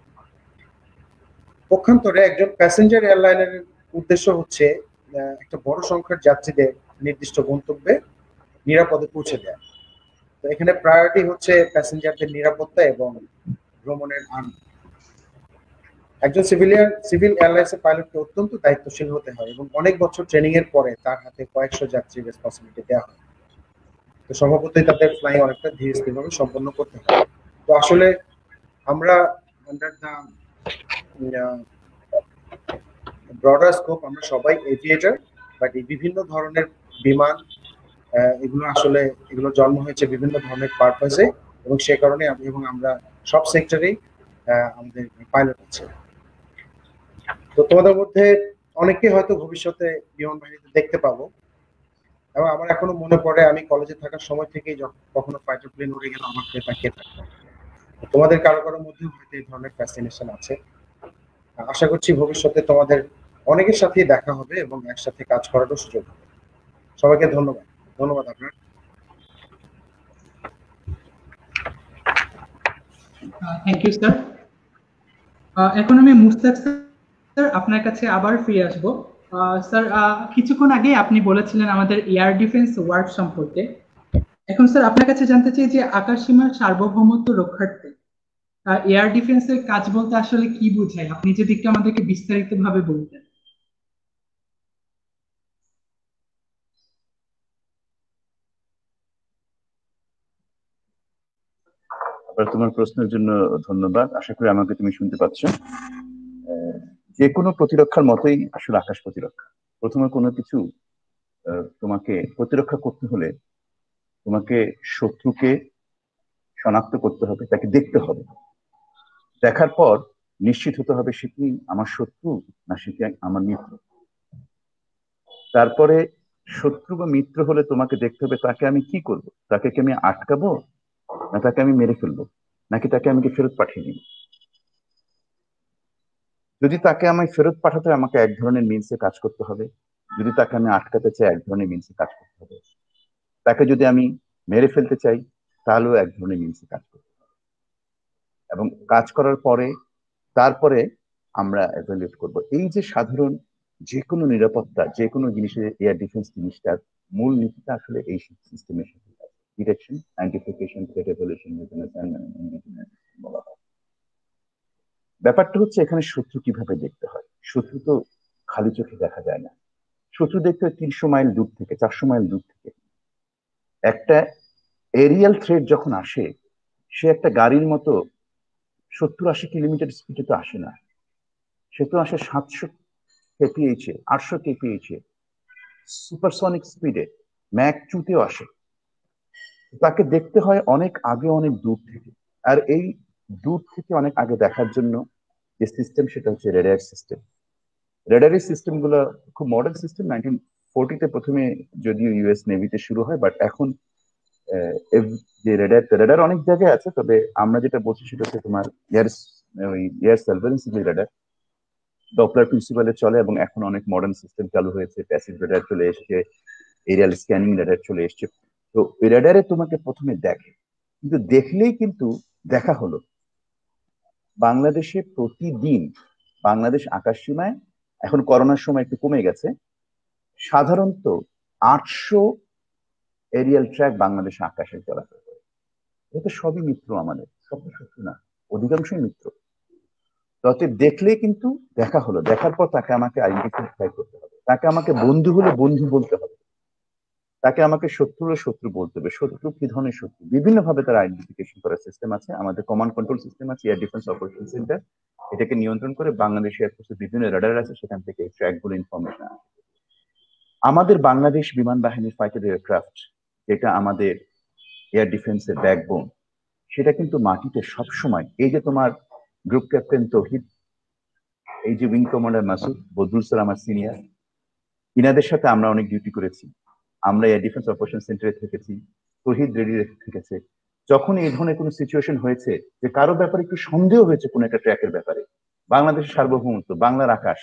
পক্ষান্তরে একজন প্যাসেঞ্জার এয়ারলাইনের উদ্দেশ্য হচ্ছে একটা বড় সংখ্যার যাত্রীদের নির্দিষ্ট গন্তব্যে নিরাপদে পৌঁছে দেয়া। তো এখানে প্রায়োরিটি হচ্ছে প্যাসেঞ্জারদের নিরাপত্তা এবং ভ্রমণের আনন্দ। একজন সিভিল এয়ারলাইন্সের পাইলটকে অত্যন্ত দায়িত্বশীল হতে হয়, এবং অনেক বছর ট্রেনিং এর পরে তার হাতে কয়েকশো যাত্রীর রেসপন্সিবিলিটি দেওয়া হয়। তো স্বভাবতই তাদের ফ্লাইং অনেকটা ধীরে স্থিরভাবে সম্পন্ন করতে হয়। তো আসলে আমরা আন্ডার দ্য ব্রডার স্কোপ আমরা সবাই এভিয়েটর, বাট এই বিভিন্ন ধরনের বিমান এগুলো জন্ম হয়েছে বিভিন্ন ধরনের পারপাসে, এবং সে কারণে আমরা সব সেক্টরেই আমাদের পাইলট আছে। তো তোমাদের মধ্যে অনেকে হয়তো ভবিষ্যতে বিমান বাহিনীতে দেখতে পাবো, এবং আমার এখনো মনে পড়ে আমি কলেজে থাকার সময় থেকেই কখনো ফাইটার প্লেন উড়ে গেলে আমার তাকিয়ে থাকতাম। তোমাদের কারো কারোর মধ্যেও হয়তো এই ধরনের ফ্যাসিনেশন আছে। আশা করছি ভবিষ্যতে তোমাদের অনেকের সাথেই দেখা হবে এবং একসাথে কাজ করারও সুযোগ হবে। সবাইকে ধন্যবাদ আপনার। Thank you sir. এখন আমি মুস্তাক স্যার আপনার কাছে আবার ফিরে আসবো। স্যার কিছুক্ষণ আগে আপনি বলেছিলেন আমাদের এয়ার ডিফেন্স ওয়ার্ক সম্পর্কে। এখন স্যার আপনার কাছে জানতে চাই যে আকাশ সীমার সার্বভৌমত্ব রক্ষার্থে এয়ার ডিফেন্সের কাজ বলতে আসলে কি বোঝায়, আপনি যদি একটু আমাদেরকে বিস্তারিতভাবে বলতেন। তোমার প্রশ্নের জন্য ধন্যবাদ। আশা করি আমাকে তুমি শুনতে পাচ্ছ। যে কোনো প্রতিরক্ষার মতোই আসলে আকাশ প্রতিরক্ষা। প্রথমে কোনো কিছু তোমাকে প্রতিরক্ষা করতে হলে তোমাকে শত্রুকে শনাক্ত করতে হবে, তাকে দেখতে হবে। দেখার পর নিশ্চিত হতে হবে সে কি আমার শত্রু না সে কি আমার মিত্র। তারপরে শত্রু বা মিত্র হলে তোমাকে দেখতে হবে তাকে আমি কি করব। তাকে কি আমি আটকাবো, না তাকে আমি মেরে ফেলবো, নাকি তাকে আমি ফেরত পাঠিয়ে দিব। যদি তাকে আমায় ফেরত পাঠাতে আমাকে এক ধরনের মিনসে কাজ করতে হবে, যদি তাকে আমি আটকাতে চাই এক ধরনের মিনসে কাজ করতে হবে, তাকে যদি আমি মেরে ফেলতে চাই তাহলেও এক ধরনের মিনসে কাজ করতে হবে। এবং কাজ করার পরে তারপরে আমরা এভালুয়েট করব। এই যে সাধারণ যে কোনো নিরাপত্তা, যে কোনো জিনিসের এয়ার ডিফেন্স জিনিসটার মূল নীতিটা আসলে এই সিস্টেমের সাথে ডিটেকশন, আইডেন্টিফিকেশন, থ্রেট এভালুয়েশন, বলা হয়। ব্যাপারটা হচ্ছে এখানে শত্রু কিভাবে দেখতে হয়। শত্রু তো খালি চোখে দেখা যায় না। শত্রু দেখতে হয় 300 মাইল দূর থেকে, 400 মাইল দূর থেকে। একটা এরিয়াল থ্রেট যখন আসে, সে একটা গাড়ির মতো 70-80 কিলোমিটার স্পিডে তো আসে না, সে তো আসে 700 kph, 800 kph, সুপারসনিক স্পিডে, ম্যাক 2-তেও আসে। তাকে দেখতে হয় অনেক আগে, অনেক দূর থেকে। আর এই দূর থেকে অনেক আগে দেখার জন্য যে সিস্টেম, সেটা হচ্ছে রেডার সিস্টেম। রেডারের সিস্টেম গুলো খুব মডার্ন সিস্টেম। 1940-তে প্রথমে যদিও ইউএস নেভিতে শুরু হয়, বাট এখন যে রেডার অনেক জায়গায় আছে, তবে আমরা যেটা বলছি সেটা হচ্ছে তোমার এয়ার সার্ভেলেন্স যে রেডার ডপলার প্রিন্সিপালে চলে, এবং এখন অনেক মডার্ন সিস্টেম চালু হয়েছে, প্যাসিভ রেডার চলে এসছে, এরিয়াল স্ক্যানিং রেডার চলে এসছে। তো এই রেডারে তোমাকে প্রথমে দেখে, কিন্তু দেখলেই কিন্তু দেখা হলো বাংলাদেশে প্রতিদিন বাংলাদেশ আকাশ সীমায়, এখন করোনার সময় একটু কমে গেছে, সাধারণত 800 এরিয়াল ট্র্যাক বাংলাদেশে আকাশে চলাচল করে। এটা সবই মিত্র, আমাদের সব শত্রু না, অধিকাংশই মিত্র। তবে দেখলে কিন্তু দেখা হলো, দেখার পর তাকে আমাকে আইডেন্টিফাই করতে হবে, তাকে আমাকে বন্ধু হলে বন্ধু বলতে হবে, তাকে আমাকে শত্রু হলে শত্রু বলতে হবে। শত্রু কি ধরনের শত্রু, বিভিন্ন ভাবে তার আইডেন্টিফিকেশন করার সিস্টেম আছে। আমাদের কমান্ড কন্ট্রোল সিস্টেম আছে, এয়ার ডিফেন্স অপারেশন সেন্টার, এটাকে নিয়ন্ত্রণ করে বাংলাদেশ এয়ারফোর্সের বিভিন্ন রাডার আছে, সেখান থেকে এই ট্র্যাকগুলো ইনফরমেশন আসে। আমাদের বাংলাদেশ বিমান বাহিনীর ফাইটার এয়ারক্রাফট, যেটা আমাদের এয়ার ডিফেন্সের ব্যাকবোন, সেটা কিন্তু মাটিতে সবসময়, এই যে তোমার গ্রুপ ক্যাপ্টেন তৌহিদ, এই যে wing commander Masud, Badrul sir আমার সিনিয়র, ইনাদের সাথে আমরা অনেক ডিউটি করেছি। আমরা এয়ার ডিফেন্স অপারেশন সেন্টারে থেকেছি, তৌহিদ রেডি থেকেছে। যখন এই ধরনের কোনো সিচুয়েশন হয়েছে যে কারো ব্যাপারে একটু সন্দেহ হয়েছে কোনো একটা ট্র্যাকের ব্যাপারে, বাংলাদেশের সার্বভৌমত্ব, বাংলার আকাশ,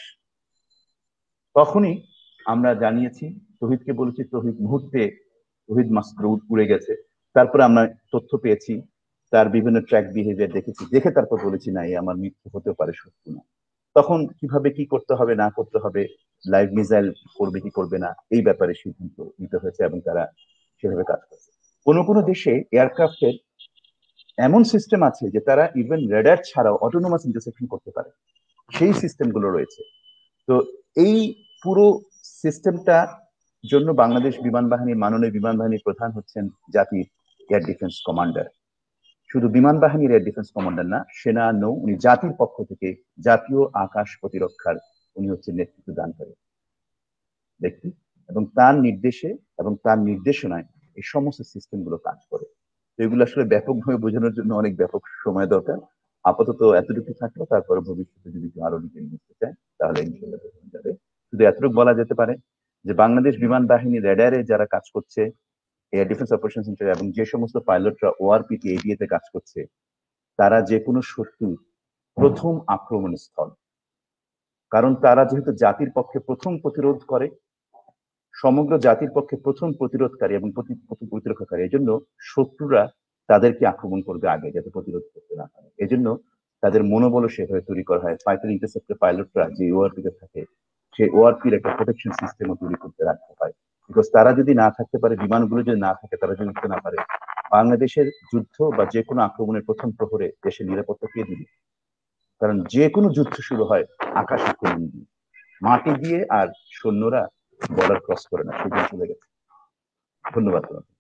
তখনই আমরা জানিয়েছি, তৌহিদকে বলেছি, তৌহিদ মুহূর্তে, তৌহিদ মাস্টার উড়ে গেছে। তারপরে আমরা তথ্য পেয়েছি, তার বিভিন্ন ট্র্যাক বিহেভিয়ার দেখেছি, দেখে তারপর বলেছি না, এই আমার মৃত্যু হতে পারে, শত্রু না। তখন কিভাবে কি করতে হবে না করতে হবে, লাইভ মিসাইল করবে কি করবে না, এই ব্যাপারে সিদ্ধান্ত নিতে হয়েছে, এবং তারা সেভাবে কাজ করছে। কোনো কোনো দেশে এয়ারক্রাফটের এমন সিস্টেম আছে যে তারা ইভেন রেডার ছাড়াও অটোনোমাস ইন্টারসেপশন করতে পারে, সেই সিস্টেমগুলো রয়েছে। তো এই পুরো সিস্টেমটা জন্য বাংলাদেশ বিমান বাহিনী, মাননীয় বিমান বাহিনীর প্রধান হচ্ছেন জাতির এয়ার ডিফেন্স কমান্ডার। শুধু বিমান বাহিনীর এয়ার ডিফেন্স কমান্ডার না, সেনা নৌ, উনি জাতির পক্ষ থেকে জাতীয় আকাশ প্রতিরক্ষার উনি হচ্ছেন নেতৃত্ব দানকারী ব্যক্তি, এবং তার নির্দেশে এবং তার নির্দেশনায় এই সমস্ত সিস্টেম গুলো কাজ করে। তো এগুলো আসলে ব্যাপকভাবে বোঝানোর জন্য অনেক ব্যাপক সময় দরকার। আপাতত এতটুকু থাকলো, তারপরে ভবিষ্যতে যদি আরো ডিটেইল বুঝতে চায় তাহলে ইনশাআল্লাহ বোঝানো যাবে। শুধু এতটুকু বলা যেতে পারে যে বাংলাদেশ বিমান বাহিনী রেডারে যারা কাজ করছে, এয়ার ডিফেন্স অপারেশন সেন্টার, এবং যে সমস্ত পাইলটরা ওআরপিটি এডিএতে কাজ করছে, তারা যে কোনো শত্রুর প্রথম আক্রমণ স্থল। কারণ তারা যেহেতু জাতির পক্ষে প্রথম প্রতিরোধ করে, সমগ্র জাতির পক্ষে প্রথম প্রতিরোধকারী এবং প্রতিরক্ষাকারী, এই জন্য শত্রুরা তাদেরকে আক্রমণ করবে আগে, যাতে প্রতিরোধ করতে না পারে। এই জন্য তাদের মনোবল সেভাবে তৈরি করা হয়। ফাইটার ইন্টারসেপ্টর পাইলটরা যে ওআরপিতে থাকে, সেই ওআরপির একটা প্রোটেকশন সিস্টেমও তৈরি করতে রাখতে হয়। বিকজ তারা যদি না থাকতে পারে, বিমানগুলো যদি না থাকে, তারা যদি উঠতে না পারে, বাংলাদেশের যুদ্ধ বা যে কোনো আক্রমণের প্রথম প্রহরে দেশের নিরাপত্তা কে দিবে? কারণ যে কোনো যুদ্ধ শুরু হয় আকাশ আক্রমণ দিয়ে, মাটি দিয়ে, আর সৈন্যরা বর্ডার ক্রস করে না, সেদিন চলে গেছে। ধন্যবাদ।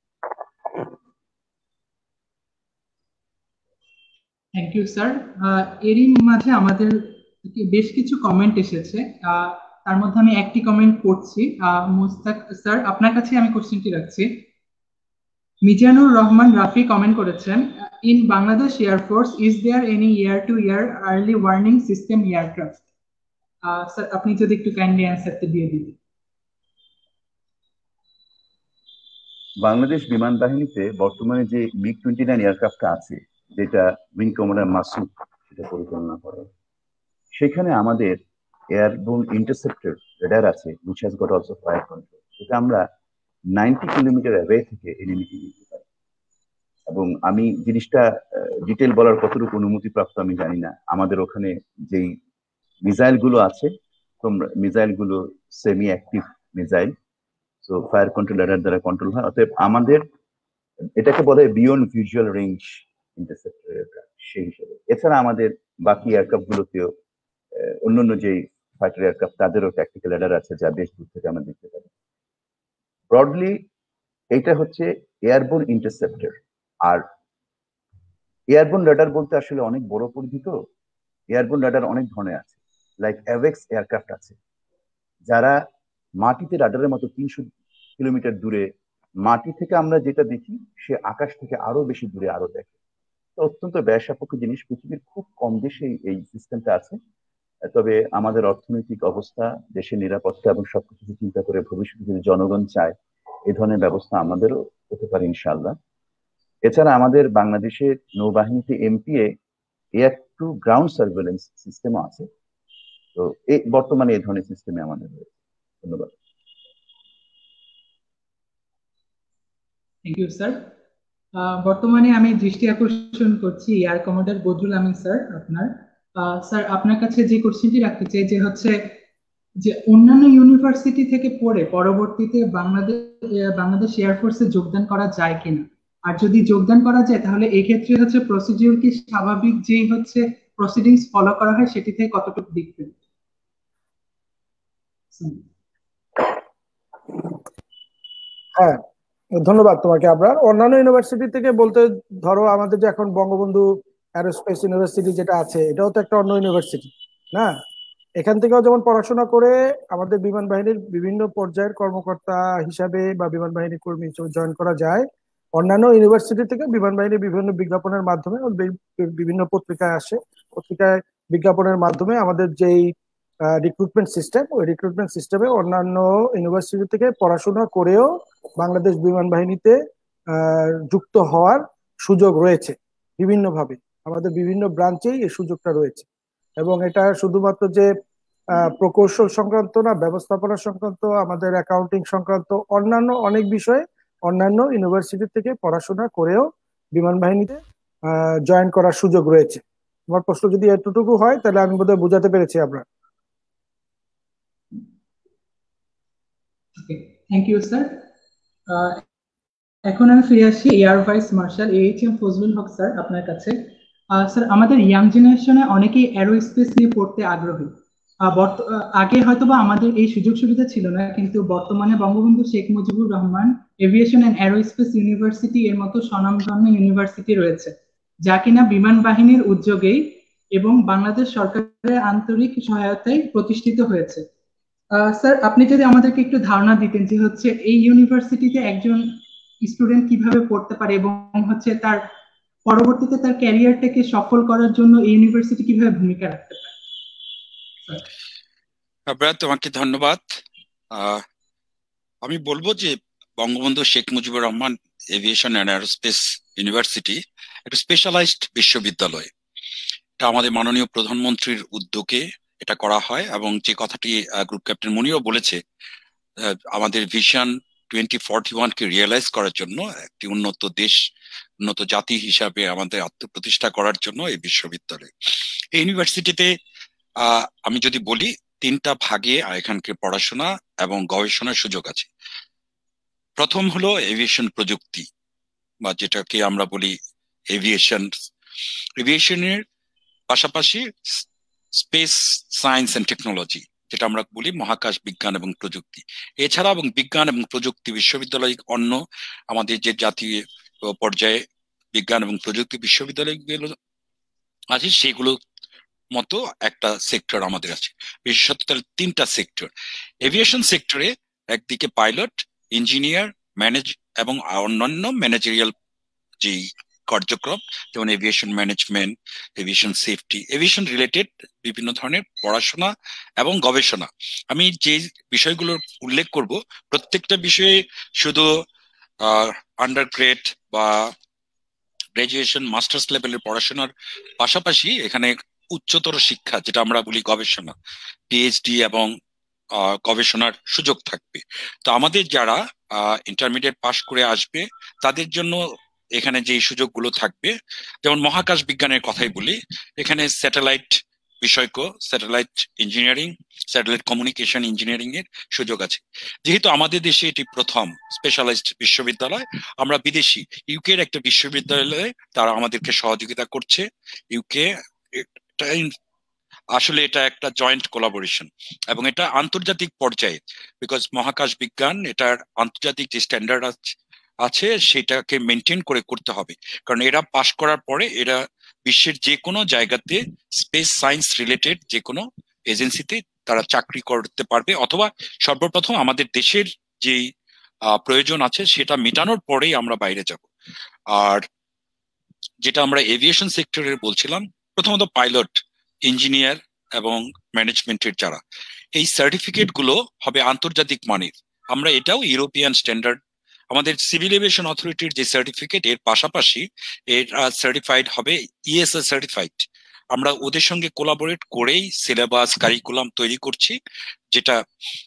Thank you sir. এরই মাঝে আমাদের বেশ কিছু কমেন্ট এসেছে, তার মধ্যে আমি একটি কমেন্ট পড়ছি। মুস্তাক স্যার, আপনার কাছে আমি কোশ্চেনটি রাখছি। মিজানুর রহমান রাফি কমেন্ট করেছেন, in Bangladesh air force is there any air to air early warning system aircraft? Sir আপনি যদি একটু কাইন্ডলি অ্যান্সারটা দিয়ে দিন। বাংলাদেশ বিমান বাহিনীতে বর্তমানে যে MiG-29 এয়ারক্রাফটটা আছে, যেটা উইং কমান্ডার মাসুদ সেটা পরিচালনা করে, সেখানে আমাদের এয়ারবোর্ন ইন্টারসেপ্টর রেডার আছে, which has got also fire control। এটা আমরা 90 কিলোমিটার অ্যাওয়ে থেকে এনিমিকে দিতে পারি। এবং আমি জিনিসটা ডিটেল বলার কতটুকু অনুমতি প্রাপ্ত আমি জানি না। আমাদের ওখানে যেই মিসাইল গুলো আছে, তোমরা মিসাইল গুলো সেমি অ্যাক্টিভ মিসাইল, তো ফায়ার কন্ট্রোল রেডার দ্বারা কন্ট্রোল হয়। অতএব আমাদের এটাকে বলে beyond visual range interceptor aircraft সেই হিসেবে। এছাড়া আমাদের বাকি এয়ারক্রাফট গুলোতেও অন্যান্য যে ফাইটার এয়ারক্রাফট, তাদেরও ট্যাকটিক্যাল রেডার আছে, যা বেশ দূর থেকে আমরা দেখতে পারি। ব্রডলি এটা হচ্ছে এয়ারবোর্ন ইন্টারসেপ্টর। আর এয়ারবোর্ন রেডার বলতে আসলে অনেক বড় পরিধি। তো এয়ারবোর্ন রেডার অনেক ধরনের আছে, লাইক অ্যাভেক্স এয়ারক্রাফট আছে, যারা মাটিতে রাডারের মতো 300 কিলোমিটার দূরে, মাটি থেকে আমরা যেটা দেখি সে আকাশ থেকে আরো বেশি দূরে আরো দেখে। তো অত্যন্ত ব্যয়সাপেক্ষ জিনিস, পৃথিবীর খুব কম দেশে এই সিস্টেমটা আছে। তবে আমাদের অর্থনৈতিক অবস্থা, দেশের নিরাপত্তা এবং সবকিছু চিন্তা করে ভবিষ্যতে যদি জনগণ চায়, এই ধরনের ব্যবস্থা আমাদেরও হতে পারে ইনশাআল্লাহ। এছাড়া আমাদের বাংলাদেশের নৌবাহিনীতে MPA air to ground surveillance সিস্টেমও আছে। তো এই বর্তমানে এই ধরনের সিস্টেমে আমাদের রয়েছে। ধন্যবাদ। Thank you sir. বর্তমানে আমি দৃষ্টি আকর্ষণ করছি air commander Badrul Amin sir আপনার। স্যার আপনার কাছে যে কোশ্চেনটি রাখতে চাই যে হচ্ছে যে অন্যান্য ইউনিভার্সিটি থেকে পড়ে পরবর্তীতে বাংলাদেশ এয়ারফোর্সে যোগদান করা যায় কিনা, আর যদি যোগদান করা যায় তাহলে এই ক্ষেত্রে হচ্ছে প্রসিডিউর কি স্বাভাবিক যেই হচ্ছে প্রসিডিংস ফলো করা হয় সেটি থেকে কতটুকু দেখবেন? হ্যাঁ, ধন্যবাদ তোমাকে। আমরা অন্যান্য ইউনিভার্সিটি থেকে বলতে ধরো আমাদের যে এখন বঙ্গবন্ধু এরোস্পেস ইউনিভার্সিটি যেটা আছে, এটাও তো একটা অন্য ইউনিভার্সিটি না? এখান থেকেও যেমন পড়াশোনা করে আমাদের বিমান বাহিনীর বিভিন্ন পর্যায়ের কর্মকর্তা হিসাবে বা বিমান বাহিনী কর্মী জয়েন করা যায়। অন্যান্য ইউনিভার্সিটি থেকে বিমান বাহিনীর বিভিন্ন বিজ্ঞাপনের মাধ্যমে বিভিন্ন পত্রিকায় আসে, পত্রিকায় বিজ্ঞাপনের মাধ্যমে আমাদের যেই রিক্রুটমেন্ট সিস্টেম, ওই রিক্রুটমেন্ট সিস্টেমে অন্যান্য ইউনিভার্সিটি থেকে পড়াশোনা করেও বাংলাদেশ বিমান বাহিনীতে যুক্ত হওয়ার সুযোগ রয়েছে বিভিন্নভাবে। আমাদের বিভিন্ন ব্রাঞ্চেই এই সুযোগটা রয়েছে এবং এটা শুধুমাত্র যে প্রকৌশল সংক্রান্ত না, ব্যবস্থাপনা সংক্রান্ত, আমাদের অ্যাকাউন্টিং সংক্রান্ত অন্যান্য অনেক বিষয়ে অন্যান্য ইউনিভার্সিটি থেকে পড়াশোনা করেও বিমান বাহিনীতে জয়েন করার সুযোগ রয়েছে। তোমার প্রশ্ন যদি এতটুকু হয় তাহলে আমি বোধহয় বোঝাতে পেরেছি আপনার। Thank you sir. এখন আমি ফিরে আসি air vice marshal AHM Fazlul Haque sir আপনার কাছে। স্যার আমাদের ইয়াং জেনারেশনে অনেকেই অ্যারোস্পেস নিয়ে পড়তে আগ্রহী। আগে হয়তোবা আমাদের এই সুযোগ সুবিধা ছিল না, কিন্তু বর্তমানে Bangabandhu Sheikh Mujibur Rahman aviation and aerospace university এর মতো স্বনামধন্য ইউনিভার্সিটি রয়েছে, যা কিনা বিমান বাহিনীর উদ্যোগেই এবং বাংলাদেশ সরকারের আন্তরিক সহায়তায় প্রতিষ্ঠিত হয়েছে। স্যার আপনি যদি আমাদেরকে একটু ধারণা দিতেন যে হচ্ছে এই ইউনিভার্সিটিতে একজন স্টুডেন্ট কিভাবে পড়তে পারে এবং হচ্ছে তার পরবর্তীতে তার ক্যারিয়ারটাকে সফল করার জন্য এই ইউনিভার্সিটি কিভাবে ভূমিকা রাখতে পারে। আবরার, তোমাকে ধন্যবাদ। আমি বলবো যে Bangabandhu Sheikh Mujibur Rahman aviation and aerospace university একটা স্পেশালাইজড বিশ্ববিদ্যালয়। এটা আমাদের মাননীয় প্রধানমন্ত্রীর উদ্যোগে এটা করা হয় এবং যে কথাটি গ্রুপ ক্যাপ্টেন মুনিরও বলেছে, আমাদের ভিশন 2041 কে রিয়েলাইজ করার জন্য, একটি উন্নত দেশ, উন্নত জাতি হিসাবে আমাদের আত্মপ্রতিষ্ঠা করার জন্য এই বিশ্ববিদ্যালয়। এই ইউনিভার্সিটিতে আমি যদি বলি 3টা ভাগে এখানকার পড়াশোনা এবং গবেষণার সুযোগ আছে। প্রথম হলো এভিয়েশন প্রযুক্তি বা যেটাকে আমরা বলি এভিয়েশনের পাশাপাশি স্পেস সায়েন্স এন্ড টেকনোলজি, যেটা আমরা বলি মহাকাশ বিজ্ঞান এবং প্রযুক্তি। এছাড়া এবং বিজ্ঞান এবং প্রযুক্তি বিশ্ববিদ্যালয় অন্য আমাদের যে জাতীয় পর্যায়ে বিজ্ঞান এবং প্রযুক্তি বিশ্ববিদ্যালয়গুলো আছে সেগুলো মতো একটা সেক্টর আমাদের আছে। বিশেষত 3টা সেক্টর। এভিয়েশন সেক্টরে একদিকে পাইলট, ইঞ্জিনিয়ার, ম্যানেজ এবং অন্যান্য ম্যানেজারিয়াল যে কার্যক্রম, যেমন aviation management, aviation safety, aviation related বিভিন্ন ধরনের পড়াশোনা এবং গবেষণা। আমি যে বিষয়গুলোর উল্লেখ করব প্রত্যেকটা বিষয়ে শুধু আন্ডারগ্রেড বা গ্রাজুয়েশন, মাস্টার্স লেভেলের পড়াশোনার পাশাপাশি এখানে উচ্চতর শিক্ষা, যেটা আমরা বলি গবেষণা, পিএইচডি এবং গবেষণার সুযোগ থাকবে। তো আমাদের যারা ইন্টারমিডিয়েট পাশ করে আসবে তাদের জন্য এখানে যে সুযোগগুলো থাকবে, যেমন মহাকাশ বিজ্ঞানের কথাই বলি, এখানে স্যাটেলাইট বিষয়ক, satellite engineering, satellite communication engineering এর সুযোগ আছে। যেহেতু আমাদের দেশে এটি প্রথম স্পেশালাইজড বিশ্ববিদ্যালয়, আমরা বিদেশি ইউকের একটা বিশ্ববিদ্যালয়ে তারা আমাদেরকে সহযোগিতা করছে। ইউকে আসলে এটা একটা জয়েন্ট কোলাবোরেশন এবং এটা আন্তর্জাতিক পর্যায়ে, বিকজ মহাকাশ বিজ্ঞান এটার আন্তর্জাতিক যে স্ট্যান্ডার্ড আছে সেটাকে মেনটেন করে করতে হবে। কারণ এরা পাশ করার পরে এরা বিশ্বের যে কোনো জায়গাতে স্পেস সায়েন্স রিলেটেড যে কোনো এজেন্সিতে তারা চাকরি করতে পারবে, অথবা সর্বপ্রথম আমাদের দেশের যে প্রয়োজন আছে সেটা মেটানোর পরেই আমরা বাইরে যাব। আর যেটা আমরা এভিয়েশন সেক্টরের বলছিলাম, প্রথমত পাইলট, ইঞ্জিনিয়ার এবং ম্যানেজমেন্টের যারা, এই সার্টিফিকেট গুলো হবে আন্তর্জাতিক মানের। আমরা এটাও ইউরোপিয়ান স্ট্যান্ডার্ড আমাদের সিভিল এভিয়েশন অথরিটির যে সার্টিফিকেট এর পাশাপাশি এর সার্টিফাইড হবে ইএসএ সার্টিফাইড। আমরা ওদের সঙ্গে কোলাবোরেট করেই সিলেবাস কারিকুলাম তৈরি করছি, যেটা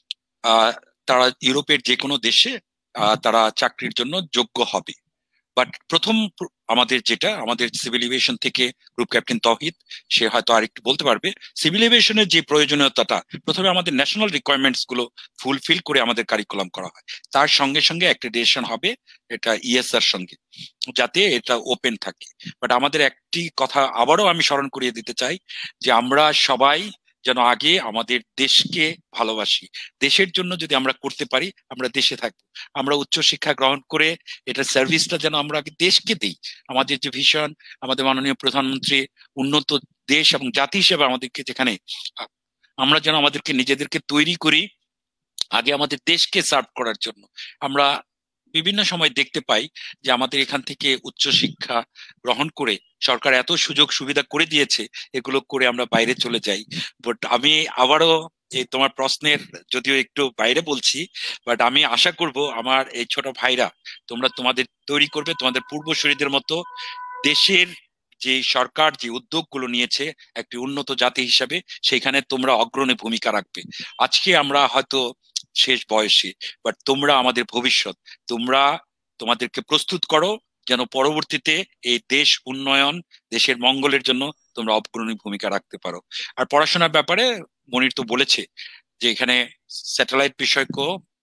তারা ইউরোপের যে কোনো দেশে তারা চাকরির জন্য যোগ্য হবে। বাট প্রথম আমাদের সিভিল এভিয়েশন থেকে গ্রুপ ক্যাপ্টেন তৌহিদ, সে হয়তো আরেকটু বলতে পারবে। সিভিল এভিয়েশনের যে প্রয়োজনীয়তাটা, প্রথমে আমাদের ন্যাশনাল রিকোয়ারমেন্টস গুলো ফুলফিল করে আমাদের কারিকুলাম করা হয়, তার সঙ্গে সঙ্গে অ্যাক্রেডিটেশন হবে এটা ইএসআর সঙ্গে, যাতে এটা ওপেন থাকে। বাট আমাদের একটি কথা আবারও আমি স্মরণ করিয়ে দিতে চাই যে আমরা সবাই যেন আগে আমাদের দেশকে ভালোবাসি। দেশের জন্য যদি আমরা করতে পারি, আমরা দেশে থাকবো। আমরা উচ্চশিক্ষা গ্রহণ করে এটা সার্ভিসটা যেন আমরা আগে দেশকে দিই। আমাদের যে ভিশন, আমাদের মাননীয় প্রধানমন্ত্রী উন্নত দেশ এবং জাতি হিসেবে আমাদেরকে যেখানে আমরা যেন আমাদেরকে নিজেদেরকে তৈরি করি আগে আমাদের দেশকে সার্ভ করার জন্য। আমরা বিভিন্ন সময় দেখতে পাই যে আমাদের এখান থেকে উচ্চশিক্ষা গ্রহণ করে সরকার এত সুযোগ সুবিধা করে দিয়েছে, এগুলো করে আমরা বাইরে চলে যাই। বাট আমি আবারও এই তোমার প্রশ্নের যদিও একটু বাইরে বলছি, বাট আমি আশা করব আমার এই ছোট ভাইরা তোমরা তোমাদের তৈরি করবে তোমাদের পূর্বসূরীদের মতো। দেশের যে সরকার যে উদ্যোগগুলো নিয়েছে একটি উন্নত জাতি হিসাবে, সেখানে তোমরা অগ্রণী ভূমিকা রাখবে। আজকে আমরা হয়তো শেষ বয়সে, বাট তোমরা আমাদের ভবিষ্যৎ। তোমরা তোমাদেরকে প্রস্তুত করো যেন পরবর্তীতে এই দেশ উন্নয়ন, দেশের মঙ্গলের জন্য তোমরা অগ্রণী ভূমিকা রাখতে পারো। আর পড়াশোনার ব্যাপারে মনির তো বলেছে যে এখানে স্যাটেলাইট বিষয়ক,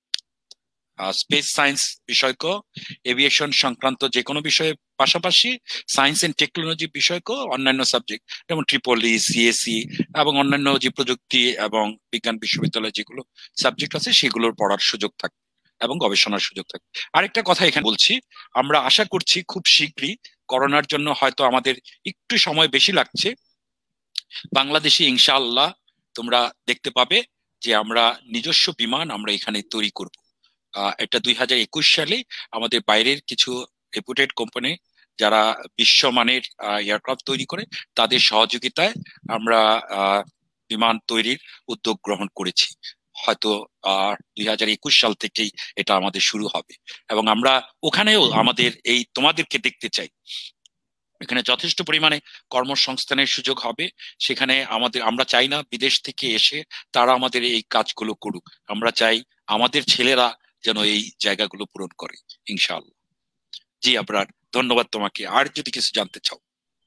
স্পেস সায়েন্স বিষয়ক, এভিয়েশন সংক্রান্ত যে কোনো বিষয়ের পাশাপাশি সায়েন্স এন্ড টেকনোলজি বিষয়ক অন্যান্য সাবজেক্ট যেমন ট্রিপলি, সিএসসি এবং অন্যান্য যে প্রযুক্তি এবং বিজ্ঞান বিশ্ববিদ্যালয় যেগুলো সাবজেক্ট আছে সেগুলোর পড়ার সুযোগ থাকবে এবং গবেষণার সুযোগ থাকবে। আরেকটা কথা এখানে বলছি, আমরা আশা করছি খুব শীঘ্রই, করোনার জন্য হয়তো আমাদের একটু সময় বেশি লাগছে, বাংলাদেশে ইনশাআল্লাহ তোমরা দেখতে পাবে যে আমরা নিজস্ব বিমান আমরা এখানে তৈরি করব। এটা 2021 সালে আমাদের বাইরের কিছু রেপুটেড কোম্পানি যারা বিশ্বমানের এয়ারক্রাফট তৈরি করে তাদের সহযোগিতায় আমরা বিমান তৈরির উদ্যোগ গ্রহণ করেছি। হয়তো 2021 সাল থেকেই এটা আমাদের শুরু হবে এবং আমরা ওখানেও আমাদের এই তোমাদেরকে দেখতে চাই। এখানে যথেষ্ট পরিমাণে কর্মসংস্থানের সুযোগ হবে। সেখানে আমরা চাই না বিদেশ থেকে এসে তারা আমাদের এই কাজগুলো করুক, আমরা চাই আমাদের ছেলেরা যেন এই জায়গাগুলো পূরণ করে ইনশাআল্লাহ। জি আবরার, ধন্যবাদ তোমাকে। আর যদি কিছু জানতে চাও।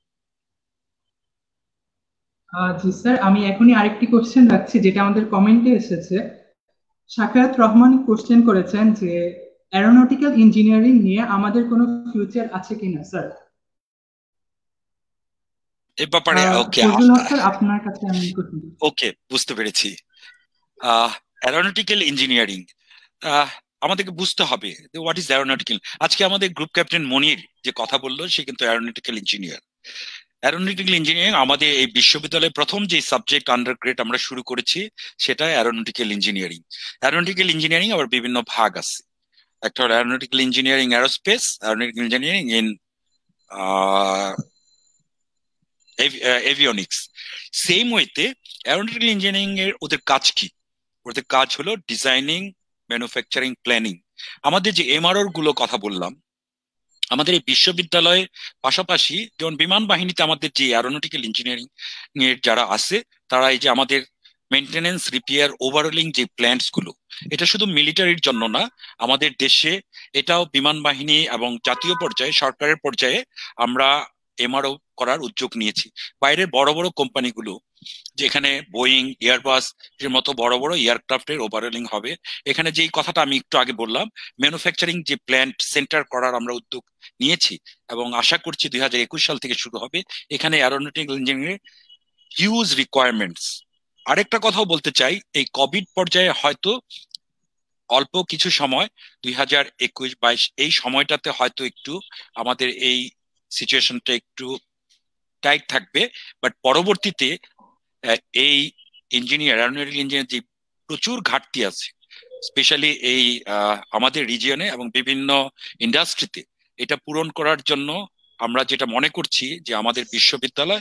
জি স্যার, আমি এখনই আরেকটি কোশ্চেন রাখছি যেটা আমাদের কমেন্টে এসেছে। শাকায়াত রহমান কোশ্চেন করেছেন যে অ্যারোনটিক্যাল ইঞ্জিনিয়ারিং নিয়ে আমাদের কোনো ফিউচার আছে কিনা স্যার? এই ব্যাপারে ওকে, আপনার কাছে আমি ওকে, বুঝতে পেরেছি। অ্যারোনটিক্যাল ইঞ্জিনিয়ারিং আমাদেরকে বুঝতে হবে হোয়াট ইজ অ্যারোনটিক্যাল। আজকে আমাদের গ্রুপ ক্যাপ্টেন মনির যে কথা বললো সে কিন্তু অ্যারোনটিক্যাল ইঞ্জিনিয়ার। অ্যারোনটিক্যাল ইঞ্জিনিয়ারিং আমাদের এই বিশ্ববিদ্যালয়ে প্রথম যে সাবজেক্ট আন্ডারগ্রেড আমরা শুরু করেছি সেটা অ্যারোনটিক্যাল ইঞ্জিনিয়ারিং। অ্যারোনটিক্যাল ইঞ্জিনিয়ারিং আবার বিভিন্ন ভাগ আছে। একটা হলো aeronautical engineering aerospace, aeronautical engineering in avionics. Same ওয়েতে অ্যারোনটিক্যাল ইঞ্জিনিয়ারিং এর ওদের কাজ কি? ওদের কাজ হলো ডিজাইনিং, ম্যানুফ্যাকচারিং, প্ল্যানিং। আমাদের যে এমআরওর গুলো কথা বললাম, আমাদের এই বিশ্ববিদ্যালয়ে পাশাপাশি যেমন বিমান বাহিনীতে আমাদের যে অ্যারোনটিক্যাল ইঞ্জিনিয়ারিং এর যারা আছে তারা এই যে আমাদের মেনটেনেন্স, রিপেয়ার, ওভারহলিং যে প্ল্যান্টস গুলো, এটা শুধু মিলিটারির জন্য না, আমাদের দেশে এটাও বিমান বাহিনী এবং জাতীয় পর্যায়ে সরকারের পর্যায়ে আমরা এমআরও করার উদ্যোগ নিয়েছি। বাইরের বড় বড় কোম্পানিগুলো যেখানে বোয়িং, এয়ারবাস এর মতো বড় বড় এয়ারক্রাফটের ওভারহলিং হবে, এখানে যেই কথাটা আমি একটু আগে বললাম, ম্যানুফ্যাকচারিং যে প্ল্যান্ট সেন্টার করার আমরা উদ্যোগ নিয়েছি এবং আশা করছি 2021 সাল থেকে শুরু হবে। এখানে অ্যারোনটিক্যাল ইঞ্জিনিয়ারিং হিউজ রিকোয়ারমেন্টস। আরেকটা কথাও বলতে চাই, এই কোভিড পর্যায়ে হয়তো অল্প কিছু সময় 2021-22 এই সময়টাতে হয়তো একটু আমাদের এই সিচুয়েশনটা একটু টাইট থাকবে, বাট পরবর্তীতে এই অ্যারোনটিক্যাল ইঞ্জিনিয়ার যে প্রচুর ঘাটতি আছে, স্পেশালি এই আমাদের রিজিয়নে এবং বিভিন্ন ইন্ডাস্ট্রিতে, এটা পূরণ করার জন্য আমরা যেটা মনে করছি যে আমাদের বিশ্ববিদ্যালয়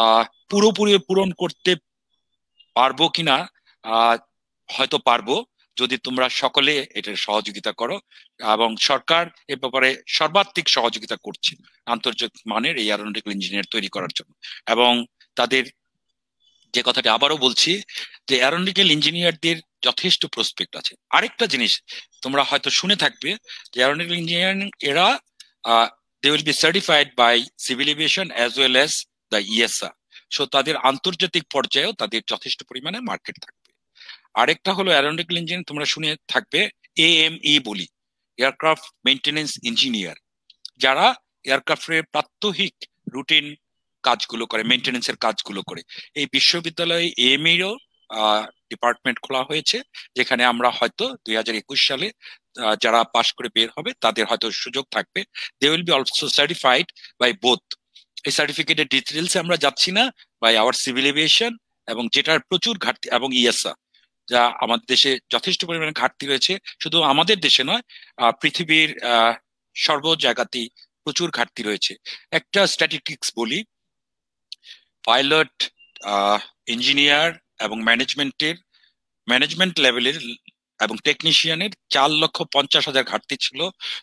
পুরোপুরি পূরণ করতে পারবো কিনা, হয়তো পারবো যদি তোমরা সকলে এটার সহযোগিতা করো, এবং সরকার এ ব্যাপারে সর্বাত্মক সহযোগিতা করছে আন্তর্জাতিক মানের এই এরোনটিক্যাল ইঞ্জিনিয়ার তৈরি করার জন্য। এবং তাদের যে কথাটি আবারও বলছি যে এরোনটিক্যাল ইঞ্জিনিয়ারদের যথেষ্ট প্রসপেক্ট আছে। আরেকটা জিনিস তোমরা হয়তো শুনে থাকবে যে এরোনটিক্যাল ইঞ্জিনিয়ারিং এরা they will be certified by civil aviation as well as the ESA, so তাদের আন্তর্জাতিক পর্যায়েও তাদের যথেষ্ট পরিমাণে মার্কেট থাকবে। আরেকটা হলো এরোনটিক্যাল ইঞ্জিনিয়ারিং তোমরা শুনে থাকবে AME বলি, এয়ারক্রাফট মেইনটেনেন্স ইঞ্জিনিয়ার, যারা এয়ারক্রাফটের প্রাত্যহিক রুটিন কাজগুলো করে, মেইনটেনেন্সের কাজগুলো করে। এই বিশ্ববিদ্যালয়ে AME এরও ডিপার্টমেন্ট খোলা হয়েছে, যেখানে আমরা হয়তো 2021 সালে যারা পাশ করে বের হবে তাদের হয়তো সুযোগ থাকবে। They will be also certified by both. এই সার্টিফিকেটের ডিটেলস আমরা যাচ্ছি না, বাই আওয়ার সিভিল এভিয়েশন, এবং যেটার প্রচুর ঘাটতি, এবং ESA যা আমাদের দেশে যথেষ্ট পরিমাণে ঘাটতি রয়েছে। শুধু আমাদের দেশে নয়, পৃথিবীর সর্ব জায়গাতেই প্রচুর ঘাটতি রয়েছে। একটা স্ট্যাটিস্টিক্স বলি, পাইলট, ইঞ্জিনিয়ার এবং ম্যানেজমেন্ট লেভেলের এবং টেকনিশিয়ানের 4,50,000 ঘাটতি ছিল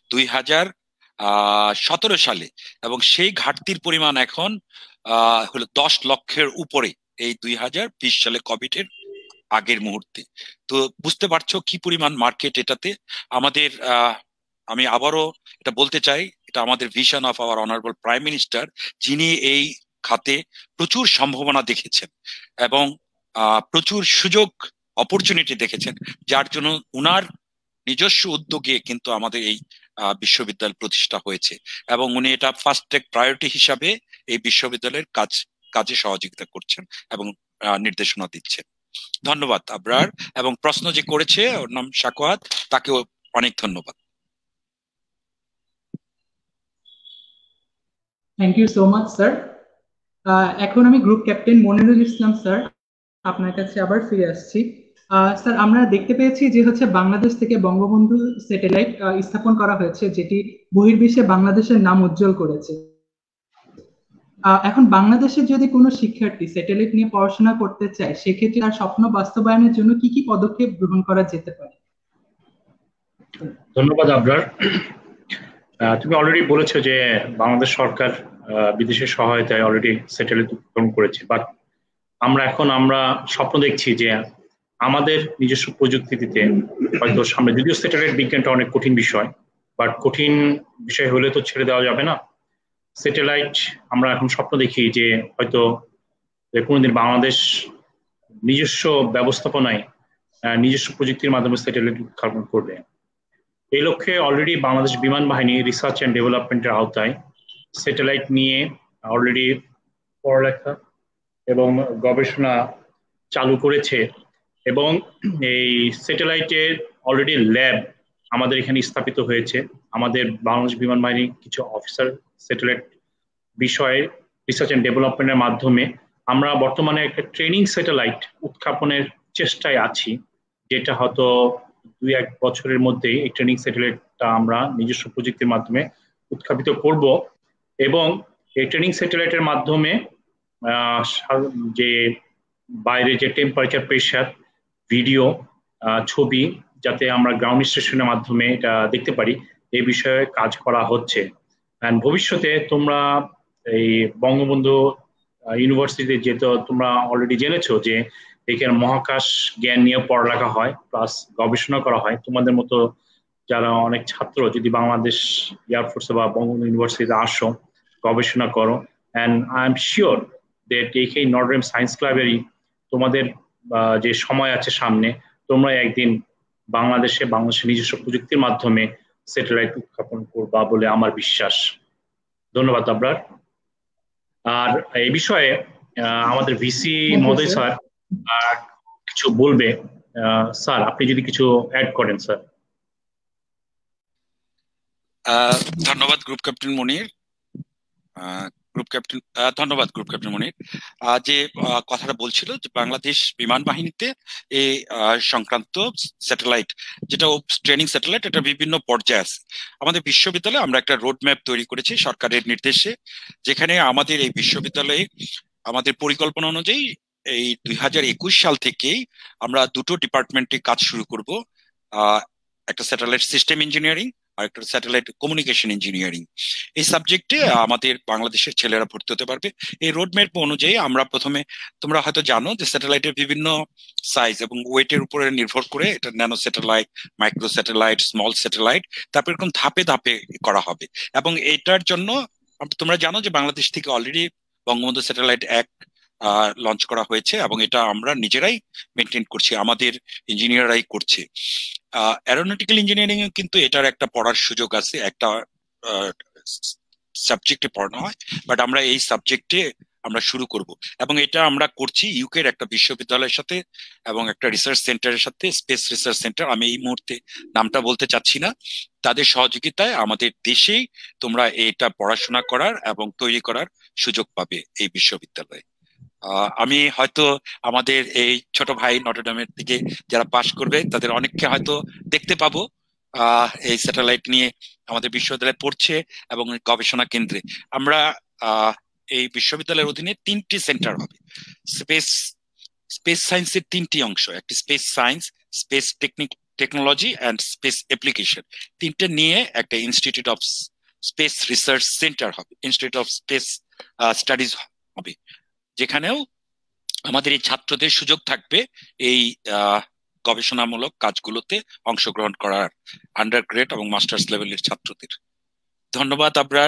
2017 সালে, এবং সেই ঘাটতির পরিমাণ এখন হলো 10 লক্ষের উপরে এই 2020 সালে কোভিডের আগের মুহূর্তে। তো বুঝতে পারছো কি পরিমাণ মার্কেট এটাতে। আমাদের আমি আবারও এটা বলতে চাই, এটা আমাদের vision of our honourable prime minister, যিনি এই খাতে প্রচুর সম্ভাবনা দেখেছেন এবং প্রচুর সুযোগ অপরচুনিটি দেখেছেন, যার জন্য উনার নিজস্ব উদ্যোগে কিন্তু আমাদের এই বিশ্ববিদ্যালয় প্রতিষ্ঠা হয়েছে, এবং উনি এটা ফার্স্ট ট্র্যাক প্রায়োরিটি হিসাবে এই বিশ্ববিদ্যালয়ের কাজে সহযোগিতা করছেন এবং নির্দেশনা দিচ্ছেন। ধন্যবাদ আবরার, এবং প্রশ্ন যে করেছে ওর নাম শাকওয়াত, তাকেও অনেক ধন্যবাদ। Thank you so much sir. এখন আমি group captain Monirul Islam sir আপনার কাছে আবার ফিরে আসছি। স্যার, আমরা দেখতে পেয়েছি যে বাংলাদেশ থেকে বঙ্গবন্ধু স্যাটেলাইট স্থাপন করা হয়েছে, যেটি বহির্বিশ্বে বাংলাদেশের নাম উজ্জ্বল করেছে। এখন বাংলাদেশে যদি কোনো শিক্ষার্থী স্যাটেলাইট নিয়ে পড়াশোনা করতে চায়, সেক্ষেত্রে তার স্বপ্ন বাস্তবায়নের জন্য কি কি পদক্ষেপ গ্রহণ করা যেতে পারে? ধন্যবাদ আবরার। তুমি অলরেডি বলেছো যে বাংলাদেশ সরকার বিদেশের সহায়তায় অলরেডি স্যাটেলাইট উৎপাদন করেছে, বাট আমরা স্বপ্ন দেখছি যে আমাদের নিজস্ব প্রযুক্তি দিতে হয়তো সামনে, যদিও স্যাটেলাইট বিজ্ঞানটা অনেক কঠিন বিষয়, বাট কঠিন বিষয় হলে তো ছেড়ে দেওয়া যাবে না। স্যাটেলাইট আমরা এখন স্বপ্ন দেখি যে হয়তো কোনোদিন বাংলাদেশ নিজস্ব ব্যবস্থাপনায় নিজস্ব প্রযুক্তির মাধ্যমে স্যাটেলাইট উৎক্ষেপণ করবে। এই লক্ষ্যে অলরেডি বাংলাদেশ বিমান বাহিনী রিসার্চ অ্যান্ড ডেভেলপমেন্টের আওতায় স্যাটেলাইট নিয়ে অলরেডি পড়ালেখা এবং গবেষণা চালু করেছে, এবং এই স্যাটেলাইটের অলরেডি ল্যাব আমাদের এখানে স্থাপিত হয়েছে। আমাদের বাংলাদেশ বিমান বাহিনীর কিছু অফিসার স্যাটেলাইট বিষয়ে রিসার্চ অ্যান্ড ডেভেলপমেন্টের মাধ্যমে আমরা বর্তমানে একটা ট্রেনিং স্যাটেলাইট উৎক্ষেপণের চেষ্টায় আছি, যেটা হয়তো 2-1 বছরের মধ্যে এই ট্রেনিং স্যাটেলাইটটা আমরা নিজস্ব প্রযুক্তির মাধ্যমে উৎক্ষেপিত করব, এবং এই ট্রেনিং স্যাটেলাইটের মাধ্যমে যে বাইরে যে টেম্পারেচার, প্রেশার, ভিডিও, ছবি যাতে আমরা গ্রাউন্ড স্টেশনের মাধ্যমে এটা দেখতে পারি, এই বিষয়ে কাজ করা হচ্ছে। এন্ড ভবিষ্যতে তোমরা এই বঙ্গবন্ধু ইউনিভার্সিটিতে যেহেতু তোমরা অলরেডি জেনেছো যে এখানে মহাকাশ জ্ঞান নিয়ে পড়ালেখা হয়, প্লাস গবেষণা করা হয়। তোমাদের মতো যারা অনেক ছাত্র যদি বাংলাদেশ এয়ারফোর্সে বা বঙ্গবন্ধু ইউনিভার্সিটিতে আসো, গবেষণা করো, and I am sure that এই নটরডেম সায়েন্স ক্লাবেরই তোমাদের যে সময় আছে সামনে, তোমরা একদিন বাংলাদেশের নিজস্ব প্রযুক্তির মাধ্যমে স্যাটেলাইট উৎক্ষেপণ করবা বলে আমার বিশ্বাস। ধন্যবাদ আবরার। আর এই বিষয়ে আমাদের ভিসি মহোদয় স্যার কিছু বলবে। স্যার, আপনি যদি কিছু অ্যাড করেন স্যার। ধন্যবাদ গ্রুপ ক্যাপ্টেন মনির। ধন্যবাদ গ্রুপ ক্যাপ্টেন মনির। যে কথাটা বলছিল যে বাংলাদেশ বিমান বাহিনীতে এই সংক্রান্ত স্যাটেলাইট, যেটা ট্রেনিং স্যাটেলাইট, এটা বিভিন্ন পর্যায়ে আছে। আমাদের বিশ্ববিদ্যালয়ে আমরা একটা রোড ম্যাপ তৈরি করেছি সরকারের নির্দেশে, যেখানে আমাদের এই বিশ্ববিদ্যালয়ে আমাদের পরিকল্পনা অনুযায়ী এই 2021 সাল থেকেই আমরা 2টো ডিপার্টমেন্টে কাজ শুরু করব। একটা স্যাটেলাইট সিস্টেম ইঞ্জিনিয়ারিং আর একটা স্যাটেলাইট কমিউনিকেশন ইঞ্জিনিয়ারিং। এই সাবজেক্টে আমাদের বাংলাদেশের ছেলেরা ভর্তি হতে পারবে। এই রোডম্যাপ অনুযায়ী আমরা প্রথমে, তোমরা হয়তো জানো যে স্যাটেলাইটের বিভিন্ন সাইজ এবং ওয়েটের উপরে নির্ভর করে এটা nano satellite, micro satellite, small satellite, তারপর এরকম ধাপে ধাপে করা হবে। এবং এটার জন্য তোমরা জানো যে বাংলাদেশ থেকে অলরেডি বঙ্গবন্ধু স্যাটেলাইট 1 লঞ্চ করা হয়েছে এবং এটা আমরা নিজেরাই মেনটেন করছি, আমাদের ইঞ্জিনিয়াররাই করছে। অ্যারোনটিক্যাল ইঞ্জিনিয়ারিং এ কিন্তু এটার একটা পড়ার সুযোগ আছে, একটা সাবজেক্টে পড়ানো হয়, বাট আমরা এই সাবজেক্টে আমরা শুরু করব এবং এটা আমরা করছি ইউকের একটা বিশ্ববিদ্যালয়ের সাথে এবং একটা রিসার্চ সেন্টারের সাথে, স্পেস রিসার্চ সেন্টার, আমি এই মুহূর্তে নামটা বলতে চাচ্ছি না। তাদের সহযোগিতায় আমাদের দেশেই তোমরা এটা পড়াশোনা করার এবং তৈরি করার সুযোগ পাবে এই বিশ্ববিদ্যালয়ে। আমি হয়তো আমাদের এই ছোট ভাই নটরডেমের থেকে যারা পাশ করবে তাদের অনেককে হয়তো দেখতে পাবো এই স্যাটেলাইট নিয়ে আমাদের বিশ্ববিদ্যালয়ে পড়ছে এবং গবেষণা কেন্দ্রে। আমরা এই বিশ্ববিদ্যালয়ের অধীনে 3টি সেন্টার হবে। স্পেস সায়েন্সের 3টি অংশ, একটি space science, space technology and space application, 3টে নিয়ে একটা institute of space research centre হবে, ইনস্টিটিউট অফ স্পেস স্টাডিজ হবে, যেখানেও আমাদের এই ছাত্রদের সুযোগ থাকবে এই গবেষণামূলক কাজগুলোতে অংশগ্রহণ করার, আন্ডার গ্রেড এবং মাস্টার্স লেভেলের ছাত্রদের। ধন্যবাদ আবরার।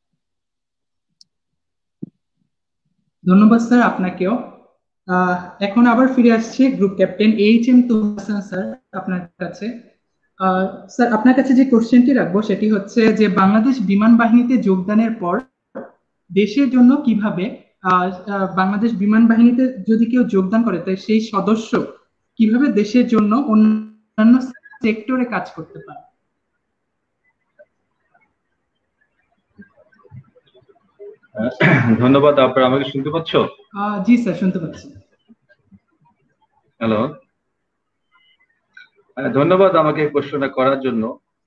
ধন্যবাদ স্যার আপনাকেও। এখন আবার ফিরে আসছে group captain HM Tuhasan sir আপনার কাছে। স্যার আপনার কাছে যে কোশ্চেনটি রাখবো সেটি হচ্ছে যে বাংলাদেশ বিমান বাহিনীতে যোগদানের পর দেশের জন্য কিভাবে বাংলাদেশ বিমান বাহিনীতে যদি কেউ যোগদান করে তাই সেই সদস্য কিভাবে দেশের জন্য অন্যান্য সেক্টরে কাজ করতে পারে? ধন্যবাদ। আপনারা আমাকে শুনতে পাচ্ছ? জি স্যার, শুনতে পাচ্ছি। হ্যালো, ধন্যবাদ আমাকে এই প্রশ্নটা করার জন্য।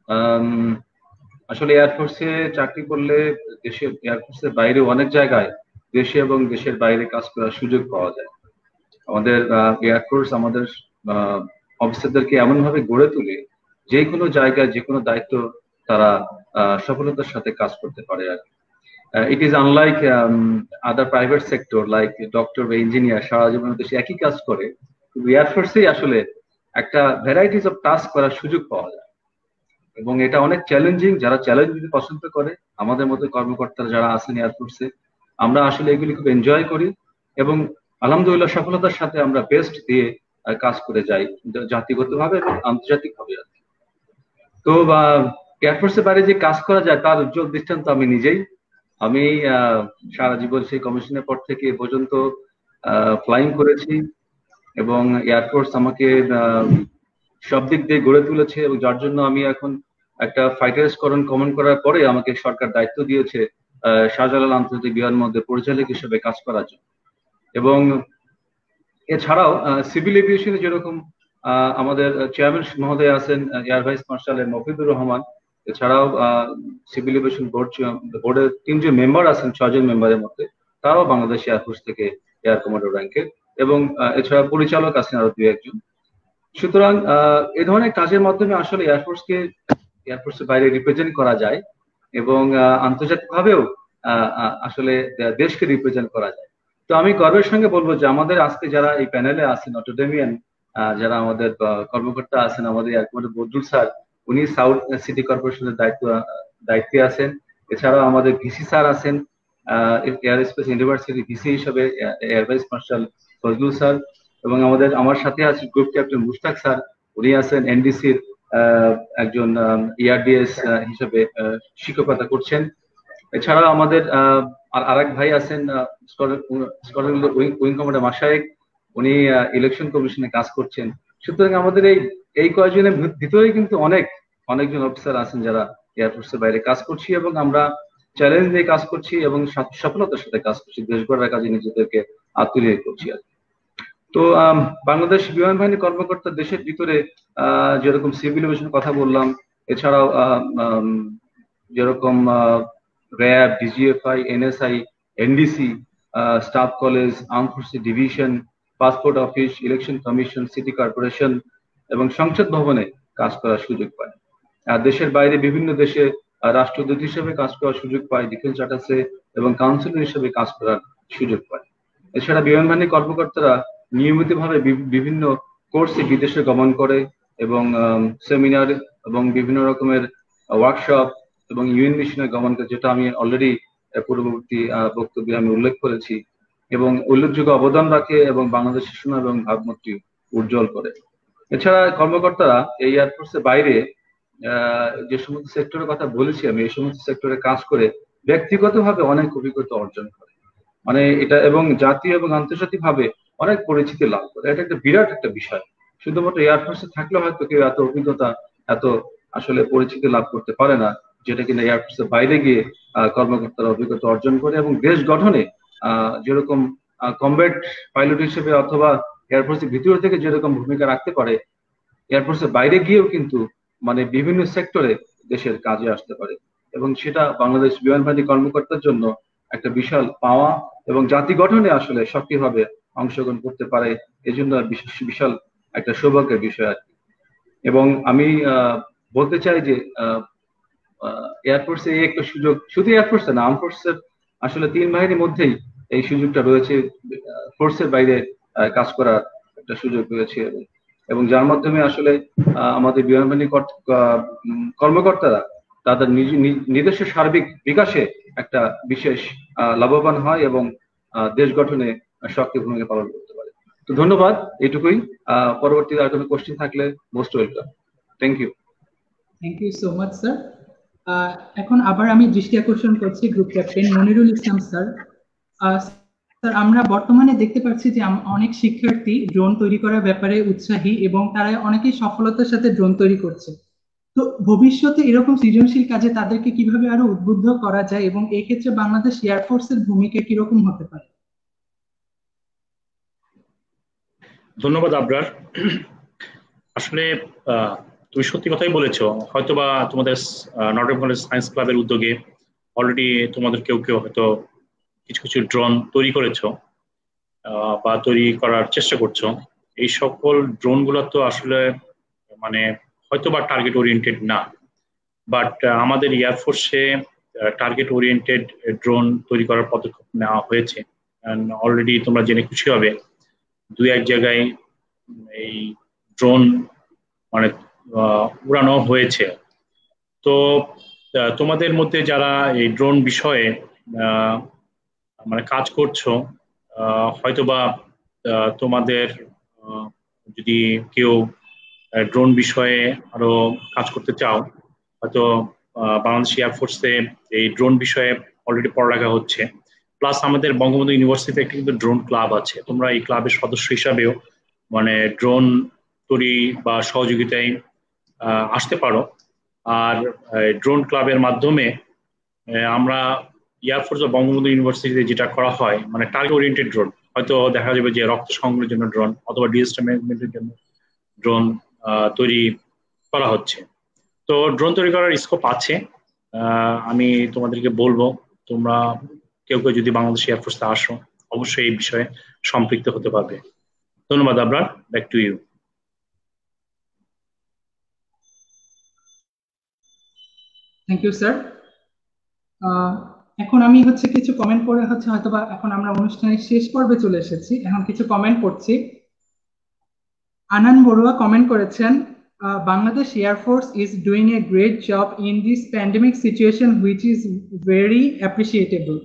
আসলে এয়ারফোর্সে চাকরি করলে দেশের এয়ারফোর্সের বাইরে অনেক জায়গায় দেশে এবং দেশের বাইরে কাজ করার সুযোগ পাওয়া যায়। আমাদের এয়ারফোর্স আমাদের অফিসারদেরকে এমন ভাবে গড়ে তোলে যে কোনো জায়গায় যে কোনো দায়িত্ব তারা সফলতার সাথে কাজ করতে পারে। আর it is unlike other private sector like doctor বা ইঞ্জিনিয়ার সারা জীবন দেশে একই কাজ করে, কিন্তু এয়ারফোর্সেই আসলে একটা ভ্যারাইটিস অফ টাস্ক করার সুযোগ পাওয়া যায় এবং এটা অনেক চ্যালেঞ্জিং। যারা চ্যালেঞ্জ দিতে পছন্দ করে, আমাদের মতো কর্মকর্তারা যারা আছেন এয়ারফোর্সে, আমরা আসলে এগুলি খুব এনজয় করি এবং আলহামদুলিল্লাহ সফলতার সাথে আমরা বেস্ট দিয়ে কাজ করে যাই জাতিগতভাবে এবং আন্তর্জাতিকভাবে। তো এয়ারফোর্সের বাইরে যে কাজ করা যায় তার উজ্জ্বল দৃষ্টান্ত আমি নিজেই। আমি সারা জীবন সেই কমিশনের পর থেকে এ পর্যন্ত ফ্লাইং করেছি এবং এয়ারফোর্স আমাকে সব দিক দিয়ে গড়ে তুলেছে এবং যার জন্য আমি এখন একটা ফাইটার স্কোয়াড্রন কমান্ড করার পরে আমাকে সরকার দায়িত্ব দিয়েছে শাহজালাল আন্তর্জাতিক বিমানবন্দর পরিচালক হিসেবে কাজ করার জন্য। এবং এছাড়াও সিভিল এভিয়েশনে যেরকম আমাদের চেয়ারম্যান মহোদয় আছেন air vice marshal Mofidur Rahman, এছাড়াও সিভিল এভিয়েশন বোর্ডের 3জন মেম্বার আছেন 6জন মেম্বারের মধ্যে, তারাও বাংলাদেশ এয়ারফোর্স থেকে এয়ার কমান্ডার র্যাঙ্কের, এবং এছাড়া পরিচালক আছেন আরো 2-1জন। সুতরাং এই ধরনের কাজের মাধ্যমে আসলে এয়ারফোর্সের বাইরে রিপ্রেজেন্ট করা যায় এবং আন্তর্জাতিকভাবেও আসলে দেশকে রিপ্রেজেন্ট করা যায়। তো আমি গর্বের সঙ্গে বলবো যে আমাদের আজকে যারা এই প্যানেলে আছেন নটরডেমিয়ান যারা আমাদের কর্মকর্তা আছেন, আমাদের এয়ার কমান্ডার বদরুল স্যার, উনি সাউথ সিটি কর্পোরেশনের দায়িত্বে আছেন। এছাড়াও আমাদের ভিসি স্যার আছেন এয়ার স্পেস ইউনিভার্সিটি ভিসি হিসেবে air vice marshal Fazlul sir, এবং আমার সাথে আছে গ্রুপ ক্যাপ্টেন মুশতাক স্যার, উনি আছেন এনডিসির একজন ERDS হিসেবে শিক্ষকতা করছেন। এছাড়াও আমাদের আরেক ভাই আছেন স্কোয়াড্রন উইং কমান্ডার মাশায়েক, উনি ইলেকশন কমিশনে কাজ করছেন। সুতরাং আমাদের এই কয়েকজনের ভিতরেই কিন্তু অনেকজন অফিসার আছেন যারা এয়ারফোর্সের বাইরে কাজ করছি এবং আমরা চ্যালেঞ্জ নিয়ে কাজ করছি এবং সফলতার সাথে কাজ করছি, দেশ গড়ার কাজে নিজেদেরকে আত্মনিয়োগ করছি আর কি। তো বাংলাদেশ বিমান বাহিনী কর্মকর্তা দেশের ভিতরে যেরকম সিভিল এভিয়েশনের কথা বললাম, এছাড়াও যেরকম RAB, DGFI, NSI, NDC, staff college, arm forces division, passport office, election commission, city corporation এবং সংসদ ভবনে কাজ করার সুযোগ পায়। দেশের বাইরে বিভিন্ন দেশে রাষ্ট্রদূত হিসেবে কাজ করার সুযোগ পায়, ডিফেন্স চার্টার্সে এবং কাউন্সিলর হিসেবে কাজ করার সুযোগ পায়। এছাড়া বিমান বাহিনী কর্মকর্তারা নিয়মিতভাবে বিভিন্ন কোর্সে বিদেশে গমন করে এবং সেমিনার এবং বিভিন্ন রকমের ওয়ার্কশপ এবং ইউএন মিশনে গমন করে, যেটা আমি অলরেডি পূর্ববর্তী বক্তব্যে আমি উল্লেখ করেছি, এবং উল্লেখযোগ্য অবদান রাখে এবং বাংলাদেশের সুনাম এবং ভাবমূর্তি উজ্জ্বল করে। এছাড়া কর্মকর্তারা এই এয়ারফোর্সের বাইরে যে সমস্ত সেক্টরের কথা বলেছি আমি, এই সমস্ত সেক্টরে কাজ করে ব্যক্তিগতভাবে অনেক অভিজ্ঞতা অর্জন করে, মানে এটা এবং জাতীয় এবং আন্তর্জাতিক ভাবে অনেক পরিচিতি লাভ করে। এটা একটা বিরাট একটা বিষয়। শুধুমাত্র এয়ারফোর্সে থাকলে হয়তো কেউ এত অভিজ্ঞতা, এত আসলে পরিচিতি লাভ করতে পারে না, যেটা কিনা এয়ারফোর্সের বাইরে গিয়ে কর্মকর্তারা অভিজ্ঞতা অর্জন করে এবং দেশ গঠনে যেরকম কমব্যাট পাইলট হিসেবে অথবা এয়ারফোর্সের ভিতর থেকে যেরকম ভূমিকা রাখতে পারে, এয়ারফোর্সের বাইরে গিয়েও কিন্তু মানে বিভিন্ন সেক্টরে দেশের কাজে আসতে পারে, এবং সেটা বাংলাদেশ বিমান বাহিনী কর্মকর্তার জন্য একটা বিশাল পাওয়া এবং জাতি গঠনে আসলে সক্রিয়ভাবে অংশগ্রহণ করতে পারে, এজন্য বিশাল একটা সৌভাগ্যের বিষয় আর কি। এবং আমি বলতে চাই যে এয়ারফোর্সে এই একটা সুযোগ, শুধু এয়ারফোর্সে না, আর্ম ফোর্সের আসলে 3 বাহিনীর মধ্যেই এই সুযোগটা রয়েছে, ফোর্সের বাইরে কাজ করার একটা সুযোগ রয়েছে, এবং যার মাধ্যমে আসলে আমাদের বিমান বাহিনী কর্মকর্তারা তাদের নিজস্ব সার্বিক বিকাশে একটা বিশেষ লাভবান হয় এবং দেশ গঠনে সক্রিয় ভূমিকা পালন করতে পারে। তো ধন্যবাদ, এইটুকুই। পরবর্তীতে আর কোনো কোশ্চেন থাকলে most welcome. Thank you. Thank you so much sir. এখন আবার আমি দৃষ্টি আকর্ষণ করছি group captain Monirul Islam sir. Sir, আমরা বর্তমানে দেখতে পাচ্ছি যে অনেক শিক্ষার্থী ড্রোন তৈরি করার ব্যাপারে উৎসাহী এবং তারা অনেকেই সফলতার সাথে ড্রোন তৈরি করছে। তো ভবিষ্যতে এরকম সৃজনশীল কাজে তাদেরকে কিভাবে আরো উদ্বুদ্ধ করা যায় এবং এই ক্ষেত্রে বাংলাদেশ এয়ারফোর্সের ভূমিকা কিরকম হতে পারে? ধন্যবাদ আবরার। আসলে তুমি সত্যি কথাই বলেছো। হয়তোবা তোমাদের নটরডেম কলেজ সায়েন্স ক্লাবের উদ্যোগে অলরেডি তোমাদের কেউ কেউ হয়তো কিছু কিছু ড্রোন তৈরি করেছো বা তৈরি করার চেষ্টা করছো। এই সকল ড্রোন গুলো তো আসলে মানে হয়তোবা টার্গেট ওরিয়েন্টেড না, বাট আমাদের এয়ারফোর্সে টার্গেট ওরিয়েন্টেড ড্রোন তৈরি করার পদক্ষেপ নেওয়া হয়েছে। অলরেডি তোমরা জেনে খুশি হবে 2-1 জায়গায় এই ড্রোন মানে উড়ানো হয়েছে। তো তোমাদের মধ্যে যারা এই ড্রোন বিষয়ে মানে কাজ করছো, হয়তোবা তোমাদের যদি কেউ ড্রোন বিষয়ে আরো কাজ করতে চাও, হয়তো বাংলাদেশ এয়ারফোর্সে এই ড্রোন বিষয়ে অলরেডি পড়ালেখা হচ্ছে। প্লাস আমাদের বঙ্গবন্ধু ইউনিভার্সিটিতে একটি কিন্তু ড্রোন ক্লাব আছে। তোমরা এই ক্লাবের সদস্য হিসাবেও মানে ড্রোন তৈরি বা সহযোগিতায় আসতে পারো। আর ড্রোন ক্লাবের মাধ্যমে আমরা এয়ারফোর্স বা বঙ্গবন্ধু ইউনিভার্সিটিতে যেটা করা হয় মানে টার্গেট ওরিয়েন্টেড ড্রোন, হয়তো দেখা যাবে যে রক্ত সংগ্রহের জন্য ড্রোন অথবা ডিজাস্টার ম্যানেজমেন্টের জন্য ড্রোন তৈরি করা হচ্ছে। তো ড্রোন তৈরি করার স্কোপ আছে। আমি তোমাদেরকে বলবো তোমরা কেউ কেউ যদি বাংলাদেশ এয়ারফোর্সে আসো, অবশ্যই এই বিষয়ে সম্পৃক্ত হতে পারবে। ধন্যবাদ Abrar, back to you. Thank you sir. এখন আমি কিছু কমেন্ট পড়ে হয়তোবা এখন আমরা অনুষ্ঠানের শেষ পর্বে চলে এসেছি। এখন কিছু কমেন্ট পড়ছি। আনান বড়ুয়া কমেন্ট করেছেন, Bangladesh Air Force is doing a great job in this pandemic situation, which is very appreciable.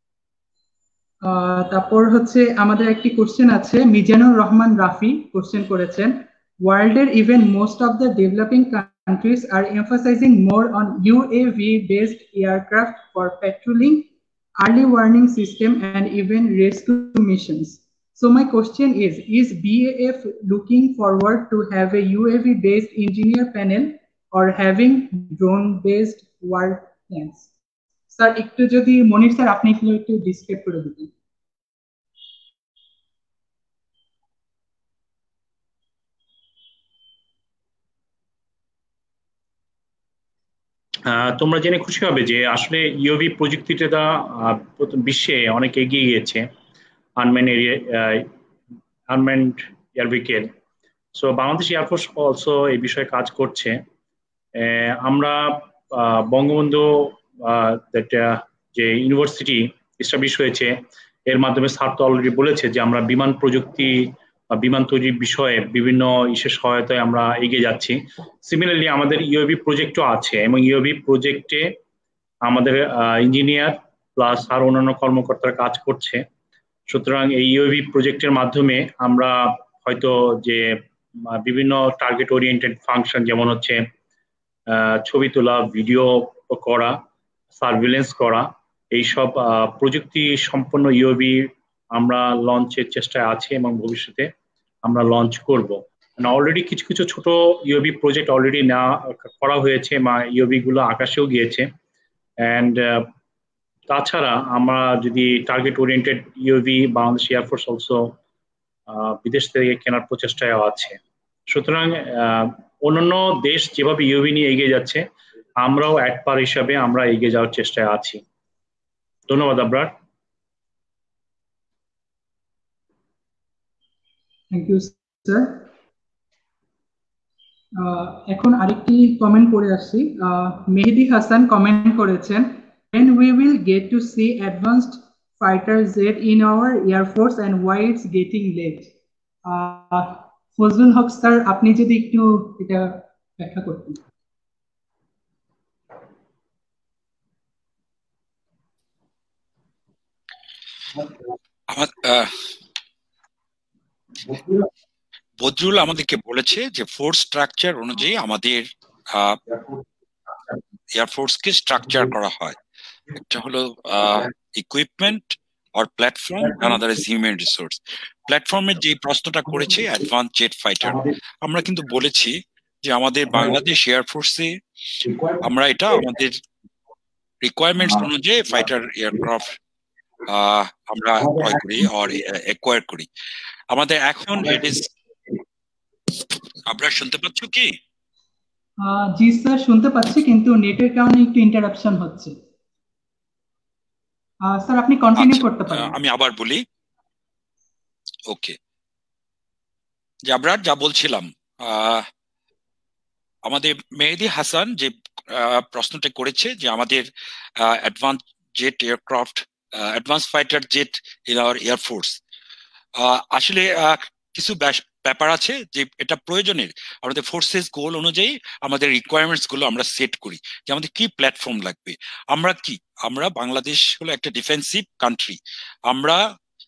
তারপর আমাদের একটি কোশ্চেন আছে, মিজানুর রহমান রাফি কোশ্চেন করেছেন, ওয়ার্ল্ডের even most of the developing countries are emphasizing more on UAV based aircraft for patrolling, early warning system and even rescue missions. So my question is BAF looking forward to have a UAV based engineer panel or having drone based war plans? Sir, একটু যদি মনির sir আপনি একটু describe করে দিতেন। তোমরা জেনে খুশি হবে যে আসলে ইউএভি প্রযুক্তিটা বিশ্বে অনেক এগিয়ে গিয়েছে। Unmanned air vehicle, so Bangladesh air force also এই বিষয়ে কাজ করছে। আমরা বঙ্গবন্ধু যে ইউনিভার্সিটি এস্টাবলিশ হয়েছে, এর মাধ্যমে স্যার তো অলরেডি বলেছে যে আমরা বিমান প্রযুক্তি বিমান তৈরির বিষয়ে বিভিন্ন ইসের সহায়তায় আমরা এগিয়ে যাচ্ছি। সিমিলারলি আমাদের ইউএভি প্রজেক্টও আছে, এবং ইউএভি প্রজেক্টে আমাদের ইঞ্জিনিয়ার প্লাস আর অন্যান্য কর্মকর্তারা কাজ করছে। সুতরাং এই ইউএভি প্রজেক্টের মাধ্যমে আমরা হয়তো যে বিভিন্ন টার্গেট ওরিয়েন্টেড ফাংশন, যেমন হচ্ছে ছবি তোলা, ভিডিও করা, সার্ভিলেন্স করা, এইসব প্রযুক্তি সম্পন্ন ইউএভি আমরা লঞ্চের চেষ্টায় আছি এবং ভবিষ্যতে আমরা লঞ্চ করব। অলরেডি কিছু কিছু ছোট ইউএভি প্রজেক্ট অলরেডি করা হয়েছে, বা ইউএভি গুলো আকাশেও গিয়েছে। অ্যান্ড তাছাড়া আমরা যদি target oriented UAV Bangladesh air force also বিদেশ থেকে কেনার প্রচেষ্টায় আছে। সুতরাং অন্যান্য দেশ যেভাবে ইউএভি নিয়ে এগিয়ে যাচ্ছে, আমরাও এক পার হিসাবে আমরা এগিয়ে যাওয়ার চেষ্টায় আছি। ধন্যবাদ আবরার। Thank you sir. এখন আরেকটি কমেন্ট করে আসছি। মেহেদি হাসান কমেন্ট করেছেন, when we will get to see advanced fighter jet in our air force and why it's getting late. Fazlul Haque sir, আপনি যদি একটু এটা ব্যাখ্যা করতেন। বদরুল আমাদেরকে বলেছে যে ফোর্স স্ট্রাকচার অনুযায়ী আমাদের এয়ারফোর্সকে স্ট্রাকচার করা হয়। একটা হলো equipment or platform, another is human resource. প্ল্যাটফর্মের যে প্রশ্নটা করেছে অ্যাডভান্স জেট ফাইটার, আমরা কিন্তু বলেছি যে আমাদের বাংলাদেশ এয়ারফোর্সে আমরা এটা আমাদের রিকোয়ারমেন্টস অনুযায়ী ফাইটার এয়ারক্রাফট আমরা ক্রয় করি অর অ্যাকোয়ার করি। আমাদের এখন ইট ইজ, আপনারা শুনতে পাচ্ছ কি? জি স্যার, শুনতে পাচ্ছি, কিন্তু নেটের কারণে একটু ইন্টারাপশন হচ্ছে। স্যার আপনি কন্টিনিউ করতে পারেন। আমি আবার বলি। ওকে, যে আমরা যা বলছিলাম, আমাদের মেহেদি হাসান যে প্রশ্নটা করেছে যে আমাদের advance jet aircraft, advance fighter jet in our air force, আসলে কিছু ব্যাপার আছে যে এটা প্রয়োজনের। আমাদের ফোর্সেস গোল অনুযায়ী আমাদের রিকোয়ারমেন্টস গুলো আমরা সেট করি যে আমাদের কি প্ল্যাটফর্ম লাগবে। আমরা বাংলাদেশ হলো একটা ডিফেন্সিভ কান্ট্রি, আমরা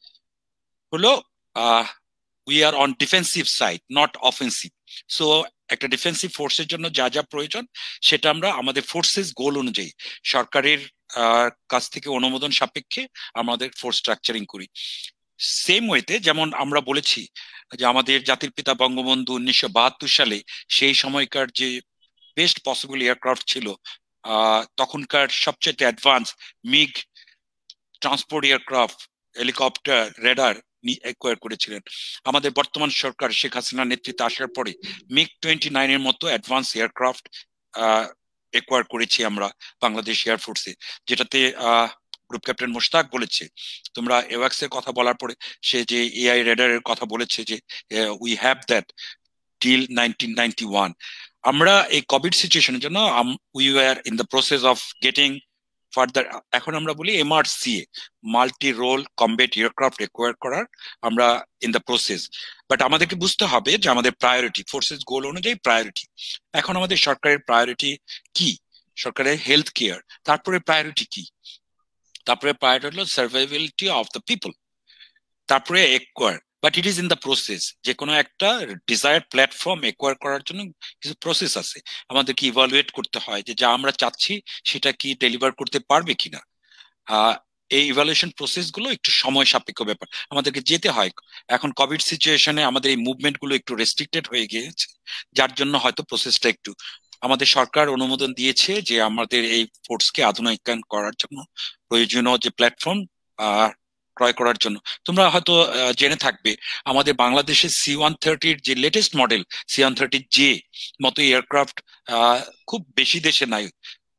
হলো we are on defensive side, not offensive. So একটা ডিফেন্সিভ ফোর্সের জন্য যা যা প্রয়োজন সেটা আমরা আমাদের ফোর্সেস গোল অনুযায়ী সরকারের কাছ থেকে অনুমোদন সাপেক্ষে আমাদের ফোর্স স্ট্রাকচারিং করি। সেম ওয়েতে যেমন আমরা বলেছি যে আমাদের জাতির পিতা বঙ্গবন্ধু 1972 সালে সেই সময়কার যে বেস্ট পসিবল এয়ারক্রাফট ছিল, তখনকার সবচেয়ে advance MiG transport aircraft, helicopter, radar acquire করেছিলেন। আমাদের বর্তমান সরকার শেখ হাসিনার নেতৃত্বে আসার পরে মিগ 29 এর মতো অ্যাডভান্স এয়ারক্রাফট অ্যাকোয়ার করেছি আমরা বাংলাদেশ এয়ারফোর্সে, যেটাতে গ্রুপ ক্যাপ্টেন মোশতাক বলেছে, তোমরা এওয়াক্স এর কথা বলার পরে সে যে এআই রেডারের কথা বলেছে যে উই হ্যাভ দ্যাট টিল 1991। আমরা এই কোভিড সিচুয়েশনের জন্য we were in the process of getting further, এখন আমরা বলি MRCA, multi role combat aircraft acquire করার আমরা ইন দ্য প্রসেস। বাট আমাদেরকে বুঝতে হবে যে আমাদের প্রায়োরিটি ফোর্সেস গোল অনুযায়ী প্রায়োরিটি। এখন আমাদের সরকারের প্রায়োরিটি কি? সরকারের হেলথ কেয়ার, তারপরে প্রায়োরিটি কি? তারপরে প্রায়োরিটি হলো সার্ভাইভেবিলিটি অফ দ্য পিপল, তারপরে acquire. But it is in the process. যে কোনো একটা ডিজায়ার্ড প্ল্যাটফর্ম অ্যাকোয়ার করার জন্য কিছু প্রসেস আছে, আমাদেরকে ইভালুয়েট করতে হয় যে যা আমরা চাচ্ছি সেটা কি ডেলিভার করতে পারবে কিনা। এই ইভালুয়েশন প্রসেস গুলো একটু সময় সাপেক্ষ ব্যাপার, আমাদেরকে যেতে হয়। এখন কোভিড সিচুয়েশনে আমাদের এই মুভমেন্ট গুলো একটু রেস্ট্রিক্টেড হয়ে গিয়েছে, যার জন্য হয়তো প্রসেসটা একটু, আমাদের সরকার অনুমোদন দিয়েছে যে আমাদের এই ফোর্সকে আধুনিকায়ন করার জন্য প্রয়োজনীয় যে প্ল্যাটফর্ম ক্রয় করার জন্য। তোমরা হয়তো জেনে থাকবে আমাদের বাংলাদেশের C-130 যে লেটেস্ট মডেল C-130J মতো এয়ারক্রাফট খুব বেশি দেশে নাই, খুব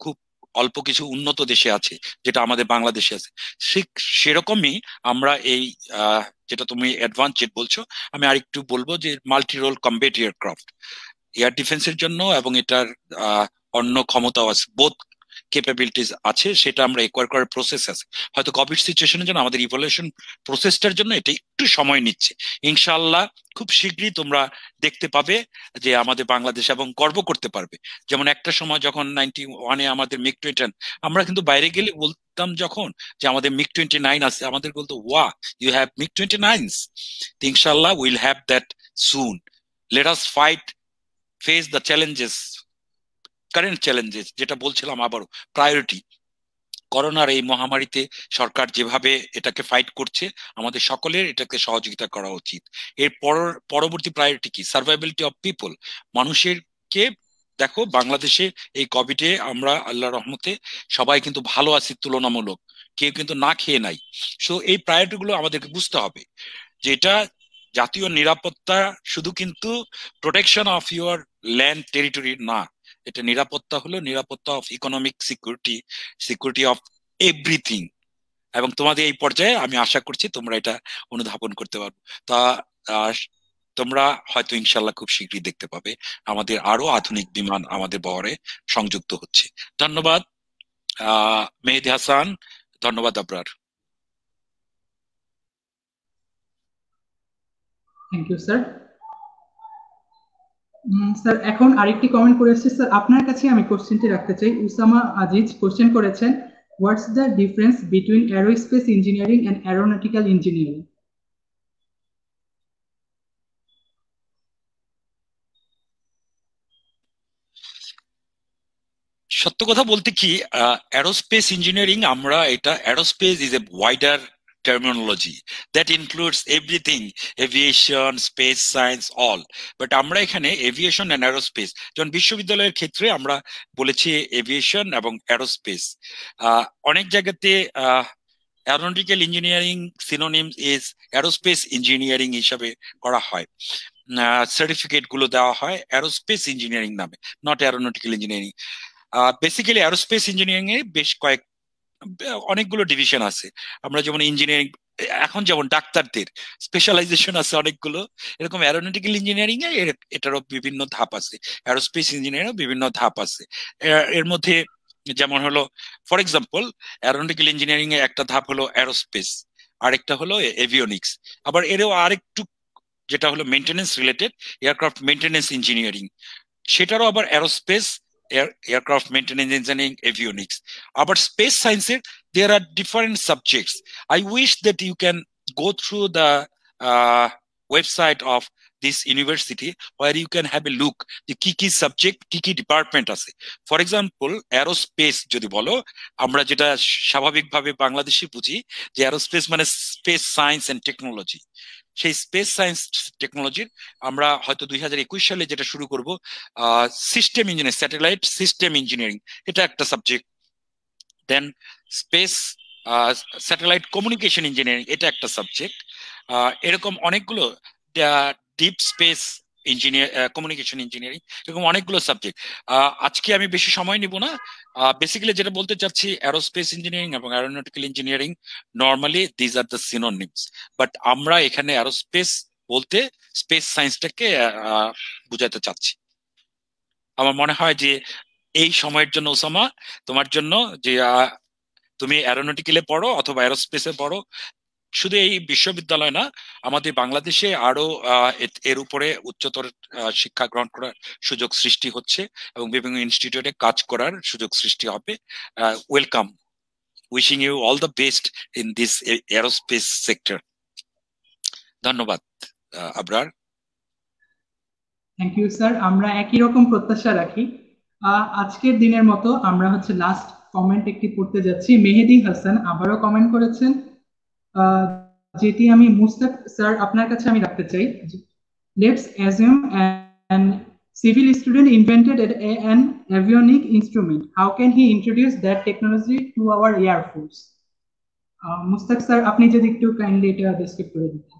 অল্প কিছু উন্নত দেশে আছে, যেটা আমাদের বাংলাদেশে আছে, সেরকমই আমরা এই যেটা তুমি অ্যাডভান্স জেট বলছো, আমি আরেকটু বলবো যে multi role combat aircraft air ডিফেন্সের জন্য, এবং এটার অন্য ক্ষমতাও আছে, বোথ ক্যাপাবিলিটিস আছে, সেটা আমরা একোয়ার করার প্রসেস আছে। হয়তো কোভিড সিচুয়েশনের জন্য আমাদের ইভলিউশন প্রসেসটার জন্য এটা একটু সময় নিচ্ছে। ইনশাআল্লাহ খুব শীঘ্রই তোমরা দেখতে পাবে যে আমাদের বাংলাদেশ, এবং গর্ব করতে পারবে। যেমন একটা সময় যখন 91-এ আমাদের মিগ 29, আমরা কিন্তু বাইরে গেলে বলতাম যখন যে আমাদের মিগ 29 আছে, আমাদের বলতো ওয়া ইউ হ্যাভ মিগ 29। ইনশাআল্লাহ will have that soon. Let us fight, face the challenges, current challenges, যেটা বলছিলাম আবারও, প্রায়োরিটি করোনার এই মহামারীতে সরকার যেভাবে এটাকে ফাইট করছে, আমাদের সকলের এটাকে সহযোগিতা করা উচিত। এর পরবর্তী প্রায়োরিটি কি? Survivability of people. মানুষের কে দেখো, বাংলাদেশে এই কোভিডে আমরা আল্লাহর রহমতে সবাই কিন্তু ভালো আছি তুলনামূলক, কেউ কিন্তু না খেয়ে নাই। সো এই প্রায়োরিটি গুলো আমাদেরকে বুঝতে হবে, যেটা জাতীয় নিরাপত্তা শুধু কিন্তু protection of your land territory না, এটা নিরাপত্তা হলো নিরাপত্তা of economic security, security of everything. এবং তোমাদের এই পর্যায়ে আমি আশা করছি তোমরা এটা অনুধাবন করতে পারবে। তা তোমরা হয়তো ইনশাল্লাহ খুব শীঘ্রই দেখতে পাবে আমাদের আরো আধুনিক বিমান আমাদের বহরে সংযুক্ত হচ্ছে। ধন্যবাদ মেহেদি হাসান, ধন্যবাদ Abrar. Thank you sir. Sir এখন আরেকটি কমেন্ট করে এসেছে স্যার, আপনার কাছে আমি কোশ্চেনটি রাখতে চাই। উসামা আজিজ কোশ্চেন করেছেন, what's the difference between aerospace engineering and aeronautical engineering? সত্য কথা বলতে কি, অ্যারোস্পেস ইঞ্জিনিয়ারিং, আমরা এটা, aerospace is a wider terminology that includes everything, aviation, space science, all. But আমরা এখানে এভিয়েশন এন্ড অ্যারোস্পেস, যেমন বিশ্ববিদ্যালয়ের ক্ষেত্রে আমরা বলেছি এভিয়েশন এবং অ্যারোস্পেস। অনেক জায়গাতে aeronautical engineering synonyms is aerospace engineering হিসাবে করা হয়, সার্টিফিকেট গুলো দেওয়া হয় অ্যারোস্পেস ইঞ্জিনিয়ারিং নামে, not aeronautical engineering. Basically aerospace engineering এ বেশ অনেকগুলো ডিভিশন আছে। আমরা যেমন ইঞ্জিনিয়ারিং, এখন যেমন ডাক্তারদের স্পেশালাইজেশন আছে অনেকগুলো, এরকম অ্যারোনটিক্যাল ইঞ্জিনিয়ারিং এ এটারও বিভিন্ন ধাপ আছে, অ্যারোস্পেস ইঞ্জিনিয়ারিং বিভিন্ন ধাপ আছে। এর মধ্যে যেমন হলো, ফর এক্সাম্পল, অ্যারোনটিক্যাল ইঞ্জিনিয়ারিং এ একটা ধাপ হলো অ্যারোস্পেস, আরেকটা হলো এভিওনিক্স। আবার এরও আরেকটু যেটা হলো maintenance related, aircraft maintenance engineering, সেটারও আবার aerospace, aircraft maintenance engineering, avionics. About space science, there are different subjects. I wish that you can go through the website of this university where you can have a look the key subject, key department আছে। For example, aerospace যদি বলো, আমরা যেটা স্বাভাবিকভাবে বাংলাদেশে বুঝি যে aerospace মানে স্পেস সায়েন্স এন্ড টেকনোলজি, সেই স্পেস সায়েন্স টেকনোলজির আমরা হয়তো 2021 সালে যেটা শুরু করব system engineering, satellite system engineering, এটা একটা subject. Then space satellite communication engineering, এটা একটা সাবজেক্ট। এরকম অনেকগুলো, deep space engineer, communication engineering, এরকম অনেকগুলো সাবজেক্ট। আজকে আমি বেশি সময় নিব না। বেসিক্যালি যেটা বলতে চাচ্ছি, অ্যারোস্পেস ইঞ্জিনিয়ারিং এবং aeronautical engineering normally these are the synonyms, but আমরা এখানে অ্যারোস্পেস বলতে স্পেস সায়েন্সটাকে বুঝাতে চাচ্ছি। আমার মনে হয় যে এই সময়ের জন্য ওসামা, তোমার জন্য, যে তুমি অ্যারোনটিক্যালে পড়ো অথবা অ্যারোস্পেসে পড়ো, শুধু এই বিশ্ববিদ্যালয় না, আমাদের বাংলাদেশে আরো এর উপরে উচ্চতর শিক্ষা গ্রহণ করার সুযোগ সৃষ্টি হচ্ছে এবং বিভিন্ন ইনস্টিটিউটে কাজ করার সুযোগ সৃষ্টি হবে। Welcome, wishing you all the best in this aerospace sector. ধন্যবাদ আবরার। Thank you sir. আমরা একই রকম প্রত্যাশা রাখি। আজকের দিনের মতো আমরা লাস্ট কমেন্ট একটি পড়তে যাচ্ছি। মেহেদি হাসান আবারও কমেন্ট করেছেন, যেটি আমি মুস্তাক স্যার আপনার কাছে আমি রাখতে চাই। Let's assume an civil student invented an avionic instrument. How can he introduce that technology to our air force? Mustaq sir, আপনি যদি একটু কাইন্ডলি এটা ডেসক্রাইব করে দিতেন।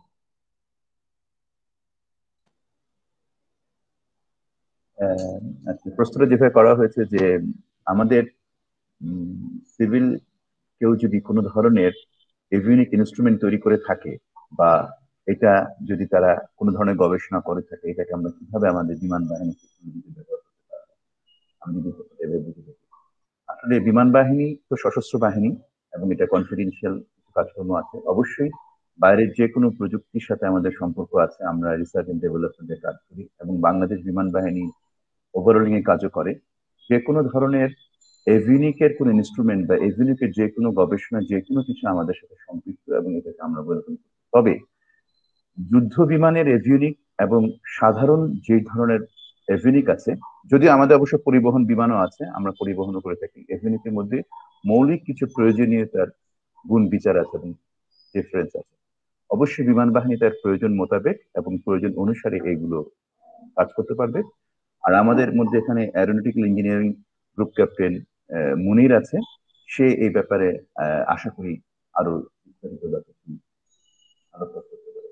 প্রশ্নটা যেভাবে করা হয়েছে যে আমাদের সিভিল কেউ যদি কোনো ধরনের এভিউনিক ইনস্ট্রুমেন্ট তৈরি করে থাকে বা এটা যদি তারা কোনো ধরনের গবেষণা করে থাকে, এটাকে আমরা কিভাবে আমাদের বিমান বাহিনী ব্যবহার করতে পারবো? আমি যদি বুঝতে পারি, আসলে বিমান বাহিনী তো সশস্ত্র বাহিনী এবং এটা কনফিডেন্সিয়াল কাজকর্ম আছে। অবশ্যই বাইরের যে কোনো প্রযুক্তির সাথে আমাদের সম্পর্ক আছে, আমরা রিসার্চ এন্ড ডেভেলপমেন্টের কাজ করি এবং বাংলাদেশ বিমান বাহিনী ওভারঅলিং এর কাজও করে। যে কোনো ধরনের এভিউনিকের কোনো ইনস্ট্রুমেন্ট বা এভিউনিকের যে কোনো গবেষণা, যে কোনো কিছু আমাদের সাথে সম্পৃক্ত এবং এটাকে আমরা ওয়েলকাম করি। তবে যুদ্ধ বিমানের এভিউনিক এবং সাধারণ যে ধরনের এভিউনিক আছে, যদিও আমাদের অবশ্য পরিবহন বিমানও আছে, আমরা পরিবহনও করে থাকি, এভিউনিকের মধ্যে মৌলিক কিছু প্রয়োজনীয়তার গুণ বিচার আছে এবং ডিফারেন্স আছে। অবশ্যই বিমান বাহিনী তার প্রয়োজন মোতাবেক এবং প্রয়োজন অনুসারে এইগুলো কাজ করতে পারবে। আর আমাদের মধ্যে এখানে aeronautical engineering group captain Munir আছে, সে এই ব্যাপারে আশা করি আরো বিস্তারিত আলোচনা করতে পারবে।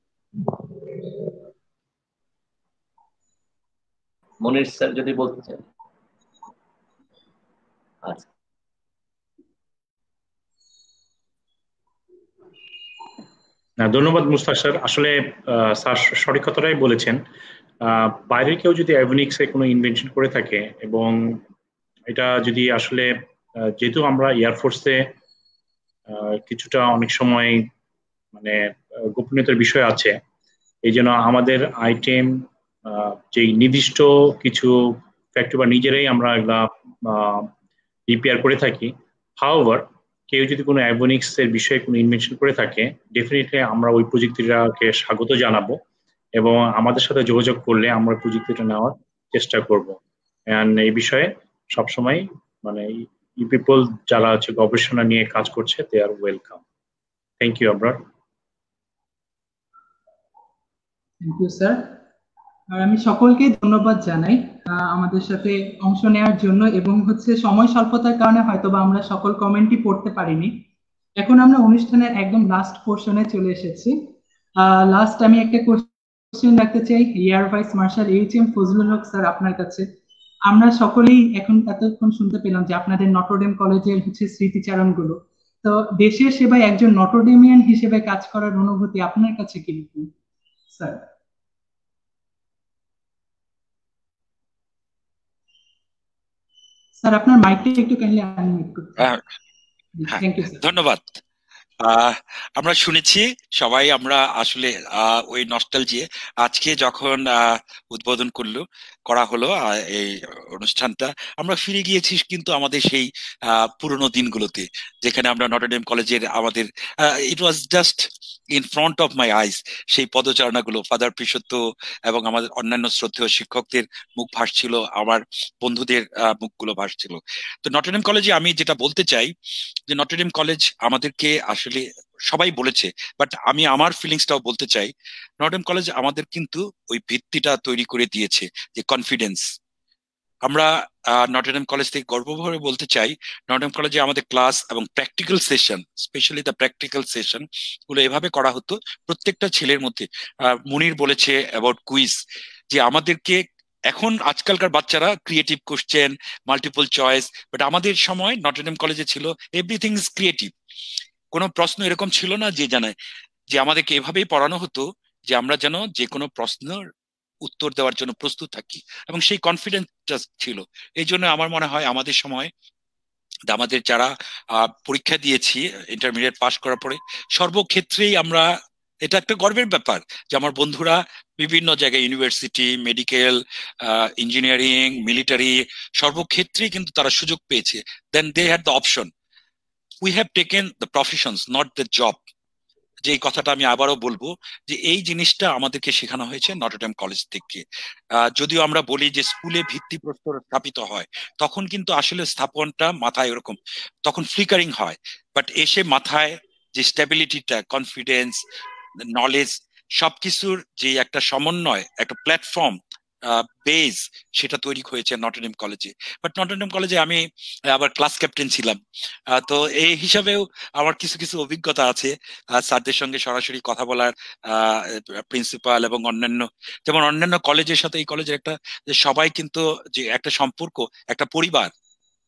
মনির স্যার যদি বলতে চান। আচ্ছা, ধন্যবাদ মুস্তাক স্যার। আসলে স্যার সঠিক কথাটাই বলেছেন। বাইরের কেউ যদি অ্যাভিনিক্সে কোনো ইনভেনশন করে থাকে এবং এটা যদি আসলে যেহেতু আমরা এয়ারফোর্সে কিছুটা অনেক সময় মানে গোপনীয়তার বিষয় আছে, এই জন্য আমাদের আইটেম যে নির্দিষ্ট কিছু ফ্যাক্টরি বা নিজেরাই আমরা এগুলা রিপেয়ার করে থাকি। হাউএভার কেউ যদি কোনো অ্যাভিনিক্স এর বিষয়ে কোনো ইনভেনশন করে থাকে, ডেফিনেটলি আমরা ওই প্রযুক্তিটাকে স্বাগত জানাবো এবং আমাদের সাথে যোগাযোগ করলে আমরা প্রযুক্তিটা নেওয়ার চেষ্টা করব। এন্ড এই বিষয়ে সবসময় মানে পিপল যারা হচ্ছে গবেষণা নিয়ে কাজ করছে, they are welcome. Thank you Abrar. Thank you sir. আর আমি সকলকে ধন্যবাদ জানাই আমাদের সাথে অংশ নেওয়ার জন্য, এবং সময় স্বল্পতার কারণে হয়তোবা আমরা সকল কমেন্টই পড়তে পারিনি। এখন আমরা অনুষ্ঠানের একদম লাস্ট পোর্শনে চলে এসেছি। লাস্ট আমি একটা কোশ্চেন রাখতে চাই air vice marshal H M. Fazlul Haque sir আপনার কাছে। আমরা সকলেই এখন এতক্ষণ শুনতে পেলাম যে আপনাদের নটরডেম কলেজের স্মৃতিচারণগুলো, তো দেশের সেবায় একজন নটরডেমিয়ান হিসেবে কাজ করার অনুভূতি আপনার কাছে কিরকম স্যার? স্যার আপনার মাইকটা একটু কাইন্ডলি আনমিউট করতে। Thank you sir. ধন্যবাদ। আমরা শুনেছি সবাই, আমরা আসলে ওই নস্টালজিয়া আজকে যখন উদ্বোধন করা হলো এই অনুষ্ঠানটা, আমরা ফিরে গিয়েছি কিন্তু আমাদের সেই পুরনো দিনগুলোতে, যেখানে আমরা নটরডেম কলেজের আমাদের it was just in front of my eyes, সেই পদচারণাগুলো ফাদার পিসত্য এবং আমাদের অন্যান্য শ্রদ্ধেয় শিক্ষকদের মুখ ভাসছিল, আমার বন্ধুদের মুখগুলো ভাসছিল। তো নটরডেম কলেজে আমি যেটা বলতে চাই যে নটরডেম কলেজ আমাদেরকে আসলে সবাই বলেছে, বাট আমি আমার ফিলিংসটাও বলতে চাই, নটরডেম কলেজ আমাদের কিন্তু ওই ভিত্তিটা তৈরি করে দিয়েছে, যে কনফিডেন্স। আমরা নটরডেম কলেজ থেকে গর্বভরে বলতে চাই, নটরডেম কলেজে আমাদের ক্লাস এবং practical session, specially the practical session গুলো এভাবে করা হতো প্রত্যেকটা ছেলের মধ্যে। মুনির বলেছে অ্যাবাউট কুইজ, যে আমাদেরকে এখন আজকালকার বাচ্চারা creative question, multiple choice, but আমাদের সময় নটরডেম কলেজে ছিল এভরিথিং ইজ ক্রিয়েটিভ। কোনো প্রশ্ন এরকম ছিল না যে জানায়, যে আমাদেরকে এভাবেই পড়ানো হতো যে আমরা যেন যে কোনো প্রশ্নের উত্তর দেওয়ার জন্য প্রস্তুত থাকি, এবং সেই কনফিডেন্সটা ছিল। এই জন্য আমার মনে হয় আমাদের সময় আমাদের যারা পরীক্ষা দিয়েছি ইন্টারমিডিয়েট পাস করার পরে, সর্বক্ষেত্রেই আমরা, এটা একটা গর্বের ব্যাপার যে আমার বন্ধুরা বিভিন্ন জায়গায় ইউনিভার্সিটি, মেডিকেল, ইঞ্জিনিয়ারিং, মিলিটারি, সর্বক্ষেত্রেই কিন্তু তারা সুযোগ পেয়েছে। Then they had the option. We have taken the professions, not the job. যে এই কথাটা আমি আবারও বলবো, যে এই জিনিসটা আমাদেরকে শেখানো হয়েছে নটরডেম কলেজ থেকে। যদিও আমরা বলি যে স্কুলে ভিত্তিপ্রস্তর স্থাপিত হয়, তখন কিন্তু আসলে স্থাপনটা মাথায় ওরকম তখন ফ্লিকারিং হয়, বাট এসে মাথায় যে স্টেবিলিটিটা, কনফিডেন্স, নলেজ, সবকিছুর যে একটা সমন্বয়, একটা প্ল্যাটফর্ম, বেজ, সেটা তৈরি হয়েছে নটরডেম কলেজে। বাট নটরডেম কলেজে আমি আবার ক্লাস ক্যাপ্টেন ছিলাম, তো এই হিসাবেও আমার কিছু কিছু অভিজ্ঞতা আছে স্যারদের সঙ্গে সরাসরি কথা বলার, প্রিন্সিপাল এবং অন্যান্য, যেমন অন্যান্য কলেজের সাথে এই কলেজের একটা, যে সবাই কিন্তু যে একটা সম্পর্ক, একটা পরিবার,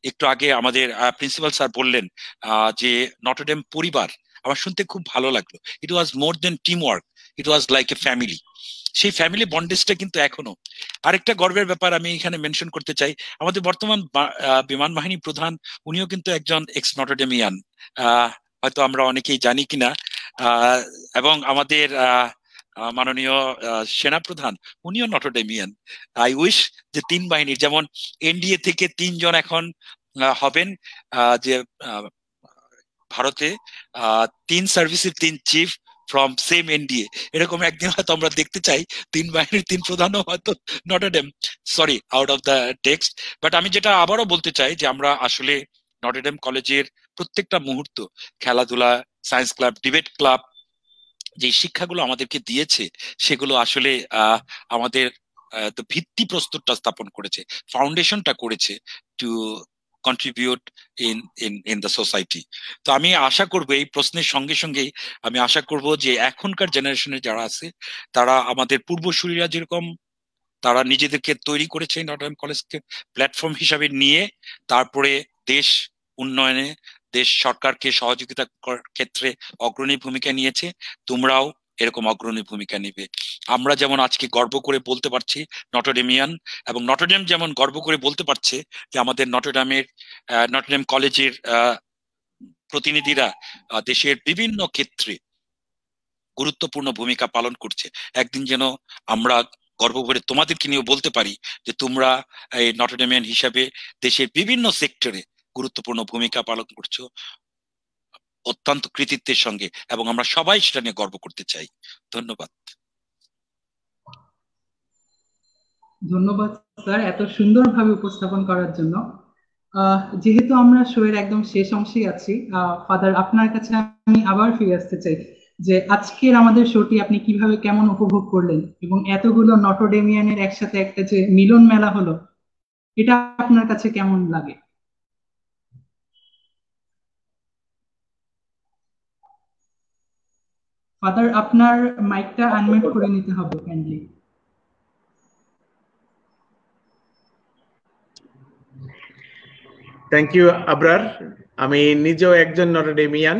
একটু আগে আমাদের প্রিন্সিপাল স্যার বললেন যে নটরডেম পরিবার, আমার শুনতে খুব ভালো লাগলো। It was more than team work, it was like a family. সেই ফ্যামিলি বন্ডেজটা কিন্তু এখনো। আরেকটা গর্বের ব্যাপার আমি এখানে মেনশন করতে চাই, আমাদের বর্তমান বিমান বাহিনী প্রধান উনিও কিন্তু একজন এক্স নটরডেমিয়ান, হয়তো আমরা অনেকেই জানি কিনা। এবং আমাদের মাননীয় সেনা প্রধান উনিও নটরডেমিয়ান। আই উইশ যে 3 বাহিনীর, যেমন এনডিএ থেকে 3 জন এখন হবেন, যে ভারতে 3 সার্ভিসের 3 চিফ ফ্রম সেম এনডিএ, এরকম একদিন হয়তো আমরা দেখতে চাই 3 বাহিনীর 3 প্রধানও হয়তো Notre Dame, sorry out of the text. But আমি যেটা আবারও বলতে চাই যে আমরা আসলে নটরডেম কলেজের প্রত্যেকটা মুহূর্ত, খেলাধুলা, সায়েন্স ক্লাব, ডিবেট ক্লাব, যে শিক্ষাগুলো আমাদেরকে দিয়েছে সেগুলো আসলে আমাদের ভিত্তি প্রস্তরটা স্থাপন করেছে, ফাউন্ডেশনটা করেছে to contribute in the society. তো আমি আশা করবো এই প্রশ্নের সঙ্গে সঙ্গেই আমি আশা করব যে এখনকার জেনারেশনের যারা আছে তারা আমাদের পূর্বসূরীরা যেরকম তারা নিজেদেরকে তৈরি করেছে নটরডেম কলেজকে প্ল্যাটফর্ম হিসাবে নিয়ে, তারপরে দেশ উন্নয়নে, দেশ সরকারকে সহযোগিতা ক্ষেত্রে অগ্রণী ভূমিকা নিয়েছে, তোমরাও এরকম অগ্রণী ভূমিকা নেবে। আমরা যেমন আজকে গর্ব করে বলতে পারছি নটরডেমিয়ান, এবং নটরডেম যেমন গর্ব করে বলতে পারছে যে আমাদের নটরডেম কলেজের প্রতিনিধিরা দেশের বিভিন্ন ক্ষেত্রে গুরুত্বপূর্ণ ভূমিকা পালন করছে। একদিন যেন আমরা গর্ব করে তোমাদেরকে নিয়ে বলতে পারি যে তোমরা এই নটরডেমিয়ান হিসাবে দেশের বিভিন্ন সেক্টরে গুরুত্বপূর্ণ ভূমিকা পালন করছো অত্যন্ত কৃতিত্বের সঙ্গে, এবং আমরা সবাই সেটা নিয়ে গর্ব করতে চাই। ধন্যবাদ। ধন্যবাদ স্যার এত সুন্দরভাবে উপস্থাপন করার জন্য। যেহেতু আমরা শোয়ের একদম শেষ অংশেই আছি, ফাদার আপনার কাছে আমি আবার ফিরে আসতে চাই যে আজকের আমাদের শোটি আপনি কিভাবে কেমন উপভোগ করলেন, এবং এতগুলো নটরডেমিয়ানের একসাথে একটা যে মিলন মেলা হলো, এটা আপনার কাছে কেমন লাগে? ফাদার আপনার মাইকটা আনমিউট করে নিতে হবে কাইন্ডলি। Thank you Abrar. আমি নিজেও একজন নটরডেমিয়ান,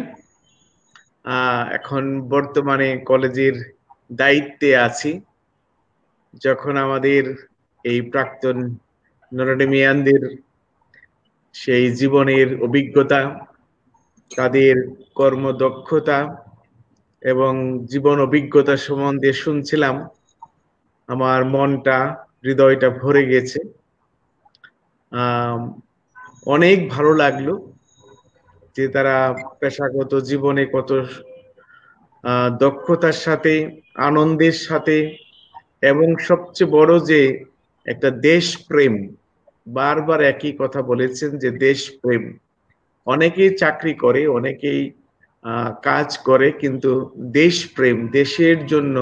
এখন বর্তমানে কলেজের দায়িত্বে আছি। যখন আমাদের এই প্রাক্তন নটরডেমিয়ানদের সেই জীবনের অভিজ্ঞতা, তাদের কর্মদক্ষতা এবং জীবন অভিজ্ঞতা সম্বন্ধে শুনছিলাম, আমার মনটা, হৃদয়টা ভরে গেছে। অনেক ভালো লাগলো যে তারা পেশাগত জীবনে কত দক্ষতার সাথে, আনন্দের সাথে, এবং সবচেয়ে বড় যে একটা দেশপ্রেম, বারবার একই কথা বলেছেন যে দেশপ্রেম। অনেকেই চাকরি করে, অনেকেই কাজ করে, কিন্তু দেশপ্রেম, দেশের জন্য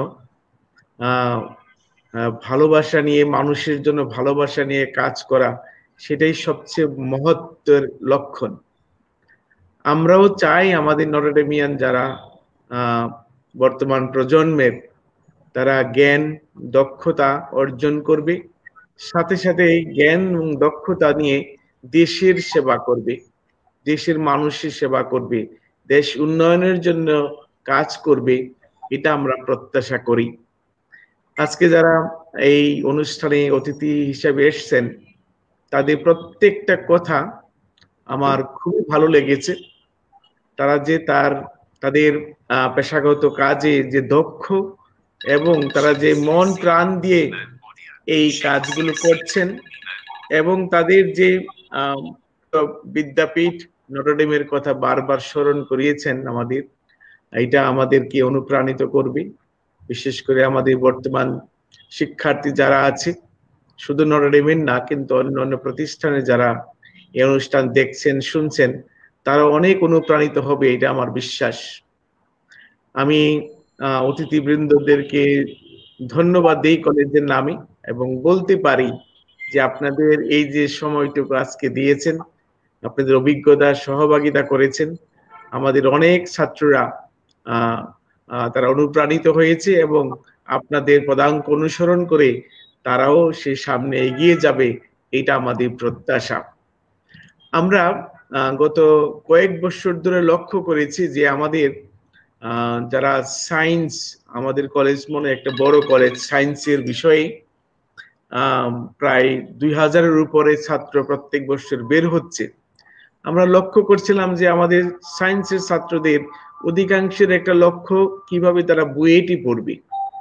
ভালোবাসা নিয়ে, মানুষের জন্য ভালোবাসা নিয়ে কাজ করা, সেটাই সবচেয়ে মহত্বের লক্ষণ। আমরাও চাই আমাদের নটরডেমিয়ান যারা বর্তমান প্রজন্মের, তারা জ্ঞান দক্ষতা অর্জন করবে, সাথে সাথে এই জ্ঞান এবং দক্ষতা নিয়ে দেশের সেবা করবে, দেশের মানুষের সেবা করবে, দেশ উন্নয়নের জন্য কাজ করবে, এটা আমরা প্রত্যাশা করি। আজকে যারা এই অনুষ্ঠানে অতিথি হিসেবে এসেছেন, তাদের প্রত্যেকটা কথা আমার খুব ভালো লেগেছে। তারা যে তাদের পেশাগত কাজে যে দক্ষ, এবং তারা যে মন প্রাণ দিয়ে এই কাজগুলো করছেন, এবং তাদের যে বিদ্যাপীঠ নটরডেমের কথা বারবার স্মরণ করিয়েছেন আমাদের, এটা আমাদেরকে অনুপ্রাণিত করবে। বিশেষ করে আমাদের বর্তমান শিক্ষার্থী যারা আছে, শুধু নটরডেমের না, কিন্তু অন্যান্য প্রতিষ্ঠানে যারা এই অনুষ্ঠান দেখছেন, শুনছেন, তারা অনেক অনুপ্রাণিত হবে, এটা আমার বিশ্বাস। আমি অতিথিবৃন্দদেরকে ধন্যবাদ দেই কলেজের নামে, এবং বলতে পারি যে আপনাদের এই যে সময়টুকু আজকে দিয়েছেন, আপনাদের অভিজ্ঞতা সহভাগিতা করেছেন, আমাদের অনেক ছাত্ররা তারা অনুপ্রাণিত হয়েছে, এবং আপনাদের পদাঙ্ক অনুসরণ করে তারাও সে সামনে এগিয়ে যাবে, এটা আমাদের প্রত্যাশা। আমরা গত কয়েক বছর ধরে লক্ষ্য করেছি যে আমাদের যারা সায়েন্স, আমাদের কলেজ মনে একটা বড় কলেজ, সায়েন্সের বিষয়ে প্রায় 2000-এর উপরে ছাত্র প্রত্যেক বছর বের হচ্ছে। আমরা লক্ষ্য করছিলাম যে আমাদের সায়েন্সের ছাত্রদের অধিকাংশের একটা লক্ষ্য কিভাবে তারা বুয়েটি পড়বে,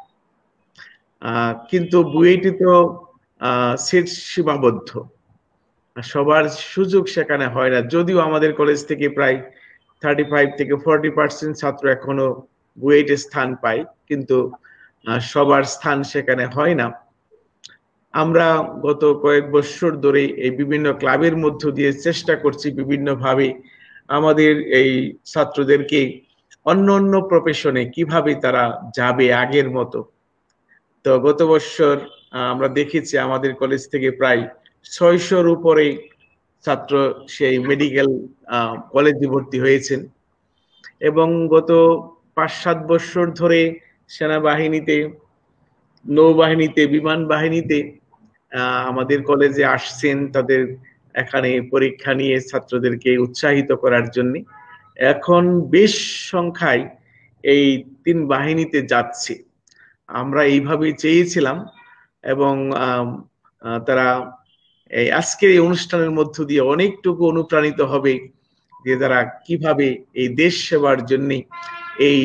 কিন্তু বুয়েটি তো সিট সীমাবদ্ধ, সবার সুযোগ সেখানে হয় না। যদিও আমাদের কলেজ থেকে প্রায় 35 থেকে 40% ছাত্র এখনো বুয়েটে স্থান পায়, কিন্তু সবার স্থান সেখানে হয় না। আমরা গত কয়েক বছর ধরে এই বিভিন্ন ক্লাবের মধ্য দিয়ে চেষ্টা করছি বিভিন্নভাবে আমাদের এই ছাত্রদেরকে অন্য অন্য প্রফেশনে কিভাবে তারা যাবে আগের মতো। তো গত বছর আমরা দেখেছি আমাদের কলেজ থেকে প্রায় 600-র উপরে ছাত্র সেই মেডিকেল কলেজে ভর্তি হয়েছেন, এবং গত 5-7 বছর ধরে সেনাবাহিনীতে, নৌবাহিনীতে, বিমান বাহিনীতে আমাদের কলেজে আসছেন, তাদের এখানে পরীক্ষা নিয়ে ছাত্রদেরকে উৎসাহিত করার জন্য। এখন বেশ সংখ্যায় এই 3 বাহিনীতে যাচ্ছে। আমরা এইভাবেই চেয়েছিলাম, এবং তারা এই আজকের এই অনুষ্ঠানের মধ্য দিয়ে অনেকটুকু অনুপ্রাণিত হবে যে তারা কিভাবে এই দেশ সেবার জন্য এই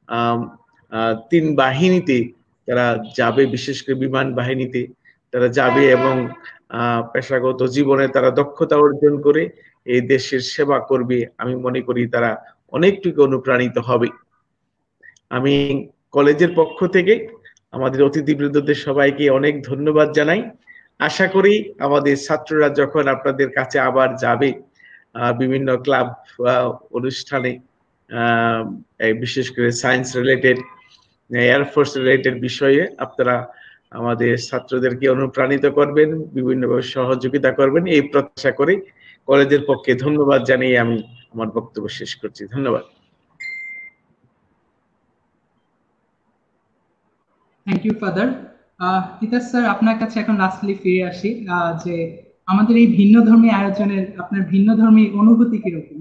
3 বাহিনীতে তারা যাবে, বিশেষ করে বিমান বাহিনীতে তারা যাবে, এবং পেশাগত জীবনে তারা দক্ষতা অর্জন করে এই দেশের সেবা করবে। আমি মনে করি তারা অনেকটুকু অনুপ্রাণিত হবে। আমি কলেজের পক্ষ থেকে আমাদের অতিথিবৃন্দদের সবাইকে অনেক ধন্যবাদ জানাই। আশা করি আমাদের ছাত্ররা যখন আপনাদের কাছে আবার যাবে বিভিন্ন ক্লাব অনুষ্ঠানে, বিশেষ করে সায়েন্স রিলেটেড, এয়ারফোর্স রিলেটেড বিষয়ে আপনারা আমাদের ছাত্রদেরকে অনুপ্রাণিত করবেন, বিভিন্নভাবে সহযোগিতা করবেন, এই প্রত্যাশা করে কলেজের পক্ষে ধন্যবাদ জানিয়ে আমি আমার বক্তব্য শেষ করছি। ধন্যবাদ। Thank you father. Titas sir, আপনার কাছে এখন লাস্টলি ফিরে আসি, যে আমাদের এই ভিন্ন ধর্মী আয়োজনের আপনার ভিন্ন ধর্মী অনুভূতি কিরকম?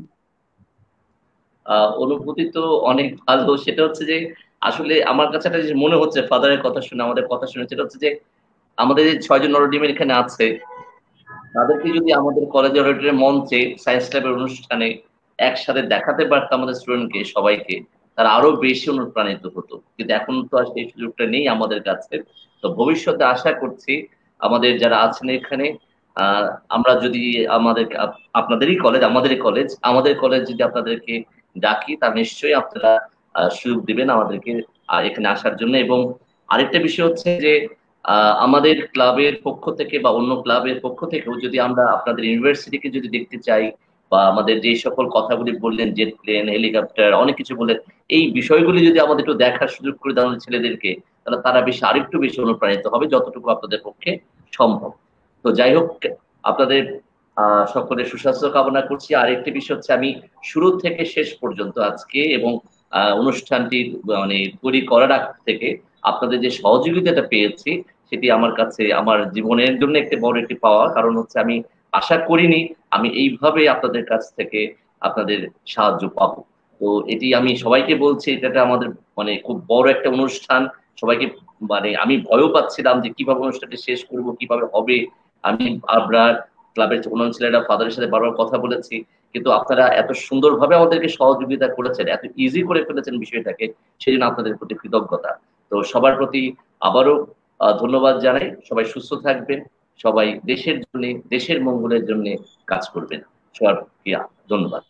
অনুভূতি তো অনেক ভালো। সেটা হচ্ছে যে আসলে আমার কাছে একটা জিনিস মনে হচ্ছে ফাদারের কথা শুনে, আমাদের কথা শুনে, সেটা হচ্ছে যে আমাদের যে 6 জন নরডিমের এখানে আছে, তাদেরকে যদি আমাদের কলেজের অডিটোরিয়াম মঞ্চে সায়েন্স ল্যাবের অনুষ্ঠানে একসাথে দেখাতে পারতাম আমাদের স্টুডেন্টকে সবাইকে, তারা আরো বেশি অনুপ্রাণিত হতো। কিন্তু এখন তো আর সেই সুযোগটা নেই আমাদের কাছে। তো ভবিষ্যতে আশা করছি আমাদের যারা আছেন এখানে, আমরা যদি আমাদের আপনাদেরই কলেজ, আমাদের কলেজ যদি আপনাদেরকে ডাকি, তা নিশ্চয়ই আপনারা সুযোগ দিবেন আমাদেরকে এখানে আসার জন্য। এবং আরেকটা বিষয় হচ্ছে যে আমাদের ক্লাবের পক্ষ থেকে বা অন্য ক্লাবের পক্ষ থেকেও যদি আমরা আপনাদের ইউনিভার্সিটিকে যদি দেখতে চাই, বা আমাদের যে সকল কথাগুলি বললেন, জেট প্লেন, হেলিকপ্টার, অনেক কিছু বললেন, এই বিষয়গুলি যদি আমাদের একটু দেখার সুযোগ করে দেওয়া ছেলেদেরকে, তাহলে তারা বেশি আরেকটু বেশি অনুপ্রাণিত হবে, যতটুকু আপনাদের পক্ষে সম্ভব। তো যাই হোক, আপনাদের সকলের সুস্বাস্থ্য কামনা করছি। আর একটি বিষয় হচ্ছে, আমি শুরু থেকে শেষ পর্যন্ত আজকে এবং অনুষ্ঠানটি মানে তৈরি করার আগ থেকে আপনাদের যে সহযোগিতাটা পেয়েছি, সেটি আমার কাছে আমার জীবনের জন্য একটি বড় একটি পাওয়া। কারণ হচ্ছে আমি আশা করিনি আমি এইভাবে আপনাদের কাছ থেকে আপনাদের সাহায্য পাবো। তো এটি আমি সবাইকে বলছি, এটা আমাদের মানে খুব বড় একটা অনুষ্ঠান। সবাইকে মানে আমি ভয়ও পাচ্ছিলাম যে কিভাবে অনুষ্ঠানটি শেষ করব, কিভাবে হবে। আমি আপনার ক্লাবের অন্যান্য ছেলেরা ফাদারের সাথে বারবার কথা বলেছি, কিন্তু আপনারা এত সুন্দরভাবে আমাদেরকে সহযোগিতা করেছেন, এত ইজি করে ফেলেছেন বিষয়টাকে, সেজন্য আপনাদের প্রতি কৃতজ্ঞতা। তো সবার প্রতি আবারও ধন্যবাদ জানাই। সবাই সুস্থ থাকবেন, সবাই দেশের জন্য, দেশের মঙ্গলের জন্য কাজ করবেন। সবার ধন্যবাদ।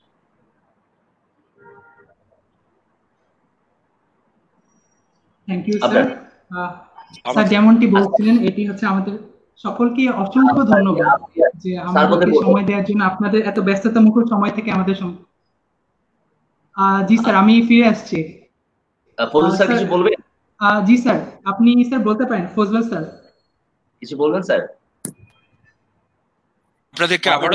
Thank you sir. স্যার যেমনটি বলছিলেন, এটি হচ্ছে আমাদের সকলকে অসংখ্য ধন্যবাদ যে আমাদেরকে সময় দেওয়ার জন্য, আপনাদের এত ব্যস্ততা মুখর সময় থেকে আমাদের জি স্যার, আমি ফিরে আসছি। ফজল স্যার কিছু বলবেন? জি স্যার, আপনি স্যার বলতে পারেন। ফজল স্যার কিছু বলবেন? স্যার আপনাদেরকে আবারও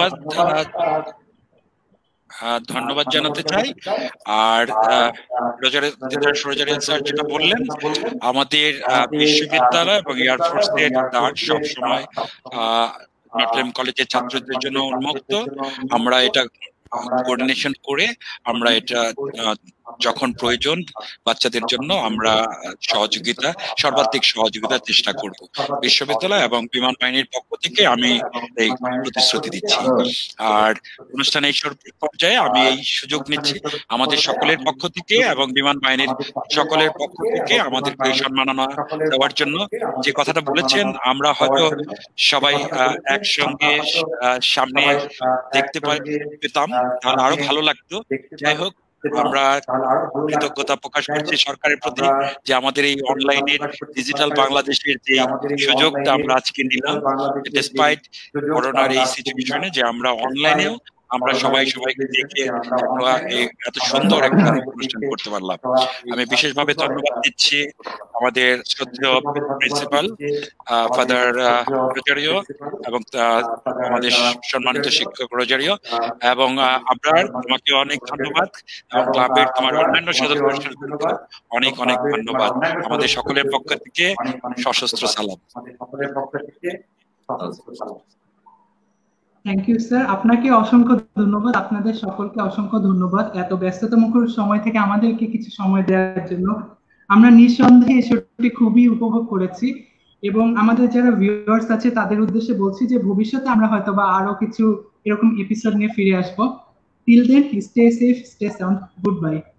ধন্যবাদ জানাতে চাই। আর রোজারিয়ান স্যার যেটা বললেন, আমাদের বিশ্ববিদ্যালয় এবং এয়ারফোর্সের ডাক সবসময় নটরডেম কলেজের ছাত্রদের জন্য উন্মুক্ত। আমরা এটা কোঅর্ডিনেশন করে আমরা এটা যখন প্রয়োজন বাচ্চাদের জন্য আমরা সর্বাধিক সহযোগিতার চেষ্টা করব। বিশ্ববিদ্যালয় এবং বিমান বাহিনীর পক্ষ থেকে আমি এই প্রতিশ্রুতি দিচ্ছি। আর অনুষ্ঠানের পর্যায়ে আমি এই সুযোগ নিচ্ছি আমাদের সকলের পক্ষ থেকে এবং বিমান বাহিনীর সকলের পক্ষ থেকে আমাদেরকে সম্মাননা দেওয়ার জন্য। যে কথাটা বলেছেন, আমরা হয়তো সবাই একসঙ্গে সামনে দেখতে পেতাম তাহলে আরো ভালো লাগতো। যাই হোক, আমরা কৃতজ্ঞতা প্রকাশ করছি সরকারের প্রতি যে আমাদের এই অনলাইনের ডিজিটাল বাংলাদেশের যে সুযোগটা আমরা আজকে নিলাম, ডিসপাইট করোনার এই সিচুয়েশনে, যে আমরা অনলাইনেও আমরা সবাইকে দেখে এত সুন্দর একটা অনুষ্ঠান করতে পারলাম। আমি বিশেষভাবে ধন্যবাদ দিচ্ছি আমাদের শ্রদ্ধেয় প্রিন্সিপাল ফাদার রোজারিও এবং আমাদের সম্মানিত শিক্ষক রোজারিও এবং আবরার, তোমাকে অনেক ধন্যবাদ এবং ক্লাবের তোমার অন্যান্য সদস্যদের অনেক অনেক ধন্যবাদ। আমাদের সকলের পক্ষ থেকে সশস্ত্র সালাম। থ্যাংক ইউ স্যার, আপনাকে অসংখ্য ধন্যবাদ। আপনাদের সকলকে অসংখ্য ধন্যবাদ এত ব্যস্ততামুখর সময় থেকে আমাদেরকে কিছু সময় দেওয়ার জন্য। আমরা নিঃসন্দেহে এই শোটি খুবই উপভোগ করেছি এবং আমাদের যারা ভিউয়ার্স আছে তাদের উদ্দেশ্যে বলছি যে ভবিষ্যতে আমরা হয়তো বা আরো কিছু এরকম এপিসোড নিয়ে ফিরে আসবো। Till then, stay safe, stay sound, good by.